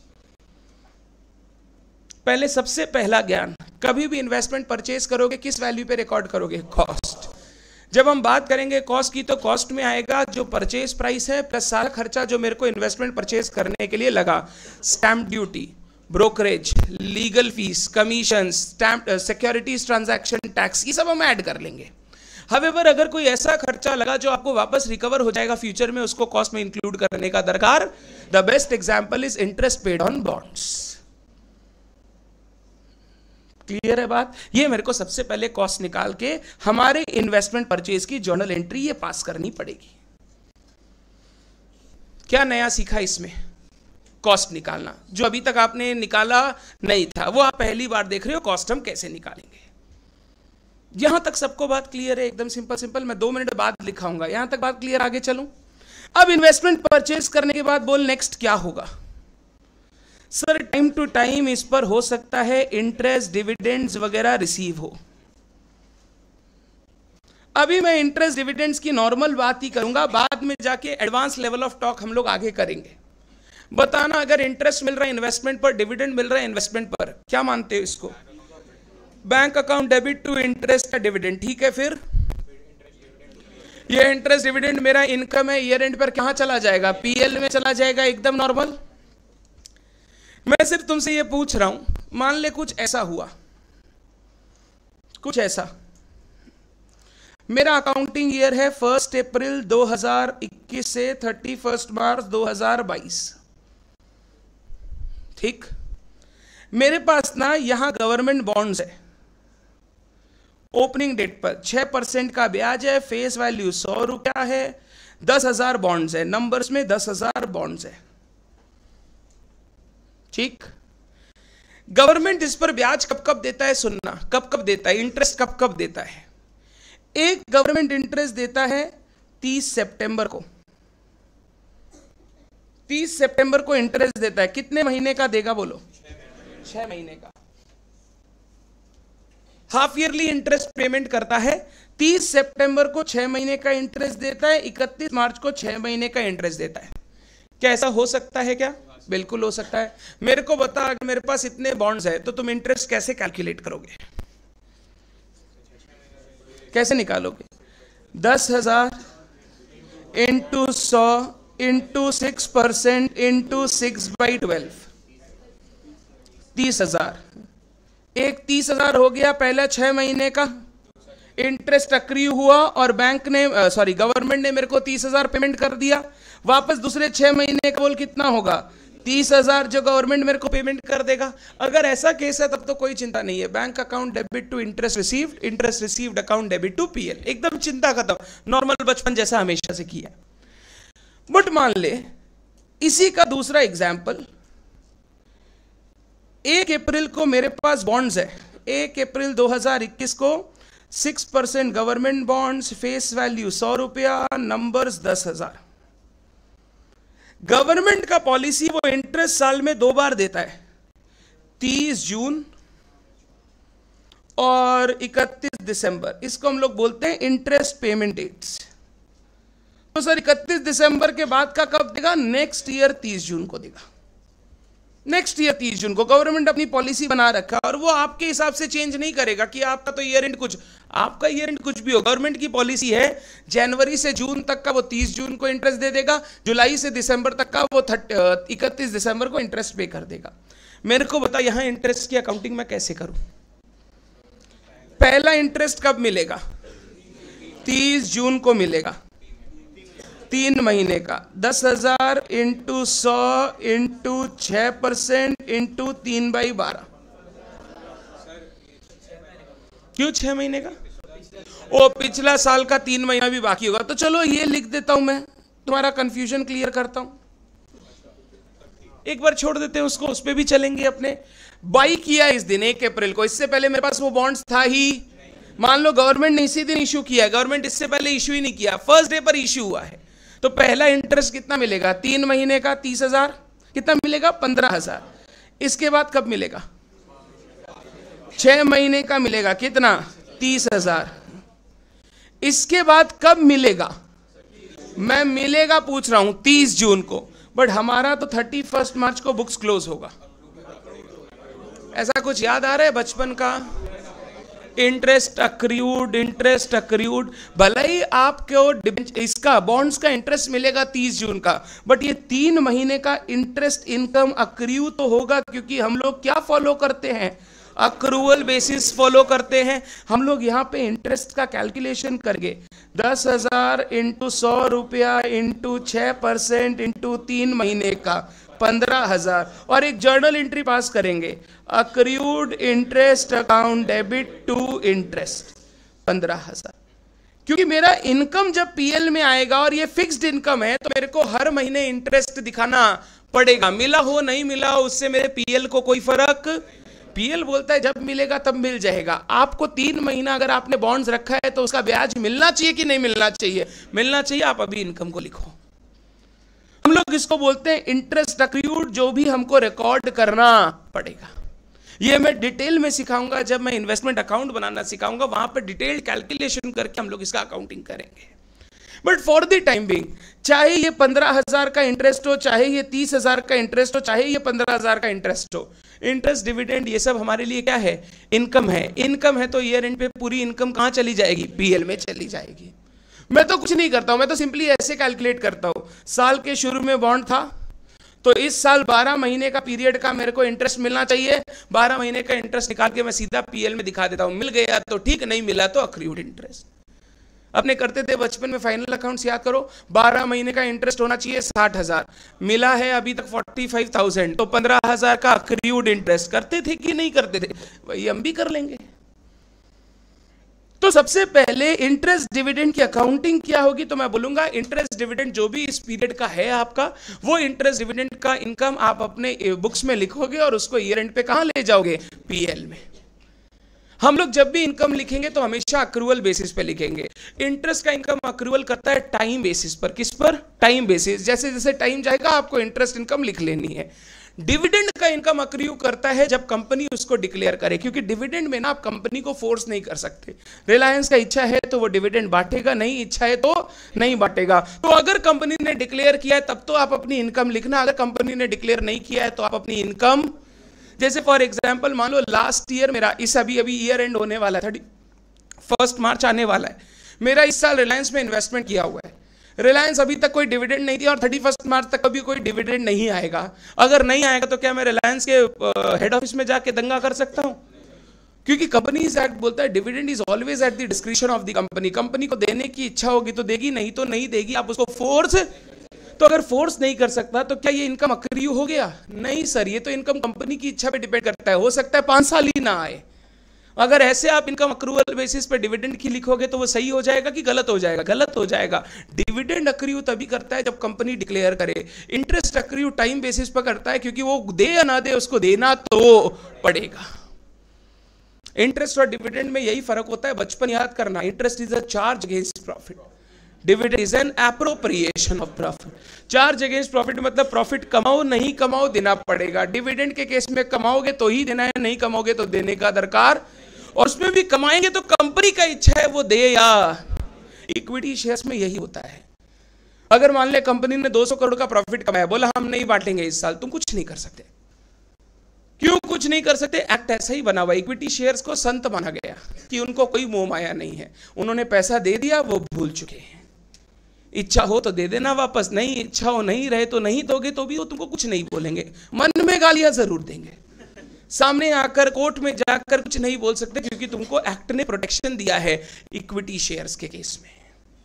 पहले सबसे पहला ज्ञान, कभी भी इन्वेस्टमेंट परचेज करोगे किस वैल्यू पे रिकॉर्ड करोगे? कॉस्ट। जब हम बात करेंगे कॉस्ट की तो कॉस्ट में आएगा जो परचेज प्राइस है प्लस सारा खर्चा जो मेरे को इन्वेस्टमेंट परचेज करने के लिए लगा। Stamp duty, brokerage, legal fees, commission, stamp, securities transaction tax, ये सब हम ऐड कर लेंगे। हावेवर अगर कोई ऐसा खर्चा लगा जो आपको वापस रिकवर हो जाएगा फ्यूचर में, उसको कॉस्ट में इंक्लूड करने का दरकार। The best example is interest paid on bonds. Clear है बात? ये मेरे को सबसे पहले कॉस्ट निकाल के हमारे इन्वेस्टमेंट परचेज की जर्नल एंट्री ये पास करनी पड़ेगी। क्या नया सीखा इसमें? कॉस्ट निकालना, जो अभी तक आपने निकाला नहीं था वो आप पहली बार देख रहे हो, कॉस्ट हम कैसे निकालेंगे। यहां तक सबको बात क्लियर है? एकदम सिंपल सिंपल। मैं दो मिनट बाद लिखाऊंगा, यहां तक बात क्लियर? आगे चलूं। अब इन्वेस्टमेंट परचेज करने के बाद बोल नेक्स्ट क्या होगा? सर टाइम टू टाइम इस पर हो सकता है इंटरेस्ट, डिविडेंड्स वगैरह रिसीव हो। अभी मैं इंटरेस्ट डिविडेंड्स की नॉर्मल बात ही करूंगा, बाद में जाके एडवांस लेवल ऑफ टॉक हम लोग आगे करेंगे। बताना अगर इंटरेस्ट मिल रहा है इन्वेस्टमेंट पर, डिविडेंड मिल रहा है इन्वेस्टमेंट पर, क्या मानते हो इसको? Bank account debit to interest या डिविडेंड, ठीक है। फिर ये इंटरेस्ट डिविडेंड मेरा इनकम है, ईयर एंड पर कहां चला जाएगा? पीएल में चला जाएगा, एकदम नॉर्मल। मैं सिर्फ तुमसे ये पूछ रहा हूं, मान ले कुछ ऐसा हुआ, कुछ ऐसा, मेरा अकाउंटिंग ईयर है फर्स्ट अप्रैल दो हज़ार इक्कीस से थर्टी फर्स्ट मार्च दो हज़ार बाईस, ठीक। मेरे पास ना यहां गवर्नमेंट बॉन्ड्स है, ओपनिंग डेट पर छह परसेंट का ब्याज है, फेस वैल्यू सौ रुपया है, दस हजार बॉन्ड्स है, नंबर्स में दस हजार बॉन्ड्स है, ठीक। गवर्नमेंट इस पर ब्याज कब कब देता है? सुनना, कब कब देता है, इंटरेस्ट कब कब देता है। एक गवर्नमेंट इंटरेस्ट देता है तीस सितंबर को, तीस सितंबर को इंटरेस्ट देता है। कितने महीने का देगा बोलो? छह महीने का। हाफ ईयरली इंटरेस्ट पेमेंट करता है, तीस सितंबर को छह महीने का इंटरेस्ट देता है, इकतीस मार्च को छह महीने का इंटरेस्ट देता है। क्या ऐसा हो सकता है क्या? बिल्कुल हो सकता है। मेरे को बता, अगर मेरे पास इतने बॉन्ड्स है तो तुम इंटरेस्ट कैसे कैलकुलेट करोगे, कैसे निकालोगे? दस हजार इंटू सौ into six percent into six by twelve, तीस हजार। एक तीस हजार हो गया पहला छह महीने का इंटरेस्ट अक्रिय हुआ, और बैंक ने सॉरी गवर्नमेंट ने मेरे को तीस हजार पेमेंट कर दिया। वापस दूसरे छह महीने का बोल कितना होगा? तीस हजार जो गवर्नमेंट मेरे को पेमेंट कर देगा। अगर ऐसा केस है तब तो कोई चिंता नहीं है, bank account debit to interest received, interest received account debit to PL, एकदम चिंता खत्म, नॉर्मल बचपन जैसा हमेशा से किया। बट मान ले इसी का दूसरा एग्जाम्पल, एक अप्रैल को मेरे पास बॉन्ड्स है, एक अप्रैल दो हज़ार इक्कीस को six percent government bonds, face value सौ रुपया, नंबर्स दस हजार। गवर्नमेंट का पॉलिसी वो इंटरेस्ट साल में दो बार देता है, तीस जून और इकतीस दिसंबर। इसको हम लोग बोलते हैं इंटरेस्ट पेमेंट डेट्स। तो सर इकतीस दिसंबर के बाद का कब देगा? नेक्स्ट ईयर तीस जून को देगा। नेक्स्ट ईयर तीस जून को गवर्नमेंट अपनी पॉलिसी बना रखा, और वो आपके हिसाब से चेंज नहीं करेगा कि आपका तो ईयर एंड कुछ, आपका ईयर एंड कुछ भी हो। गवर्नमेंट की पॉलिसी है जनवरी से जून तक का वो तीस जून को इंटरेस्ट दे देगा, जुलाई से दिसंबर तक का वो इकतीस दिसंबर को इंटरेस्ट पे कर देगा। मेरे को बता यहां इंटरेस्ट की अकाउंटिंग मैं कैसे करूं? पहला इंटरेस्ट कब मिलेगा? तीस जून को मिलेगा, तीन महीने का, दस हजार इंटू सौ इंटू छह परसेंट इंटू तीन बाई बारह। क्यों छह महीने का? ओ पिछला साल का तीन महीना भी बाकी होगा। तो चलो ये लिख देता हूं, मैं तुम्हारा कंफ्यूजन क्लियर करता हूं। एक बार छोड़ देते हैं उसको, उस पर भी चलेंगे अपने। बाई किया इस दिन एक अप्रैल को, इससे पहले मेरे पास वो बॉन्ड्स था ही। मान लो गवर्नमेंट ने इसी दिन इशू किया है, गवर्नमेंट इससे पहले इशू ही नहीं किया, फर्स्ट डे पर इशू हुआ है। तो पहला इंटरेस्ट कितना मिलेगा? तीन महीने का तीस हजार, कितना मिलेगा? पंद्रह हजार। इसके बाद कब मिलेगा? छह महीने का मिलेगा, कितना? तीस हजार। इसके बाद कब मिलेगा? मैं मिलेगा पूछ रहा हूं तीस जून को, बट हमारा तो थर्टी फर्स्ट मार्च को बुक्स क्लोज होगा। ऐसा कुछ याद आ रहा है बचपन का? Interest accrued, interest accrued. भले ही आपको इसका बॉन्ड्स का इंटरेस्ट मिलेगा तीस जून का, बट ये तीन महीने का इंटरेस्ट इनकम अक्रू तो होगा, क्योंकि हम लोग क्या फॉलो करते हैं, अक्रूवल बेसिस फॉलो करते हैं। हम लोग यहाँ पे इंटरेस्ट का कैलकुलेशन करके दस हजार इंटू सौ रुपया इंटू छः परसेंट इंटू तीन महीने का पंद्रह हजार और एक जर्नल एंट्री पास करेंगे, accrued interest account debit to interest पंद्रह हजार। क्योंकि मेरा इनकम जब पीएल में आएगा और ये फिक्स्ड इनकम है तो मेरे को हर महीने इंटरेस्ट दिखाना पड़ेगा, मिला हो नहीं मिला हो उससे मेरे पीएल को कोई फर्क। पीएल बोलता है जब मिलेगा तब मिल जाएगा। आपको तीन महीना अगर आपने बॉन्ड्स रखा है तो उसका ब्याज मिलना चाहिए कि नहीं मिलना चाहिए, मिलना चाहिए। आप अभी इनकम को लिखो। हम लोग इसको बोलते हैं इंटरेस्ट अक्रूड, जो भी हमको रिकॉर्ड करना पड़ेगा। ये मैं डिटेल में सिखाऊंगा जब मैं इन्वेस्टमेंट अकाउंट बनाना सिखाऊंगा, वहां पर डिटेल कैलकुलेशन करके हम लोग इसका अकाउंटिंग करेंगे। But for the time being, चाहे ये पंद्रह हजार का इंटरेस्ट हो, चाहे ये तीस हजार का इंटरेस्ट हो, चाहे ये पंद्रह हजार का इंटरेस्ट हो, इंटरेस्ट डिविडेंड ये सब हमारे लिए क्या है, इनकम है। इनकम है तो ईयर एंड पे पूरी इनकम कहां चली जाएगी, पीएल में चली जाएगी। मैं तो कुछ नहीं करता हूं, मैं तो सिंपली ऐसे कैलकुलेट करता हूं। साल के शुरू में बॉन्ड था तो इस साल बारह महीने का पीरियड का मेरे को इंटरेस्ट मिलना चाहिए, बारह महीने का इंटरेस्ट निकाल के मैं सीधा पीएल में दिखा देता हूं। मिल गया तो ठीक, नहीं मिला तो अक्रूड इंटरेस्ट। अपने करते थे बचपन में फाइनल अकाउंट्स, याद करो, बारह महीने का इंटरेस्ट होना चाहिए साठ हजार, मिला है अभी तक फोर्टी फाइव थाउजेंड, तो पंद्रह हजार का अक्रूड इंटरेस्ट। करते थे कि नहीं करते थे, वही हम भी कर लेंगे। तो सबसे पहले इंटरेस्ट डिविडेंड की अकाउंटिंग क्या होगी, तो मैं बोलूंगा इंटरेस्ट डिविडेंड जो भी इस पीरियड का है आपका, वो इंटरेस्ट डिविडेंड का इनकम आप अपने बुक्स में लिखोगे और उसको ईयर एंड पे कहां ले जाओगे, पीएल में। हम लोग जब भी इनकम लिखेंगे तो हमेशा अक्रूवल बेसिस पे लिखेंगे। इंटरेस्ट का इनकम अक्रूवल करता है टाइम बेसिस पर। किस पर, टाइम बेसिस। जैसे जैसे टाइम जाएगा आपको इंटरेस्ट इनकम लिख लेनी है। डिविडेंड का इनकम अक्रू करता है जब कंपनी उसको डिक्लेयर करे, क्योंकि डिविडेंड में ना आप कंपनी को फोर्स नहीं कर सकते। रिलायंस का इच्छा है तो वो डिविडेंड बांटेगा, नहीं इच्छा है तो नहीं बांटेगा। तो अगर कंपनी ने डिक्लेयर किया है तब तो आप अपनी इनकम लिखना, अगर कंपनी ने डिक्लेयर नहीं किया है तो आप अपनी इनकम, जैसे फॉर एग्जाम्पल मान लो लास्ट ईयर मेरा, इस अभी अभी ईयर एंड होने वाला है, थर्टी फर्स्ट मार्च आने वाला है, मेरा इस साल रिलायंस में इन्वेस्टमेंट किया हुआ है। रिलायंस अभी तक कोई डिविडेंड नहीं दिया और थर्टी फर्स्ट मार्च तक कभी कोई डिविडेंड नहीं आएगा। अगर नहीं आएगा तो क्या मैं रिलायंस के हेड ऑफिस में जाके दंगा कर सकता हूं? क्योंकि कंपनीज एक्ट बोलता है dividend is always at the discretion of the company. Company को देने की इच्छा होगी तो देगी, नहीं तो नहीं देगी। आप उसको फोर्स, तो अगर फोर्स नहीं कर सकता तो क्या ये इनकम अक्रू हो गया? नहीं सर, ये तो इनकम कंपनी की इच्छा पे डिपेंड करता है। हो सकता है पांच साल ही ना आए। अगर ऐसे आप इनकम अक्रूवल बेसिस पे डिविडेंड की लिखोगे तो वो सही हो जाएगा कि गलत हो जाएगा? गलत हो जाएगा। डिविडेंड अक्रू तभी करता है जब कंपनी डिक्लेयर करे। इंटरेस्ट अक्रू टाइम बेसिस पर करता है, क्योंकि वो दे या ना दे उसको देना तो पड़ेगा। इंटरेस्ट और डिविडेंड में यही फर्क होता है, बचपन याद करना। Interest is a charge against profit, dividend is an appropriation of profit. Charge against profit मतलब प्रॉफिट कमाओ नहीं कमाओ देना पड़ेगा। डिविडेंड के केस में कमाओगे तो ही देना है, नहीं कमाओगे तो देने का दरकार, और उसमें भी कमाएंगे तो कंपनी का इच्छा है वो दे या। इक्विटी शेयर्स में यही होता है। अगर मान ले कंपनी ने दो सौ करोड़ का प्रॉफिट कमाया, बोला हम नहीं बांटेंगे इस साल, तुम कुछ नहीं कर सकते। क्यों कुछ नहीं कर सकते? एक्ट ऐसा ही बना हुआ। इक्विटी शेयर्स को संत माना गया कि उनको कोई मोह माया नहीं है। उन्होंने पैसा दे दिया, वो भूल चुके हैं। इच्छा हो तो दे देना वापस, नहीं इच्छा हो नहीं रहे तो नहीं दोगे तो भी वो तुमको कुछ नहीं बोलेंगे। मन में गालियां जरूर देंगे, सामने आकर कोर्ट में जाकर कुछ नहीं बोल सकते, क्योंकि तुमको एक्ट ने प्रोटेक्शन दिया है इक्विटी शेयर्स के केस में।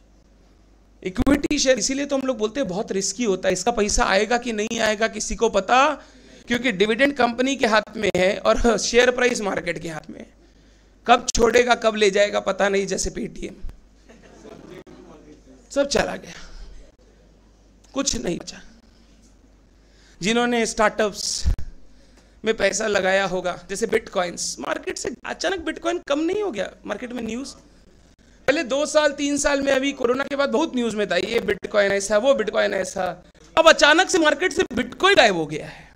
इक्विटी शेयर इसीलिए तो हम लोग बोलते हैं बहुत रिस्की होता है। इसका पैसा आएगा कि नहीं आएगा किसी को पता, क्योंकि डिविडेंड कंपनी के हाथ में है और शेयर प्राइस मार्केट के हाथ में है। कब छोड़ेगा कब ले जाएगा पता नहीं। जैसे पेटीएम सब चला गया, कुछ नहीं बचा। जिन्होंने स्टार्टअप्स में पैसा लगाया होगा, जैसे बिटकॉइंस, मार्केट से अचानक बिटकॉइन कम नहीं हो गया। मार्केट में न्यूज पहले दो साल तीन साल में, अभी कोरोना के बाद बहुत न्यूज में था ये बिटकॉइन ऐसा, वो बिटकॉइन ऐसा। अब अचानक से मार्केट से बिटकॉइन गायब हो गया है,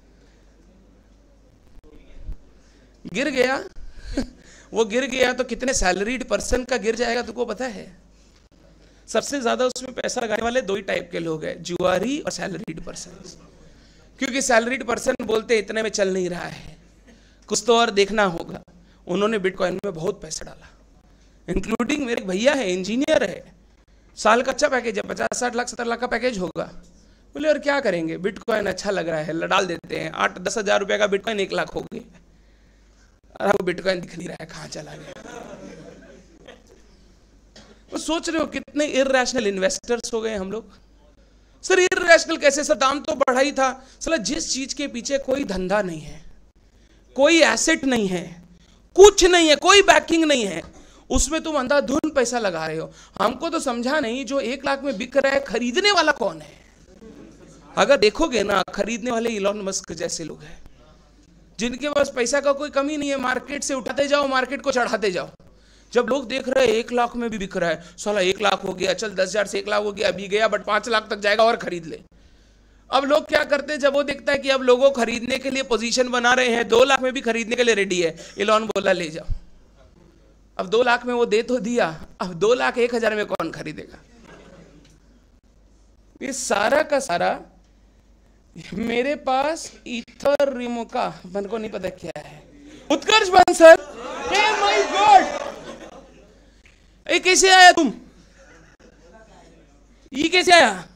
गिर गया। वो गिर गया तो कितने सैलरीड पर्सन का गिर जाएगा तुमको पता है? सबसे ज्यादा उसमें पैसा लगाने वाले दो ही टाइप के लोग हैं, जुआरी और सैलरीड पर्सन। क्योंकि सैलरीड पर्सन बोलते इतने में चल नहीं रहा है, कुछ तो और देखना होगा। उन्होंने बिटकॉइन में बहुत पैसा डाला, इंक्लूडिंग मेरे भैया है, इंजीनियर है, साल का अच्छा पैकेज है, पचास साठ लाख सत्तर लाख का पैकेज होगा। बोले और क्या करेंगे, बिटकॉइन अच्छा लग रहा है, डाल देते हैं। आठ दस हजार रुपये का बिटकॉइन एक लाख हो गई, और वो बिटकॉइन दिख नहीं रहा है कहाँ चला गया। वो सोच रहे हो कितने इरैशनल इन्वेस्टर्स हो गए हम लोग। सर इरैशनल कैसे, सर दाम तो बढ़ा ही था। सर जिस चीज के पीछे कोई धंधा नहीं है, कोई एसेट नहीं है, कुछ नहीं है, कोई बैकिंग नहीं है, उसमें तुम अंधाधुन पैसा लगा रहे हो। हमको तो समझा नहीं, जो एक लाख में बिक रहा है खरीदने वाला कौन है। अगर देखोगे ना, खरीदने वाले इलॉन मस्क जैसे लोग हैं, जिनके पास पैसा का कोई कमी नहीं है, मार्केट से उठाते जाओ, मार्केट को चढ़ाते जाओ। जब लोग देख रहे हैं एक लाख में भी बिक रहा है, साला एक लाख हो गया, चल दस हजार से एक लाख हो गया, अभी गया बट पांच लाख तक जाएगा और खरीद ले। अब लोग क्या करते हैं, जब वो देखता है कि अब लोगों खरीदने के लिए पोजीशन बना रहे हैं, दो लाख में भी खरीदने के लिए रेडी है, इलॉन बोला ले जाओ। अब दो लाख में वो दे तो दिया, अब दो लाख एक हजार में कौन खरीदेगा। ये सारा का सारा मेरे पास इथेरियम का, मन को नहीं पता क्या है, Utkarsh Bansal. Hey my god, ये कैसे आया तुम, ये कैसे आया,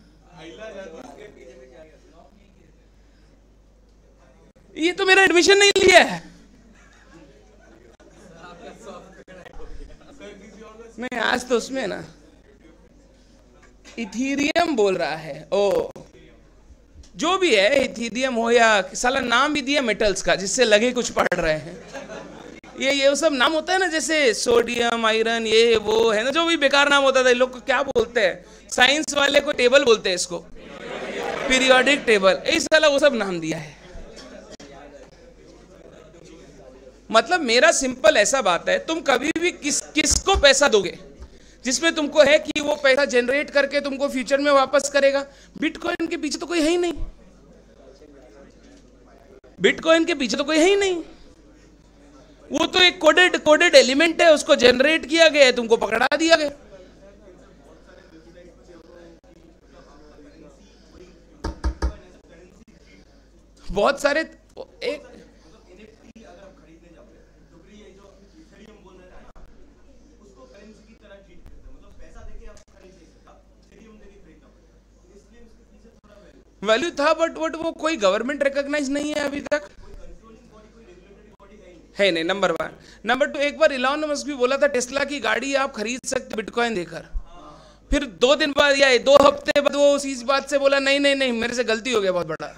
ये तो मेरा एडमिशन नहीं लिया है। नहीं आज तो उसमें ना इथेरियम बोल रहा है। ओ जो भी है, इथेरियम हो या साला नाम भी दिया मेटल्स का, जिससे लगे कुछ पढ़ रहे हैं। ये ये सब नाम होता है ना, जैसे सोडियम आयरन, ये वो है ना, जो भी बेकार नाम होता था। लोग को क्या बोलते हैं, साइंस वाले को टेबल बोलते हैं, इसको पीरियोडिक टेबल, इस साला वो सब नाम दिया है। मतलब मेरा सिंपल ऐसा बात है, तुम कभी भी किस किसको पैसा दोगे जिसमें तुमको है कि वो पैसा जनरेट करके तुमको फ्यूचर में वापस करेगा। बिटकॉइन के पीछे तो कोई है ही नहीं, बिटकॉइन के पीछे तो कोई है ही नहीं। वो तो एक कोडेड कोडेड एलिमेंट है, उसको जनरेट किया गया है, तुमको पकड़ा दिया गया। बहुत सारे एक वैल्यू था, बट बट वो कोई गवर्नमेंट रिकॉग्नाइज नहीं है अभी तक, है नहीं। Number one. नंबर टू, एक बार इलॉन मस्क भी बोला था टेस्ला की गाड़ी आप खरीद सकते बिटकॉइन देकर, फिर दो दिन बाद या दो हफ्ते बाद वो उसी बात से बोला नहीं नहीं नहीं मेरे से गलती हो गया बहुत बड़ा।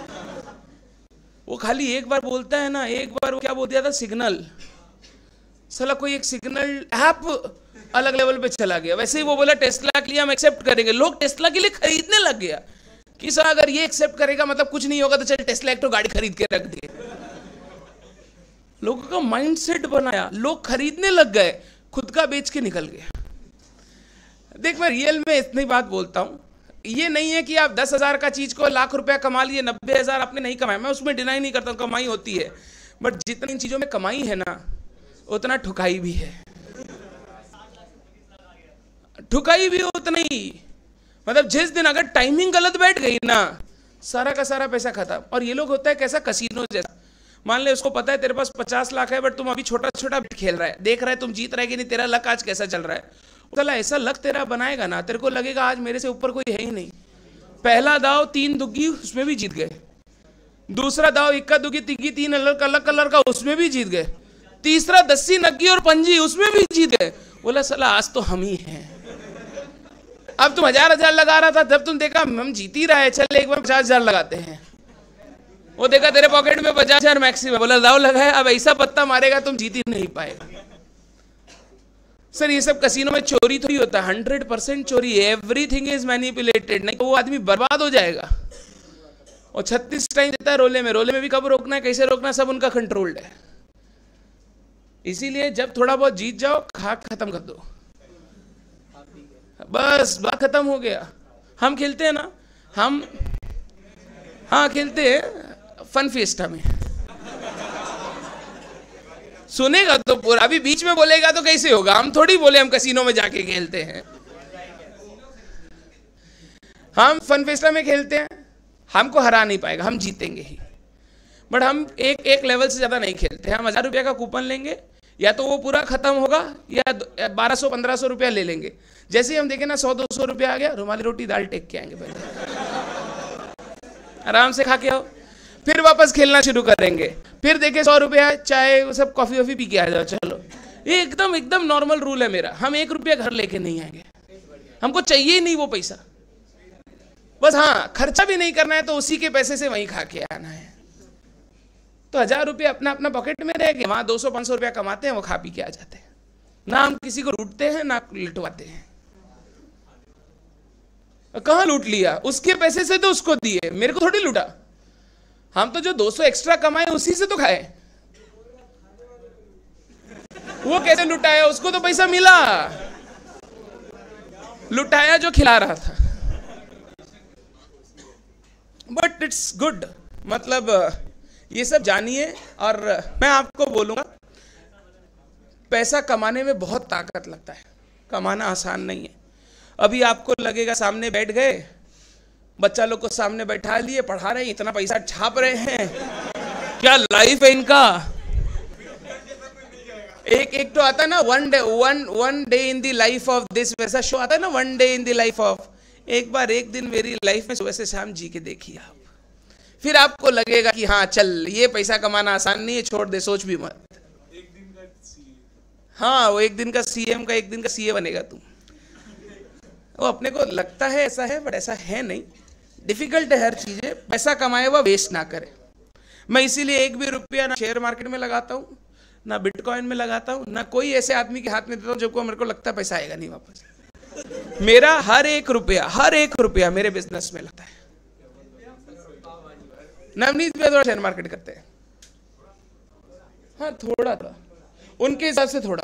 वो खाली एक बार बोलता है ना, एक बार वो क्या बोल दिया था, सिग्नल, साला कोई एक सिग्नल ऐप अलग लेवल पे चला गया। वैसे ही वो बोला टेस्ला के लिए हम एक्सेप्ट करेंगे, लोग टेस्ला के लिए खरीदने लग गया कि सर अगर ये एक्सेप्ट करेगा मतलब कुछ नहीं होगा, तो चल टेस्ला एक तो गाड़ी खरीद के रख दिए। लोगों का माइंडसेट बनाया, लोग खरीदने लग गए, खुद का बेच के निकल गए। देख मैं रियल में इतनी बात बोलता हूं, ये नहीं है कि आप दस हजार का चीज को लाख रुपया कमा लिए, नब्बे हजार आपने नहीं कमाया, मैं उसमें डिनाई नहीं करता, कमाई होती है, बट जितनी इन चीजों में कमाई है ना, उतना ठुकाई भी है, ठुकाई भी उतनी ही। मतलब जिस दिन अगर टाइमिंग गलत बैठ गई ना, सारा का सारा पैसा खत्म। और ये लोग होता है कैसा, कसीनो जैसा। मान ले उसको पता है तेरे पास पचास लाख है, बट तुम अभी छोटा छोटा बिट खेल रहा है, देख रहा है तुम जीत रहा है कि नहीं, तेरा लक आज कैसा चल रहा है। चला ऐसा लक तेरा बनाएगा ना, तेरे को लगेगा आज मेरे से ऊपर कोई है ही नहीं। पहला दाव तीन दुग्गी, उसमें भी जीत गए। दूसरा दाव इक्का दुग्गी तिग्गी तीन अलग अलग कलर का, उसमें भी जीत गए। तीसरा दस्सी नग्गी और पंजी, उसमें भी जीत गए। बोला साला आज तो हम ही हैं। अब तुम हजार हजार लगा रहा था, जब तुम देखा हम जीत ही रहा है, चल एक बार पचास हजार लगाते हैं। वो देखा तेरे पॉकेट में पचास हजार मैक्सिमम, बोला दाव लगाया, अब ऐसा पत्ता मारेगा तुम जीत ही नहीं पाएगा। सर ये सब कसीनो में चोरी तो ही होता है, हंड्रेड परसेंट चोरी, एवरीथिंग इज मैनिपुलेटेड, नहीं तो वो आदमी बर्बाद हो जाएगा। और छत्तीस टाइम देता है रोले में, रोले में भी कब रोकना है, कैसे रोकना है, सब उनका कंट्रोल्ड है। इसीलिए जब थोड़ा बहुत जीत जाओ, खाक खत्म कर दो, बस बात खत्म हो गया। हम खेलते हैं ना, हम हाँ खेलते हैं फन फेस्टा में, सुनेगा तो पूरा, अभी बीच में बोलेगा तो कैसे होगा। हम थोड़ी बोले हम कसीनो में जाके खेलते हैं, हम फन फेस्टा में खेलते हैं, हमको हरा नहीं पाएगा, हम जीतेंगे ही। बट हम एक एक लेवल से ज्यादा नहीं खेलते। हम हजार रुपये का कूपन लेंगे, या तो वो पूरा खत्म होगा या बारह सौ पंद्रह सौ रुपया ले लेंगे। जैसे ही हम देखें ना सौ दो सौ रुपया आ गया, रुमाली रोटी दाल टेक के आएंगे, पहले आराम से खा के आओ, फिर वापस खेलना शुरू करेंगे, फिर देखे सौ रुपया चाय वो सब कॉफी वॉफी पी के आ जाओ, चलो। ये एकदम एकदम नॉर्मल रूल है मेरा। हम एक रुपया घर लेके नहीं आएंगे, हमको चाहिए ही नहीं वो पैसा, बस हाँ खर्चा भी नहीं करना है तो उसी के पैसे से वहीं खा के आना है। तो हजार रुपये अपना अपना पॉकेट में रह गए, वहां दो सौ पांच सौ रुपया कमाते हैं, वो खा पी के आ जाते हैं। ना हम किसी को लूटते हैं ना लुटवाते हैं। कहां लूट लिया? उसके पैसे से तो उसको दिए, मेरे को थोड़ी लूटा। हम तो जो दो सौ एक्स्ट्रा कमाए उसी से तो खाए। वो कैसे लुटाया? उसको तो पैसा मिला, लुटाया जो खिला रहा था। बट इट्स गुड, मतलब ये सब जानिए। और मैं आपको बोलूंगा, पैसा कमाने में बहुत ताकत लगता है, कमाना आसान नहीं है। अभी आपको लगेगा सामने बैठ गए, बच्चा लोग को सामने बैठा लिए, पढ़ा रहे हैं, इतना पैसा छाप रहे हैं, क्या लाइफ है इनका। एक एक तो आता है ना one day one one day in the life of this, वैसा शो आता है ना one day in the life of. एक बार एक दिन मेरी लाइफ में सुबह से शाम जी के देखिए आप, फिर आपको लगेगा कि हाँ चल ये पैसा कमाना आसान नहीं है, छोड़ दे, सोच भी मत। एक दिन का सीए, हाँ वो एक दिन का सीएम का एक दिन का सीए बनेगा तू। वो अपने को लगता है ऐसा है, बट ऐसा है नहीं। डिफिकल्ट है हर चीजें। पैसा कमाए हुआ वेस्ट ना करे। मैं इसीलिए एक भी रुपया ना शेयर मार्केट में लगाता हूँ, ना बिटकॉइन में लगाता हूँ, ना कोई ऐसे आदमी के हाथ में देता हूँ जब को मेरे को लगता है पैसा आएगा नहीं वापस। मेरा हर एक रुपया हर एक रुपया मेरे बिजनेस में लगता है। नवनीत भी थोड़ा शेयर मार्केट करते हैं, हाँ थोड़ा थोड़ा उनके हिसाब से थोड़ा।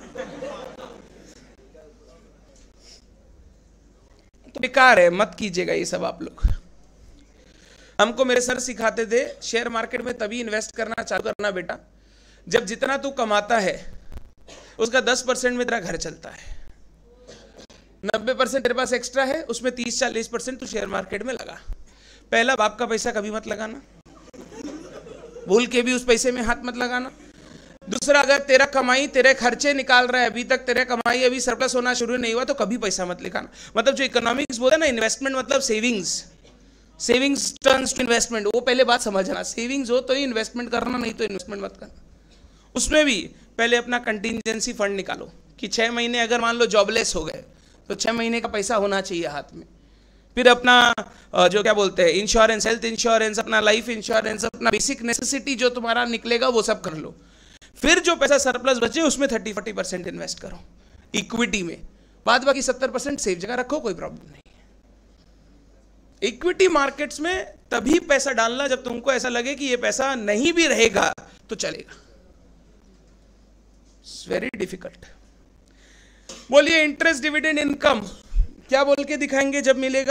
तो बेकार है, मत कीजिएगा ये सब आप लोग। हमको मेरे सर सिखाते थे शेयर मार्केट में तभी इन्वेस्ट करना चालू करना बेटा जब जितना तू कमाता है उसका दस परसेंट में तेरा घर चलता है, नब्बे परसेंट तेरे पास एक्स्ट्रा है, उसमें तीस चालीस परसेंट तू शेयर मार्केट में लगा। पहला बाप का पैसा कभी मत लगाना, भूल के भी उस पैसे में हाथ मत लगाना। दूसरा, अगर तेरा कमाई तेरे खर्चे निकाल रहा है, अभी तक तेरा कमाई अभी सरप्लस होना शुरू नहीं हुआ, तो कभी पैसा मत लगाना। मतलब जो इकोनॉमिक्स बोलते हैं ना, इन्वेस्टमेंट मतलब savings, savings turns to investment, वो पहले बात समझना। सेविंग्स हो तो ही इन्वेस्टमेंट करना, नहीं तो इन्वेस्टमेंट मत करना। उसमें भी पहले अपना कंटिजेंसी फंड निकालो कि छः महीने अगर मान लो जॉबलेस हो गए तो छः महीने का पैसा होना चाहिए हाथ में। फिर अपना जो क्या बोलते हैं इंश्योरेंस, हेल्थ इंश्योरेंस, अपना लाइफ इंश्योरेंस, अपना बेसिक नेसेसिटी जो तुम्हारा निकलेगा वो सब कर लो। फिर जो पैसा सरप्लस बचे उसमें थर्टी फोर्टी परसेंट इन्वेस्ट करो इक्विटी में, बाद बाकी सत्तर परसेंट सेफ जगह रखो, कोई प्रॉब्लम नहीं है। इक्विटी मार्केट्स में तभी पैसा डालना जब तुमको ऐसा लगे कि ये पैसा नहीं भी रहेगा तो चलेगा। Very difficult. बोलिए इंटरेस्ट डिविडेंड इनकम क्या बोल के दिखाएंगे जब मिलेगा?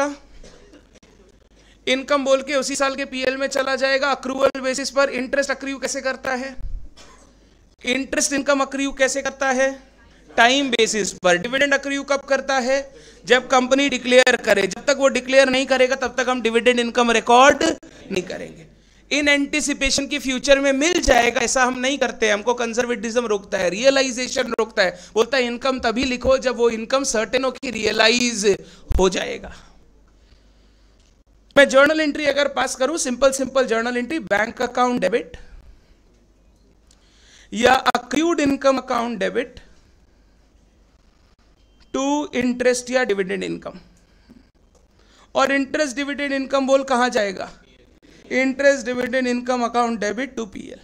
इनकम बोल के उसी साल के पीएल में चला जाएगा। अक्रूवल बेसिस पर इंटरेस्ट अक्रू कैसे करता है? इंटरेस्ट इनकम अक्रू कैसे करता है? टाइम बेसिस पर। डिविडेंड अक्रू कब करता है? जब कंपनी डिक्लेयर करे। जब तक वो डिक्लेयर नहीं करेगा तब तक हम डिविडेंड इनकम रिकॉर्ड नहीं करेंगे। इन एंटिसिपेशन की फ्यूचर में मिल जाएगा, ऐसा हम नहीं करते। हमको कंजर्वेटिज्म रोकता है, रियलाइजेशन रोकता है, बोलता है इनकम तभी लिखो जब वो इनकम सर्टेन हो कि रियलाइज हो जाएगा। मैं जर्नल एंट्री अगर पास करूं, simple simple journal entry, bank account debit या accrued income account debit to interest या डिविडेंड इनकम, और इंटरेस्ट डिविडेंड इनकम बोल कहां जाएगा? Interest dividend income account debit to PL.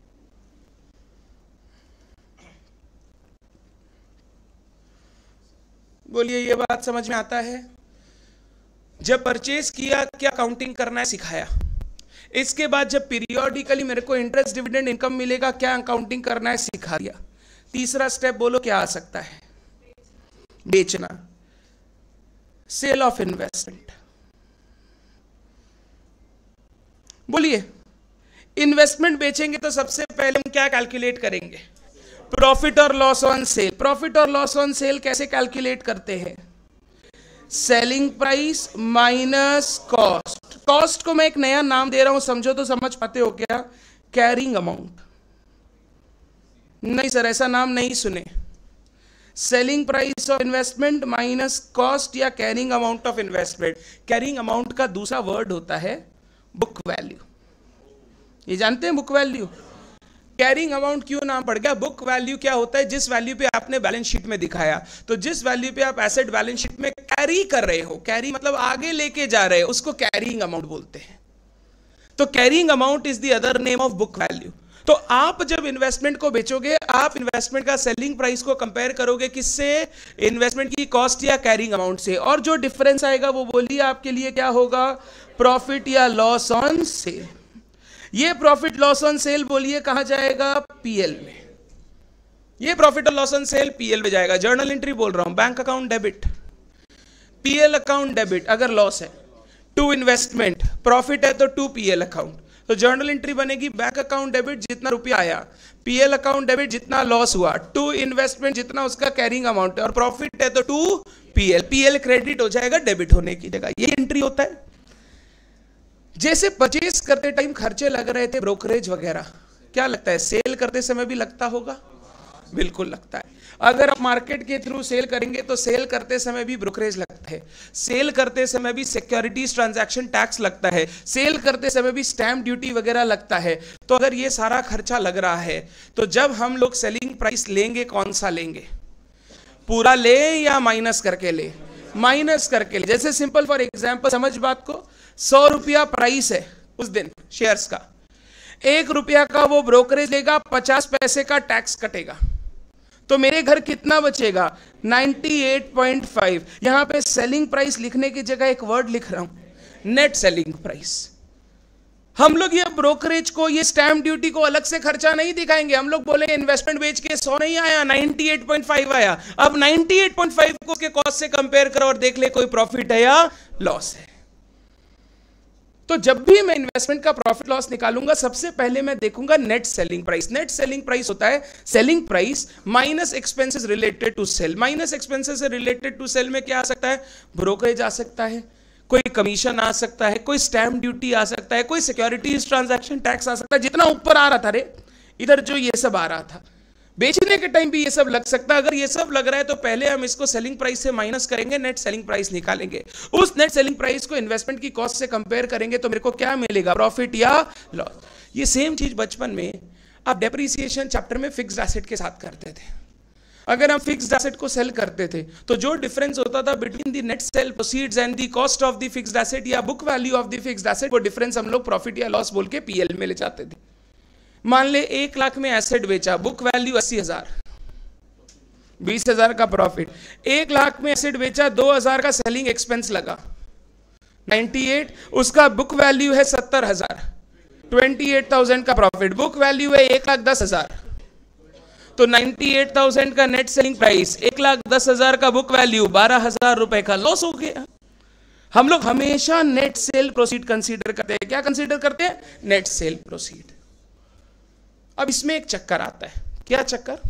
बोलिए ये बात समझ में आता है? जब परचेज किया क्या काउंटिंग करना है सिखाया। इसके बाद जब पीरियोडिकली मेरे को इंटरेस्ट डिविडेंड इनकम मिलेगा क्या अकाउंटिंग करना है सिखा दिया। तीसरा स्टेप बोलो क्या आ सकता है? बेचना, सेल ऑफ इन्वेस्टमेंट। बोलिए इन्वेस्टमेंट बेचेंगे तो सबसे पहले हम क्या कैलकुलेट करेंगे? प्रॉफिट और लॉस ऑन सेल। प्रॉफिट और लॉस ऑन सेल कैसे कैलकुलेट करते हैं? Selling price minus cost. Cost को मैं एक नया नाम दे रहा हूं, समझो तो समझ पाते हो क्या? Carrying amount. नहीं सर, ऐसा नाम नहीं सुने। Selling price of investment minus cost या carrying amount of investment. Carrying amount का दूसरा वर्ड होता है बुक वैल्यू। ये जानते हैं बुक वैल्यू? कैरिंग अमाउंट क्यों नाम पड़ गया? बुक वैल्यू क्या होता है? जिस वैल्यू पे आपने बैलेंस शीट में दिखाया, तो जिस वैल्यू पे आप एसेट बैलेंस शीट में कैरी कर रहे हो, कैरी मतलब आगे लेके जा रहे हो, उसको कैरिंग अमाउंट बोलते हैं। तो carrying amount is the other name of book value. तो आप जब इन्वेस्टमेंट को बेचोगे, आप इन्वेस्टमेंट का सेलिंग प्राइस को कंपेयर करोगे किससे? इन्वेस्टमेंट की कॉस्ट या कैरिंग अमाउंट से, और जो डिफरेंस आएगा वो बोलिए आपके लिए क्या होगा? प्रॉफिट या लॉस ऑन सेल। ये प्रॉफिट लॉस ऑन सेल बोलिए कहां जाएगा? पीएल में। ये प्रॉफिट और लॉस ऑन सेल पीएल में जाएगा। जर्नल एंट्री बोल रहा हूं, bank account debit, PL account debit. अगर लॉस है टू इन्वेस्टमेंट, प्रॉफिट है तो टू पीएल अकाउंट। तो जर्नल एंट्री बनेगी बैंक अकाउंट डेबिट जितना रुपया आया, पीएल अकाउंट डेबिट जितना लॉस हुआ, टू इन्वेस्टमेंट जितना उसका कैरिंग अमाउंट है, और प्रॉफिट है तो टू पीएल। पीएल क्रेडिट हो जाएगा डेबिट होने की जगह। ये एंट्री होता है। जैसे परचेज करते टाइम खर्चे लग रहे थे, ब्रोकरेज वगैरह, क्या लगता है सेल करते समय भी लगता होगा? बिल्कुल लगता है। अगर आप मार्केट के थ्रू सेल करेंगे तो सेल करते समय भी ब्रोकरेज लगता है, सेल करते समय भी सिक्योरिटीज ट्रांजैक्शन टैक्स लगता है, सेल करते समय भी स्टैंप ड्यूटी वगैरह लगता है। तो अगर ये सारा खर्चा लग रहा है, तो जब हम लोग सेलिंग प्राइस लेंगे, कौन सा लेंगे? पूरा ले या माइनस करके ले? माइनस करके ले। जैसे सिंपल फॉर एग्जांपल समझ बात को, सौ रुपया प्राइस है उस दिन शेयर्स का, एक रुपया का वो ब्रोकरेज लेगा, पचास पैसे का टैक्स कटेगा, तो मेरे घर कितना बचेगा? अट्ठानवे पॉइंट पाँच। यहां पे सेलिंग प्राइस लिखने की जगह एक वर्ड लिख रहा हूं, नेट सेलिंग प्राइस। हम लोग ये ब्रोकरेज को, ये स्टैंप ड्यूटी को अलग से खर्चा नहीं दिखाएंगे। हम लोग बोलेंगे इन्वेस्टमेंट बेच के सौ नहीं आया, अट्ठानवे पॉइंट पाँच आया। अब अट्ठानवे पॉइंट पाँच को उसके कॉस्ट से कंपेयर करो और देख ले कोई प्रॉफिट है या लॉस है। तो जब भी मैं इन्वेस्टमेंट का प्रॉफिट लॉस निकालूंगा, सबसे पहले मैं देखूंगा net selling price. Net selling price होता है selling price minus expenses related to sale. Minus expenses से रिलेटेड टू सेल में क्या आ सकता है? ब्रोकरेज आ सकता है, कोई कमीशन आ सकता है, कोई स्टैंप ड्यूटी आ सकता है, कोई सिक्योरिटीज ट्रांजैक्शन टैक्स आ सकता है। जितना ऊपर आ रहा था रे, इधर जो ये सब आ रहा था, बेचने के टाइम भी ये सब लग सकता है। अगर ये सब लग रहा है तो पहले हम इसको सेलिंग प्राइस से माइनस करेंगे, नेट सेलिंग प्राइस निकालेंगे। उस नेट सेलिंग प्राइस को इन्वेस्टमेंट की कॉस्ट से कंपेयर करेंगे तो मेरे को क्या मिलेगा? प्रॉफिट या लॉस। ये सेम चीज बचपन में आप डेप्रिसिएशन चैप्टर में फिक्स्ड एसेट के साथ करते थे। अगर हम फिक्स्ड एसेट को सेल करते थे तो जो डिफरेंस होता था between the net sale proceeds and the cost of the fixed asset या book value of the fixed asset, वो डिफरेंस हम लोग प्रॉफिट या लॉस बोल के पीएल में ले जाते थे। मान ले एक लाख में एसेट बेचा, बुक वैल्यू अस्सी हजार, बीस हजार का प्रॉफिट। एक लाख में एसेट बेचा, दो हजार का सेलिंग एक्सपेंस लगा, अट्ठानवे, उसका बुक वैल्यू है सत्तर हजार, ट्वेंटी एट थाउजेंड का प्रॉफिट। बुक वैल्यू है एक लाख दस हजार, तो नाइन्टी एट थाउजेंड का नेट सेलिंग प्राइस, एक लाख दस हजार का बुक वैल्यू, बारह हजार रुपए का लॉस हो गया। हम लोग हमेशा नेट सेल प्रोसीड कंसीडर करते हैं। क्या कंसीडर करते हैं? Net sale proceed. अब इसमें एक चक्कर आता है। क्या चक्कर?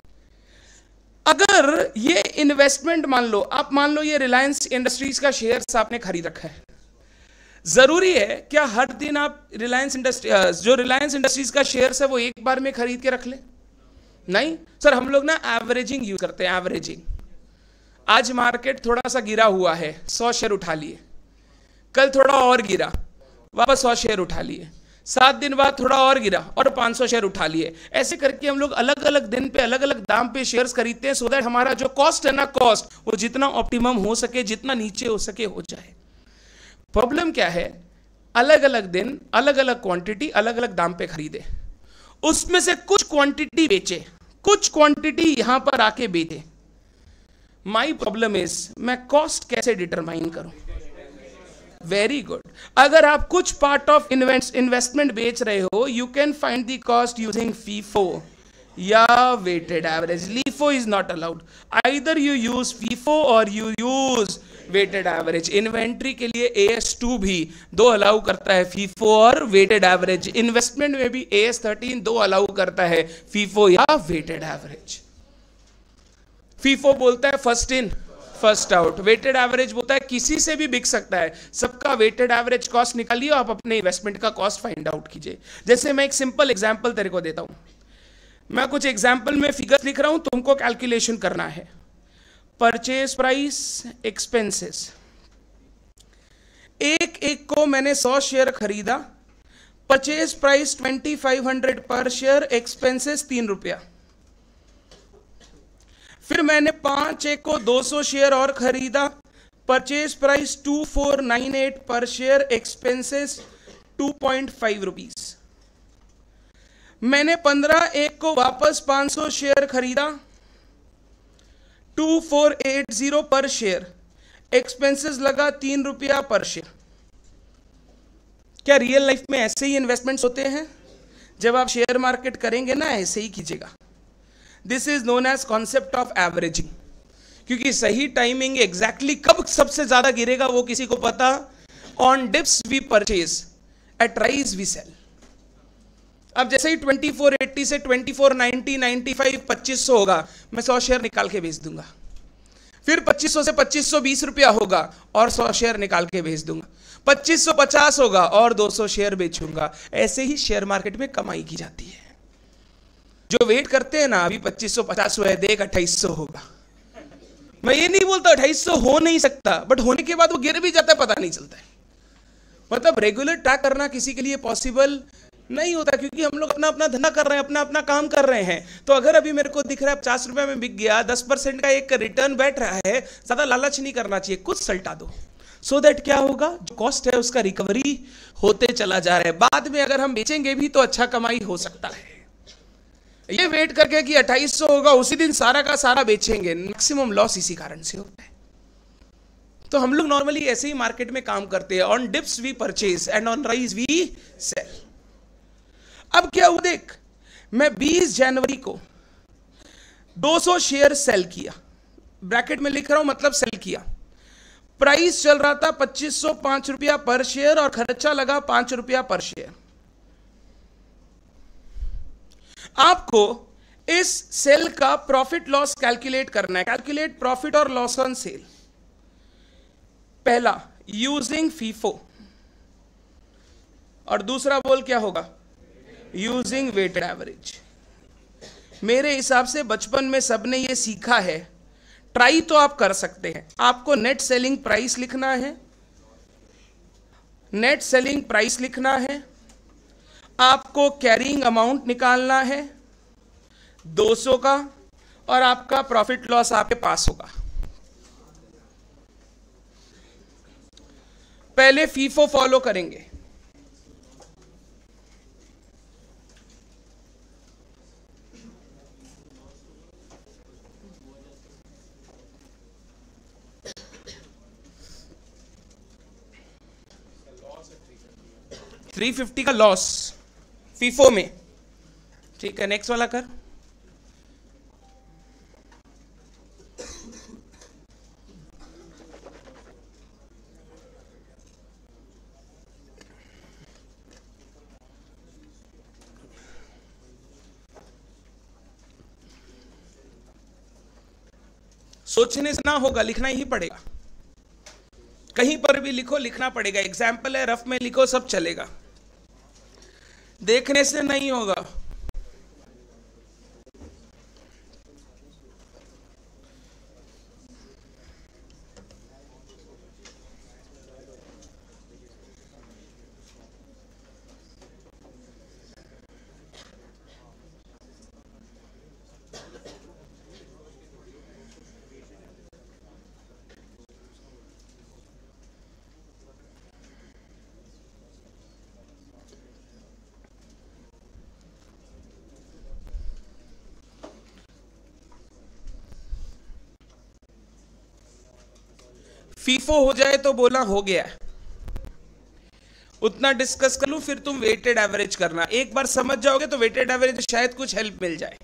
अगर ये इन्वेस्टमेंट मान लो, आप मान लो ये रिलायंस इंडस्ट्रीज का शेयर्स आपने खरीद रखा है, जरूरी है क्या हर दिन आप रिलायंस इंडस्ट्री जो रिलायंस इंडस्ट्रीज का शेयर्स है वो एक बार में खरीद के रख ले? नहीं सर, हम लोग ना एवरेजिंग यूज करते हैं। एवरेजिंग, आज मार्केट थोड़ा सा गिरा हुआ है, सौ शेयर उठा लिए, कल थोड़ा और गिरा, वापस सौ शेयर उठा लिए, सात दिन बाद थोड़ा और गिरा और पाँच सौ शेयर उठा लिए। ऐसे करके हम लोग अलग अलग दिन पे अलग अलग दाम पे शेयर्स खरीदते हैं, सो दैट हमारा जो कॉस्ट है ना, कॉस्ट वो जितना ऑप्टिमम हो सके, जितना नीचे हो सके हो जाए। प्रॉब्लम क्या है? अलग अलग दिन अलग अलग क्वांटिटी अलग अलग दाम पे खरीदे, उसमें से कुछ क्वांटिटी बेचे, कुछ क्वांटिटी यहां पर आके बेचे। माई प्रॉब्लम इज मैं कॉस्ट कैसे डिटरमाइन करूं? Very good. अगर आप कुछ पार्ट ऑफ इन्वेस्टमेंट बेच रहे हो, you can find the cost using FIFO या weighted average. LIFO is not allowed. Either you use FIFO और you use weighted average. Inventory के लिए ए एस टू भी दो अलाउ करता है, फीफो और वेटेड एवरेज। इन्वेस्टमेंट में भी ए एस थर्टीन दो अलाउ करता है, फीफो या वेटेड एवरेज। फीफो बोलता है first in first out, weighted average बोलता है किसी से भी बिक सकता है। सबका वेटेड एवरेज कॉस्ट निकालिए, आप अपने इन्वेस्टमेंट का कॉस्ट फाइंड आउट कीजिए। जैसे मैं एक सिंपल एग्जांपल तेरे को देता हूं। मैं कुछ एग्जाम्पल में फिगर लिख रहा हूं, तुमको कैलकुलेशन करना है। परचेज प्राइस, एक्सपेंसेस, एक एक को मैंने सौ शेयर खरीदा, purchase price twenty five hundred per share, expenses तीन रुपया। फिर मैंने पांच एक को दो सौ शेयर और खरीदा, purchase price two four nine eight per share, expenses two point five rupees. मैंने पंद्रह एक को वापस पांच सौ शेयर खरीदा, two four eight zero per share, expenses लगा तीन रुपया पर शेयर। क्या रियल लाइफ में ऐसे ही इन्वेस्टमेंट्स होते हैं? जब आप शेयर मार्केट करेंगे ना, ऐसे ही कीजिएगा। This is known as concept of averaging, क्योंकि सही टाइमिंग एग्जैक्टली कब सबसे ज्यादा गिरेगा वो किसी को पता। On dips we purchase, at rise we sell. अब जैसे ही ट्वेंटी फोर एटी से twenty four ninety, ninety five, पच्चीस सौ होगा, मैं सौ शेयर निकाल के भेज दूंगा। फिर पच्चीस सौ से पच्चीस सौ बीस रुपया होगा और सौ शेयर निकाल के भेज दूंगा। पच्चीस सौ पचास होगा और दो सौ शेयर बेचूंगा। ऐसे ही शेयर मार्केट में कमाई की जाती है। जो वेट करते हैं ना, अभी पच्चीस सौ पचास है, देख अट्ठाईस सौ होगा। मैं ये नहीं बोलता अट्ठाईस सौ हो नहीं सकता, बट होने के बाद वो गिर भी जाता है, पता नहीं चलता है। मतलब रेगुलर ट्रैक करना किसी के लिए पॉसिबल नहीं होता, क्योंकि हम लोग अपना अपना धंधा कर रहे हैं, अपना अपना काम कर रहे हैं। तो अगर अभी मेरे को दिख रहा है पचास रुपए में बिक गया, दस परसेंट का एक रिटर्न बैठ रहा है, ज्यादा लालच नहीं करना चाहिए, कुछ सल्टा दो। सो so दैट क्या होगा, जो कॉस्ट है उसका रिकवरी होते चला जा रहा है। बाद में अगर हम बेचेंगे भी तो अच्छा कमाई हो सकता है। ये वेट करके कि अट्ठाईस सौ होगा, उसी दिन सारा का सारा बेचेंगे, मैक्सिमम लॉस इसी कारण से होता है। तो हम लोग नॉर्मली ऐसे ही मार्केट में काम करते हैं। On dips we purchase and on rise we sell. अब क्या हुआ देख, मैं बीस जनवरी को दो सौ शेयर सेल किया, ब्रैकेट में लिख रहा हूं मतलब सेल किया। प्राइस चल रहा था पच्चीस सौ पांच रुपया पर शेयर और खर्चा लगा पांच रुपया पर शेयर। आपको इस सेल का प्रॉफिट लॉस कैलकुलेट करना है। कैलकुलेट प्रॉफिट और लॉस ऑन सेल। पहला यूजिंग फीफो, और दूसरा बोल क्या होगा, यूजिंग वेटेड एवरेज। मेरे हिसाब से बचपन में सबने ये सीखा है। ट्राई तो आप कर सकते हैं। आपको नेट सेलिंग प्राइस लिखना है, नेट सेलिंग प्राइस लिखना है, आपको कैरिंग अमाउंट निकालना है दो सौ का, और आपका प्रॉफिट लॉस आपके पास होगा। पहले फीफो फॉलो करेंगे। थ्री फिफ्टी का लॉस फीफो में, ठीक है। नेक्स्ट वाला कर। सोचने से ना होगा, लिखना ही पड़ेगा। कहीं पर भी लिखो, लिखना पड़ेगा। एग्जाम्पल है, रफ में लिखो, सब चलेगा, देखने से नहीं होगा। फीफो हो जाए तो बोला हो गया, उतना डिस्कस कर लूं, फिर तुम वेटेड एवरेज करना। एक बार समझ जाओगे तो वेटेड एवरेज शायद कुछ हेल्प मिल जाए।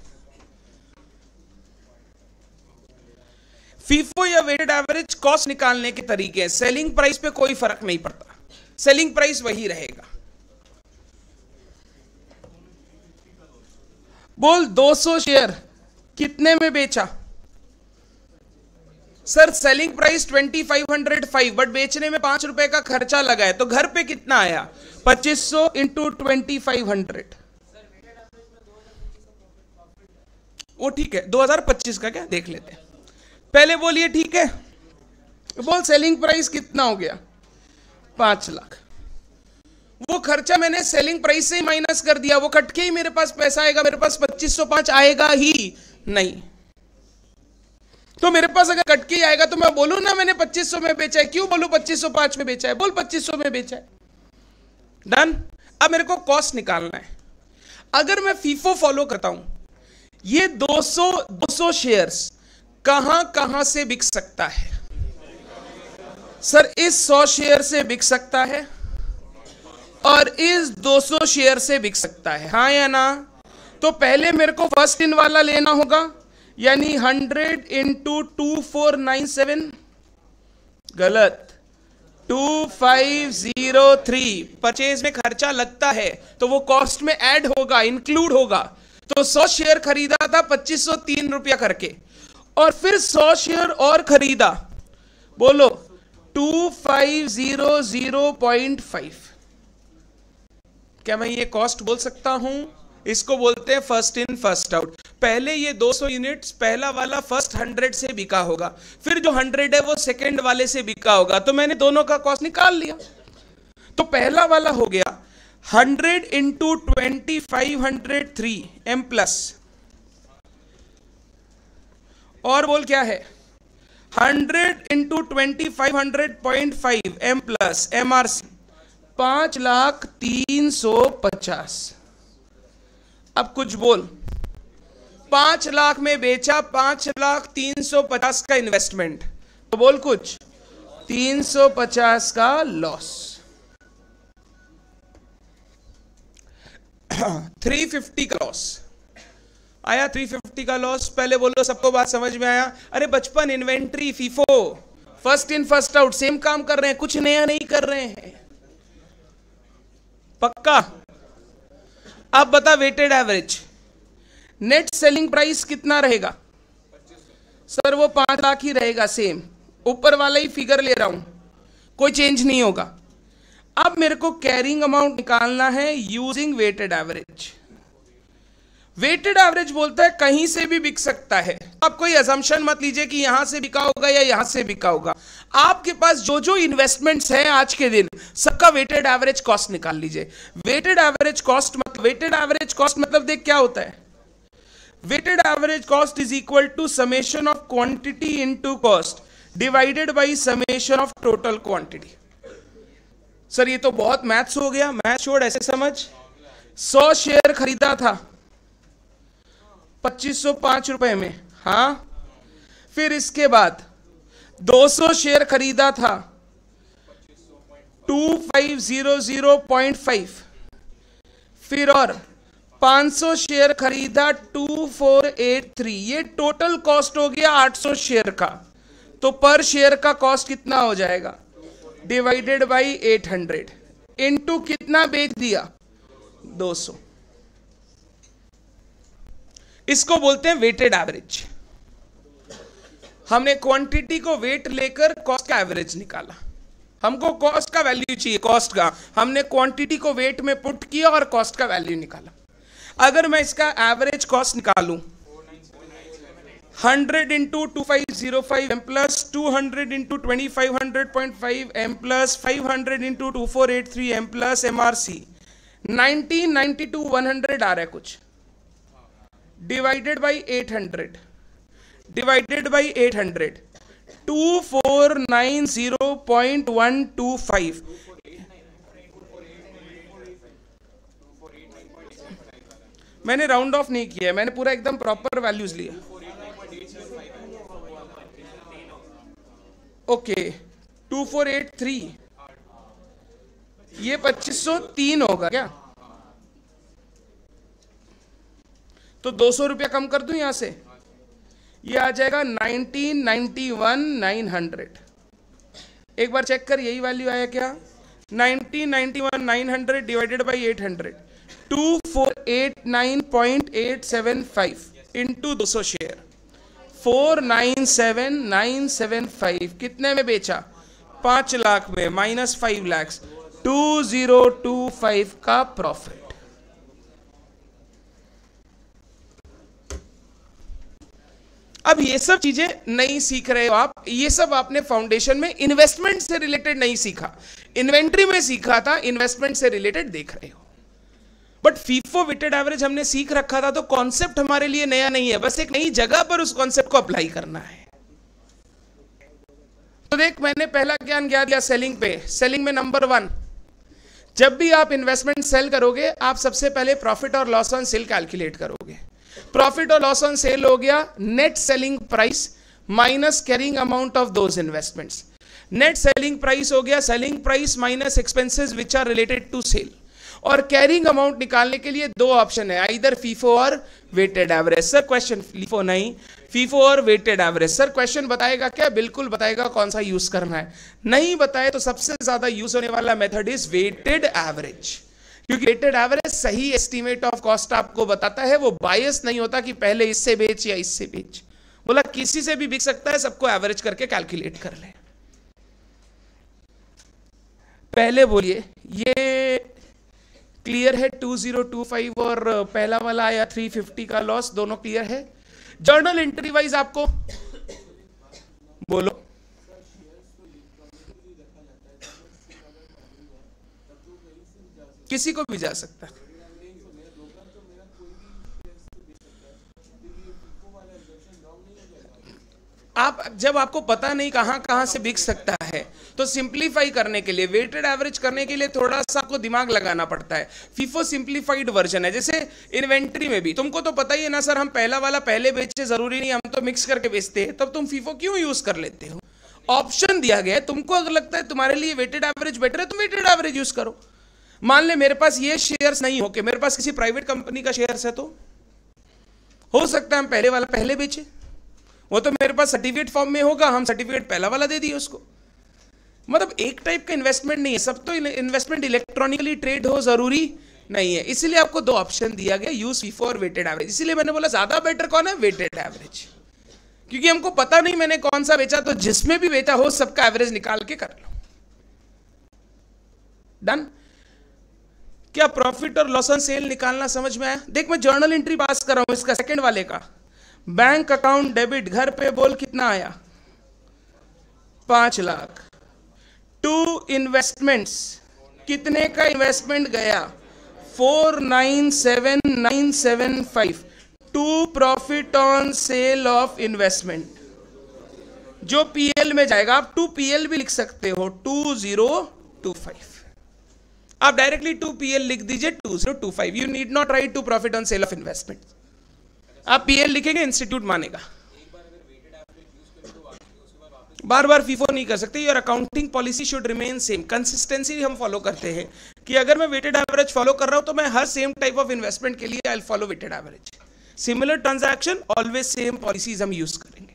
फीफो या वेटेड एवरेज कॉस्ट निकालने के तरीके हैं। सेलिंग प्राइस पे कोई फर्क नहीं पड़ता, सेलिंग प्राइस वही रहेगा। बोल दो सौ शेयर कितने में बेचा? Sir selling price twenty five hundred five, but बेचने में पांच रुपए का खर्चा लगा है, तो घर पे कितना आया? पच्चीस सौ इंटू ट्वेंटी फाइव हंड्रेड। वो ठीक है, दो हज़ार पच्चीस का क्या देख लेते हैं। पहले बोलिए ठीक है, बोल सेलिंग प्राइस कितना हो गया, पांच लाख। वो खर्चा मैंने सेलिंग प्राइस से ही माइनस कर दिया, वो कट के ही मेरे पास पैसा आएगा, मेरे पास पच्चीस सौ पांच आएगा ही नहीं। तो मेरे पास अगर कट के ही आएगा तो मैं बोलूं ना मैंने पच्चीस सौ में बेचा है, क्यों बोलूं पच्चीस सौ पांच में बेचा है, बोल पच्चीस सौ में बेचा है। डन। अब मेरे को कॉस्ट निकालना है। अगर मैं फीफो फॉलो करता हूं, ये दो सौ दो सौ शेयर्स कहां कहां से बिक सकता है? सर इस सौ शेयर से बिक सकता है और इस दो सौ शेयर से बिक सकता है, हाँ या ना? तो पहले मेरे को फर्स्ट इन वाला लेना होगा, यानी hundred into two four nine seven, गलत, two five zero three. Purchase में खर्चा लगता है तो वो कॉस्ट में ऐड होगा, इंक्लूड होगा। तो सौ शेयर खरीदा था पच्चीस सौ तीन रुपया करके, और फिर सौ शेयर और खरीदा, बोलो two five zero zero point five. क्या मैं ये कॉस्ट बोल सकता हूं? इसको बोलते हैं फर्स्ट इन फर्स्ट आउट। पहले ये दो सौ यूनिट्स पहला वाला फर्स्ट हंड्रेड से बिका होगा, फिर जो हंड्रेड है वो सेकंड वाले से बिका होगा, तो मैंने दोनों का कॉस्ट निकाल लिया। तो पहला वाला हो गया hundred into twenty five hundred three M plus, और बोल क्या है, hundred into twenty five hundred point five M plus M R C, पांच लाख तीन सौ पचास। अब कुछ बोल, पांच लाख में बेचा, पांच लाख तीन सौ पचास का इन्वेस्टमेंट, तो बोल कुछ, तीन सौ पचास का लॉस। थ्री फिफ्टी का लॉस आया, थ्री फिफ्टी का लॉस। पहले बोलो सबको बात समझ में आया? अरे बचपन, inventory, FIFO, first in first out, same काम कर रहे हैं, कुछ नया नहीं कर रहे हैं, पक्का? अब बता weighted average net selling price कितना रहेगा? सर वो पांच लाख ही रहेगा, सेम ऊपर वाला ही फिगर ले रहा हूं, कोई चेंज नहीं होगा। अब मेरे को कैरिंग अमाउंट निकालना है using weighted average. Weighted average बोलता है कहीं से भी बिक सकता है। आप कोई असम्पशन मत लीजिए कि यहां से बिका होगा या यहां से बिका होगा। आपके पास जो जो इन्वेस्टमेंट्स हैं आज के दिन, सबका वेटेड एवरेज कॉस्ट निकाल लीजिए। वेटेड एवरेज कॉस्ट मतलब वेटेड एवरेज कॉस्ट मतलब देख क्या होता है, weighted average cost is equal to summation of quantity into cost divided by summation of total quantity. Sir ये तो बहुत मैथ्स हो गया, मैथ छोड़, ऐसे समझ। सौ शेयर खरीदा था पच्चीस सौ पांच रुपए में, हाँ। फिर इसके बाद दो सौ शेयर खरीदा था two five zero zero point five, फिर और पांच सौ शेयर खरीदा टू फोर एट थ्री। ये टोटल कॉस्ट हो गया आठ सौ शेयर का। तो पर शेयर का कॉस्ट कितना हो जाएगा, divided by eight hundred into कितना बेच दिया, दो सौ। इसको बोलते हैं वेटेड एवरेज। हमने क्वांटिटी को वेट लेकर कॉस्ट का एवरेज निकाला। हमको कॉस्ट का वैल्यू चाहिए, कॉस्ट का, हमने क्वांटिटी को वेट में पुट किया और कॉस्ट का वैल्यू निकाला। अगर मैं इसका एवरेज कॉस्ट निकालूं, hundred into two five zero five M plus two hundred into twenty five hundred point five M plus five hundred into two four eight three M plus M R C nineteen ninety two one hundred आ रहा है कुछ, divided by eight hundred divided by eight hundred two four nine zero point one two five. मैंने round off नहीं किया, मैंने पूरा एकदम प्रॉपर वैल्यूज लिया। Okay, two four eight three, ये पच्चीस सौ तीन होगा क्या? तो दो सौ रुपया कम कर दूं यहां से, ये आ जाएगा nineteen ninety one nine hundred. एक बार चेक कर, यही वैल्यू आया क्या? Nineteen ninety one nine hundred divided by eight hundred, two four eight nine point eight seven five into दो सौ share, four nine seven nine seven five. कितने में बेचा? पांच लाख में, minus five lakhs, two zero two five का profit. अब ये सब चीजें नहीं सीख रहे हो आप, ये सब आपने फाउंडेशन में इन्वेस्टमेंट से रिलेटेड नहीं सीखा, इन्वेंट्री में सीखा था, इन्वेस्टमेंट से रिलेटेड देख रहे हो। बट फीफो वेटेड एवरेज हमने सीख रखा था, तो कॉन्सेप्ट हमारे लिए नया नहीं है, बस एक नई जगह पर उस कॉन्सेप्ट को अप्लाई करना है। तो देख, मैंने पहला ज्ञान क्या दिया सेलिंग पे। सेलिंग में नंबर वन, जब भी आप इन्वेस्टमेंट सेल करोगे, आप सबसे पहले प्रॉफिट और लॉस ऑन सेल कैलकुलेट करोगे। प्रॉफिट और लॉस ऑन सेल हो गया net selling price minus carrying amount of those investments. Net selling price हो गया selling price minus expenses which are related to sale. और कैरिंग अमाउंट निकालने के लिए दो ऑप्शन है, आइदर फीफो और weighted average. Sir question FIFO नहीं, फीफो और वेटेड एवरेज। सर क्वेश्चन बताएगा क्या? बिल्कुल बताएगा कौन सा यूज करना है। नहीं बताए तो सबसे ज्यादा यूज होने वाला मेथड इज वेटेड एवरेज, क्योंकि वेटेड एवरेज सही एस्टीमेट ऑफ कॉस्ट आपको बताता है। वो बायस नहीं होता कि पहले इससे बेच या इससे बेच, बोला किसी से भी बिक सकता है, सबको एवरेज करके कैलकुलेट कर ले। पहले बोलिए ये क्लियर है? टू ज़ीरो टू फाइव और पहला वाला आया थ्री फिफ्टी का लॉस, दोनों क्लियर है? जर्नल एंट्री वाइज आपको बोलो। किसी को भी जा सकता है। आप जब आपको पता नहीं कहां कहां से बिक सकता है, तो सिंप्लीफाई करने के लिए, वेटेड एवरेज करने के लिए थोड़ा सा आपको दिमाग लगाना पड़ता है। फीफो सिंप्लीफाइड वर्जन है। जैसे इन्वेंट्री में भी तुमको तो पता ही है ना सर, हम पहला वाला पहले बेचे, जरूरी नहीं, हम तो मिक्स करके बेचते हैं, तब तुम फीफो क्यों यूज कर लेते हो? ऑप्शन दिया गया है तुमको, अगर लगता है तुम्हारे लिए वेटेड एवरेज बेटर है, तुम वेटेड एवरेज यूज करो। मान ले मेरे पास ये शेयर्स नहीं हो के मेरे पास किसी प्राइवेट कंपनी का शेयर्स है, तो हो सकता है हम पहले वाला पहले बेचे, वो तो मेरे पास सर्टिफिकेट फॉर्म में होगा, हम सर्टिफिकेट पहला वाला दे दिए उसको। मतलब एक टाइप का इन्वेस्टमेंट नहीं है, सब तो इन्वेस्टमेंट इलेक्ट्रॉनिकली ट्रेड हो जरूरी नहीं है। इसलिए आपको दो ऑप्शन दिया गया, यूज फीफो और वेटेड एवरेज। इसीलिए मैंने बोला ज्यादा बेटर कौन है? वेटेड एवरेज, क्योंकि हमको पता नहीं मैंने कौन सा बेचा, तो जिसमें भी बेचा हो सबका एवरेज निकाल के कर लो। डन? क्या प्रॉफिट और लॉस ऑन सेल निकालना समझ में आया? देख मैं जर्नल एंट्री पास कर रहा हूं इसका, सेकंड वाले का। बैंक अकाउंट डेबिट, घर पे बोल कितना आया? पांच लाख। टू इन्वेस्टमेंट्स, कितने का इन्वेस्टमेंट गया? Four nine seven nine seven five. To profit on sale of investment, जो पीएल में जाएगा, आप टू पीएल भी लिख सकते हो, टू जीरो टू फाइव। आप डायरेक्टली टू पीएल लिख दीजिए, two zero two five. You need not write to profit on sale of investment. आप पीएल लिखेंगे, इंस्टीट्यूट मानेगा। बार बार फीफो नहीं कर सकते। Your accounting policy should remain same. Consistency हम फॉलो करते हैं कि अगर मैं वेटेड एवरेज फॉलो कर रहा हूं तो मैं हर सेम टाइप ऑफ इन्वेस्टमेंट के लिए I will follow weighted average. Similar transaction always same policies हम यूज करेंगे।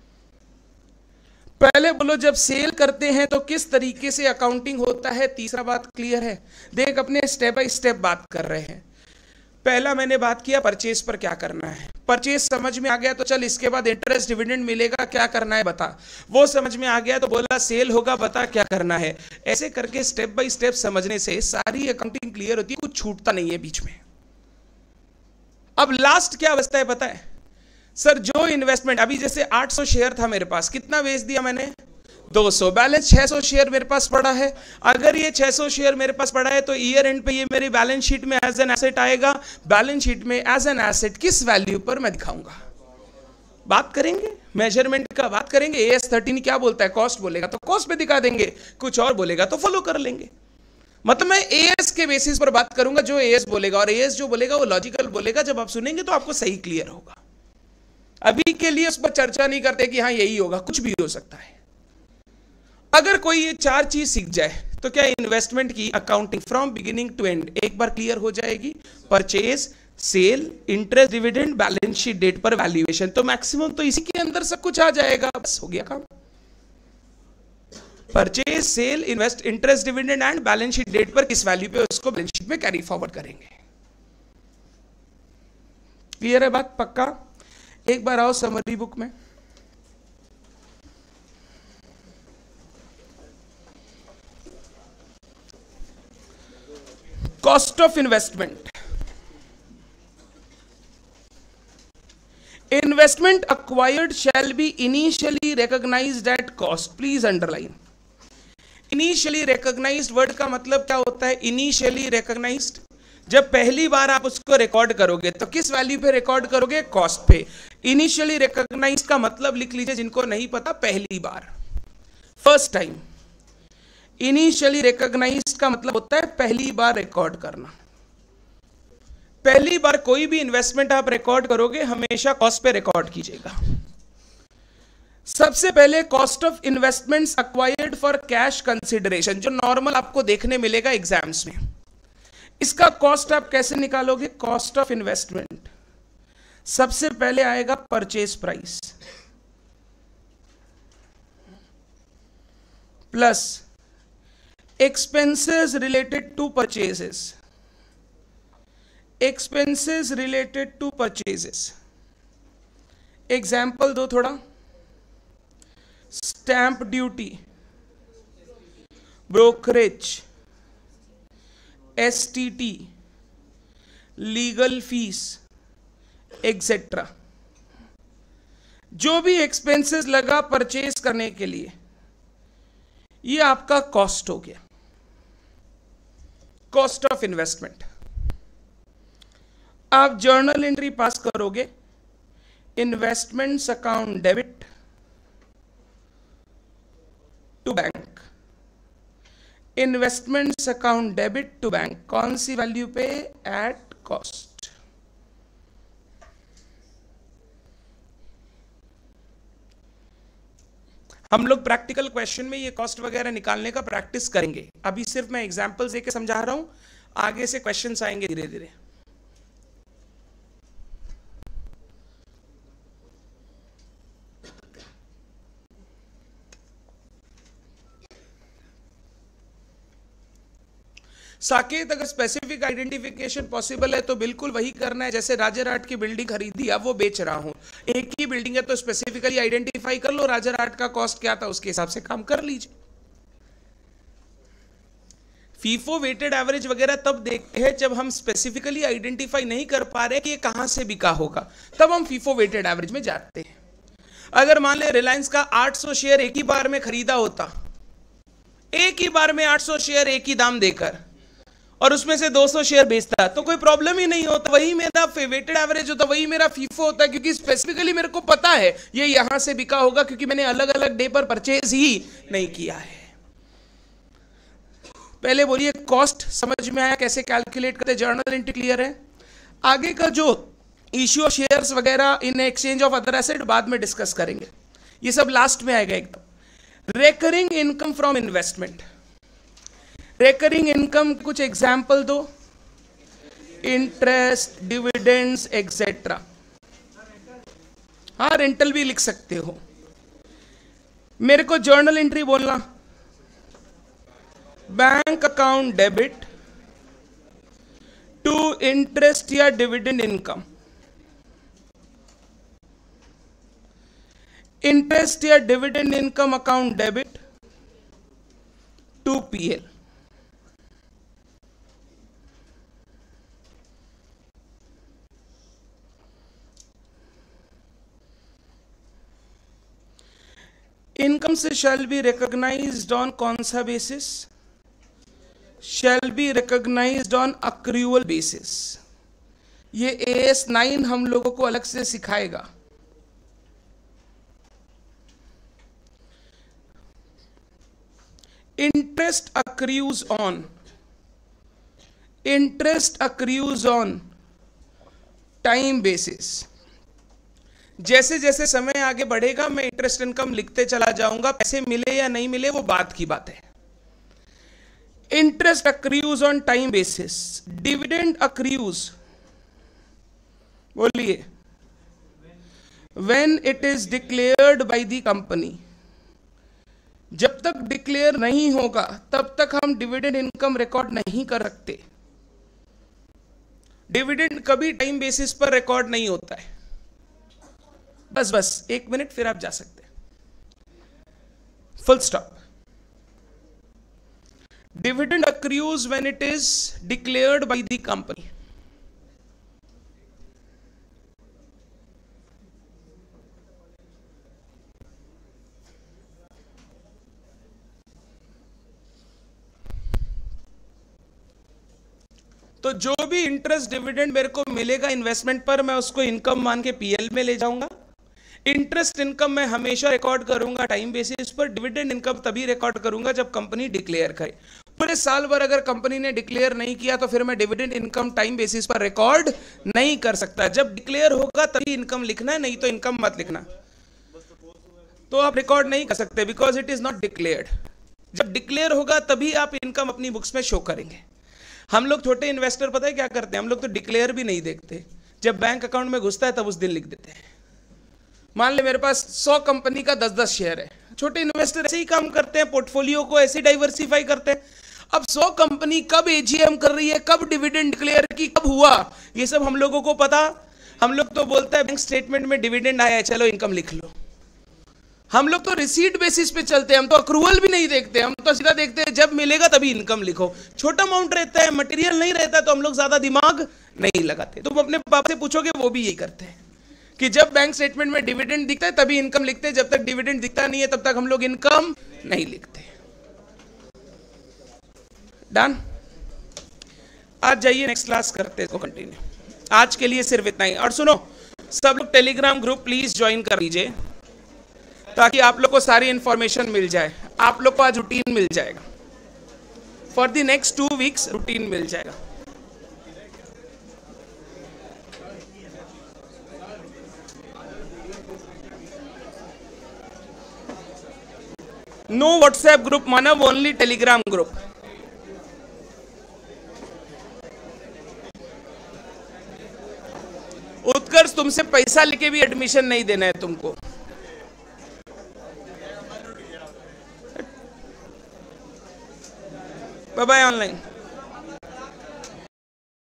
पहले बोलो, जब सेल करते हैं तो किस तरीके से अकाउंटिंग होता है? तीसरा बात क्लियर है? देख अपने स्टेप बाय स्टेप बात कर रहे हैं। पहला मैंने बात किया परचेज पर क्या करना है। परचेज समझ में आ गया तो चल इसके बाद इंटरेस्ट डिविडेंड मिलेगा, क्या करना है बता। वो समझ में आ गया तो बोला सेल होगा, बता क्या करना है। ऐसे करके स्टेप बाय स्टेप समझने से सारी अकाउंटिंग क्लियर होती है, कुछ छूटता नहीं है बीच में। अब लास्ट क्या बचता है पता है सर? जो इन्वेस्टमेंट, अभी जैसे आठ सौ शेयर था मेरे पास, कितना बेच दिया मैंने? दो सौ। बैलेंस छह सौ शेयर मेरे पास पड़ा है। अगर ये छह सौ शेयर मेरे पास पड़ा है तो ईयर एंड पे ये मेरी बैलेंस शीट में एज एन एसेट आएगा। बैलेंस शीट में एज एन एसेट किस वैल्यू पर मैं दिखाऊंगा? बात करेंगे मेजरमेंट का, बात करेंगे। एएस थर्टीन क्या बोलता है? कॉस्ट बोलेगा तो कॉस्ट पे दिखा देंगे, कुछ और बोलेगा तो फॉलो कर लेंगे। मतलब मैं एएस के बेसिस पर बात करूंगा, जो एएस बोलेगा, और एएस जो बोलेगा वो लॉजिकल बोलेगा। जब आप सुनेंगे तो आपको सही क्लियर होगा। अभी के लिए उस पर चर्चा नहीं करते कि हाँ यही होगा, कुछ भी हो सकता है। अगर कोई ये चार चीज सीख जाए तो क्या इन्वेस्टमेंट की accounting from beginning to end एक बार क्लियर हो जाएगी। Purchase, sale, interest, dividend, balance sheet date पर वैल्यूएशन, तो मैक्सिमम तो इसी के अंदर सब कुछ आ जाएगा। बस हो गया काम। Purchase, sale, invest, interest, dividend and balance sheet date पर किस वैल्यू पे उसको बैलेंस शीट में कैरी फॉरवर्ड करेंगे। क्लियर है बात? पक्का? एक बार आओ समरी बुक में। Cost of investment in investment acquired shall be initially recognised at cost, please underline. Initially recognised word का मतलब क्या होता है? इनिशियली रिकॉग्नाइज्ड, जब पहली बार आप उसको रिकॉर्ड करोगे तो किस वैल्यू पे रिकॉर्ड करोगे? कॉस्ट पे। इनिशियली रिकॉग्नाइज्ड का मतलब लिख लीजिए, जिनको नहीं पता, पहली बार, फर्स्ट टाइम। इनिशियली रिकॉग्नाइज्ड का मतलब होता है पहली बार रिकॉर्ड करना। पहली बार कोई भी इन्वेस्टमेंट आप रिकॉर्ड करोगे हमेशा कॉस्ट पे रिकॉर्ड कीजिएगा। सबसे पहले cost of investments acquired for cash consideration, जो नॉर्मल आपको देखने मिलेगा एग्जाम्स में, इसका कॉस्ट आप कैसे निकालोगे? कॉस्ट ऑफ इन्वेस्टमेंट सबसे पहले आएगा purchase price plus expenses related to purchases, expenses related to purchases. Example दो थोड़ा। Stamp duty, brokerage, STT, legal fees etcetera. जो भी एक्सपेंसेस लगा परचेज करने के लिए, ये आपका कॉस्ट हो गया, कॉस्ट ऑफ इन्वेस्टमेंट। आप जर्नल एंट्री पास करोगे, investments account debit to bank, investments account debit to bank, कौन सी वैल्यू पे? At cost. हम लोग प्रैक्टिकल क्वेश्चन में ये कॉस्ट वगैरह निकालने का प्रैक्टिस करेंगे। अभी सिर्फ मैं एग्जांपल्स देके समझा रहा हूं, आगे से क्वेश्चंस आएंगे धीरे धीरे। साकेत, अगर स्पेसिफिक आइडेंटिफिकेशन पॉसिबल है तो बिल्कुल वही करना है। जैसे राजाराट की बिल्डिंग खरीदी, अब वो बेच रहा हूं, एक ही बिल्डिंग है तो स्पेसिफिकली आइडेंटिफाई कर लो राजाराट का कॉस्ट क्या था, उसके हिसाब से काम कर लीजिए। फीफो वेटेड एवरेज वगैरह तब देखते हैं जब हम स्पेसिफिकली आइडेंटिफाई नहीं कर पा रहे कि ये कहां से बिका होगा, तब हम फीफो वेटेड एवरेज में जाते हैं। अगर मान ले रिलायंस का आठ सौ शेयर एक ही बार में खरीदा होता, एक ही बार में आठ सौ शेयर एक ही दाम देकर, और उसमें से दो सौ शेयर बेचता, तो कोई प्रॉब्लम ही नहीं होता, वही मेरा वेटेड एवरेज होता, वही मेरा फीफो होता, क्योंकि स्पेसिफिकली मेरे को पता है ये यहां से बिका होगा, क्योंकि मैंने अलग अलग डे पर परचेज ही नहीं किया है। पहले बोलिए कॉस्ट समझ में आया, कैसे कैलकुलेट करते? जर्नल एंट्री क्लियर है? आगे का जो इश्यू ऑफ शेयर्स वगैरह in exchange of other asset बाद में डिस्कस करेंगे, ये सब लास्ट में आएगा एकदम। Recurring income from investment, recurring income कुछ एग्जाम्पल दो। Interest, dividends etcetera. हाँ, रेंटल भी लिख सकते हो। मेरे को जर्नल एंट्री बोलना, bank account debit to interest या डिविडेंड इनकम, इंटरेस्ट या dividend income account debit to PL. Income से शैल बी रिकॉग्नाइज्ड ऑन कौन सा बेसिस? Shall be recognised on accrual basis. ये ए एस नाइन हम लोगों को अलग से सिखाएगा। Interest accrues on, interest accrues on time basis. जैसे जैसे समय आगे बढ़ेगा मैं इंटरेस्ट इनकम लिखते चला जाऊंगा, पैसे मिले या नहीं मिले वो बात की बात है। Interest accrues on time basis. Dividend accrues, बोलिए, when it is declared by the company. जब तक डिक्लेयर नहीं होगा तब तक हम डिविडेंड इनकम रिकॉर्ड नहीं कर सकते। डिविडेंड कभी टाइम बेसिस पर रिकॉर्ड नहीं होता है। बस बस एक मिनट, फिर आप जा सकते हैं। Full stop. Dividend accrues when it is declared by the company. तो जो भी इंटरेस्ट डिविडेंड मेरे को मिलेगा इन्वेस्टमेंट पर, मैं उसको इनकम मान के पीएल में ले जाऊंगा। इंटरेस्ट इनकम मैं हमेशा रिकॉर्ड करूंगा टाइम बेसिस पर। डिविडेंड इनकम तभी रिकॉर्ड करूंगा जब कंपनी डिक्लेयर करे। पूरे साल भर अगर कंपनी ने डिक्लेयर नहीं किया तो फिर मैं डिविडेंड इनकम टाइम बेसिस पर रिकॉर्ड नहीं कर सकता। जब डिक्लेयर होगा तभी इनकम लिखना है, नहीं तो इनकम मत लिखना। तो आप रिकॉर्ड नहीं कर सकते because it is not declared. जब डिक्लेयर होगा तभी आप इनकम अपनी बुक्स में शो करेंगे। हम लोग छोटे इन्वेस्टर पता है क्या करते हैं, हम लोग तो डिक्लेयर भी नहीं देखते। जब बैंक अकाउंट में घुसता है तब उस दिन लिख देते हैं। मान ले मेरे पास सौ कंपनी का दस दस शेयर है। छोटे इन्वेस्टर ऐसे ही काम करते हैं, पोर्टफोलियो को ऐसे डाइवर्सिफाई करते हैं। अब सौ कंपनी कब एजीएम कर रही है, कब डिविडेंड डिक्लेयर की, कब हुआ, ये सब हम लोगों को पता। हम लोग तो बोलते हैं बैंक स्टेटमेंट में डिविडेंड आया है, चलो इनकम लिख लो। हम लोग तो रिसीट बेसिस पे चलते हैं, हम तो अक्रूवल भी नहीं देखते, हम तो सीधा देखते हैं जब मिलेगा तभी इनकम लिखो। छोटा अमाउंट रहता है, मटेरियल नहीं रहता, तो हम लोग ज्यादा दिमाग नहीं लगाते। तुम अपने पाप से पूछोगे वो भी यही करते हैं कि जब बैंक स्टेटमेंट में डिविडेंड दिखता है तभी इनकम लिखते हैं, जब तक डिविडेंड दिखता नहीं है तब तक हम लोग इनकम नहीं लिखते। डन। आज जाइए नेक्स्ट क्लास करते हैं कंटिन्यू। आज के लिए सिर्फ इतना ही। और सुनो, सब लोग टेलीग्राम ग्रुप प्लीज ज्वाइन कर लीजिए ताकि आप लोग को सारी इंफॉर्मेशन मिल जाए। आप लोग को आज रूटीन मिल जाएगा, for the next two weeks routine मिल जाएगा। No WhatsApp group Manav, only Telegram group. Utkarsh तुमसे पैसा लेके भी एडमिशन नहीं देना है तुमको। Bye bye online.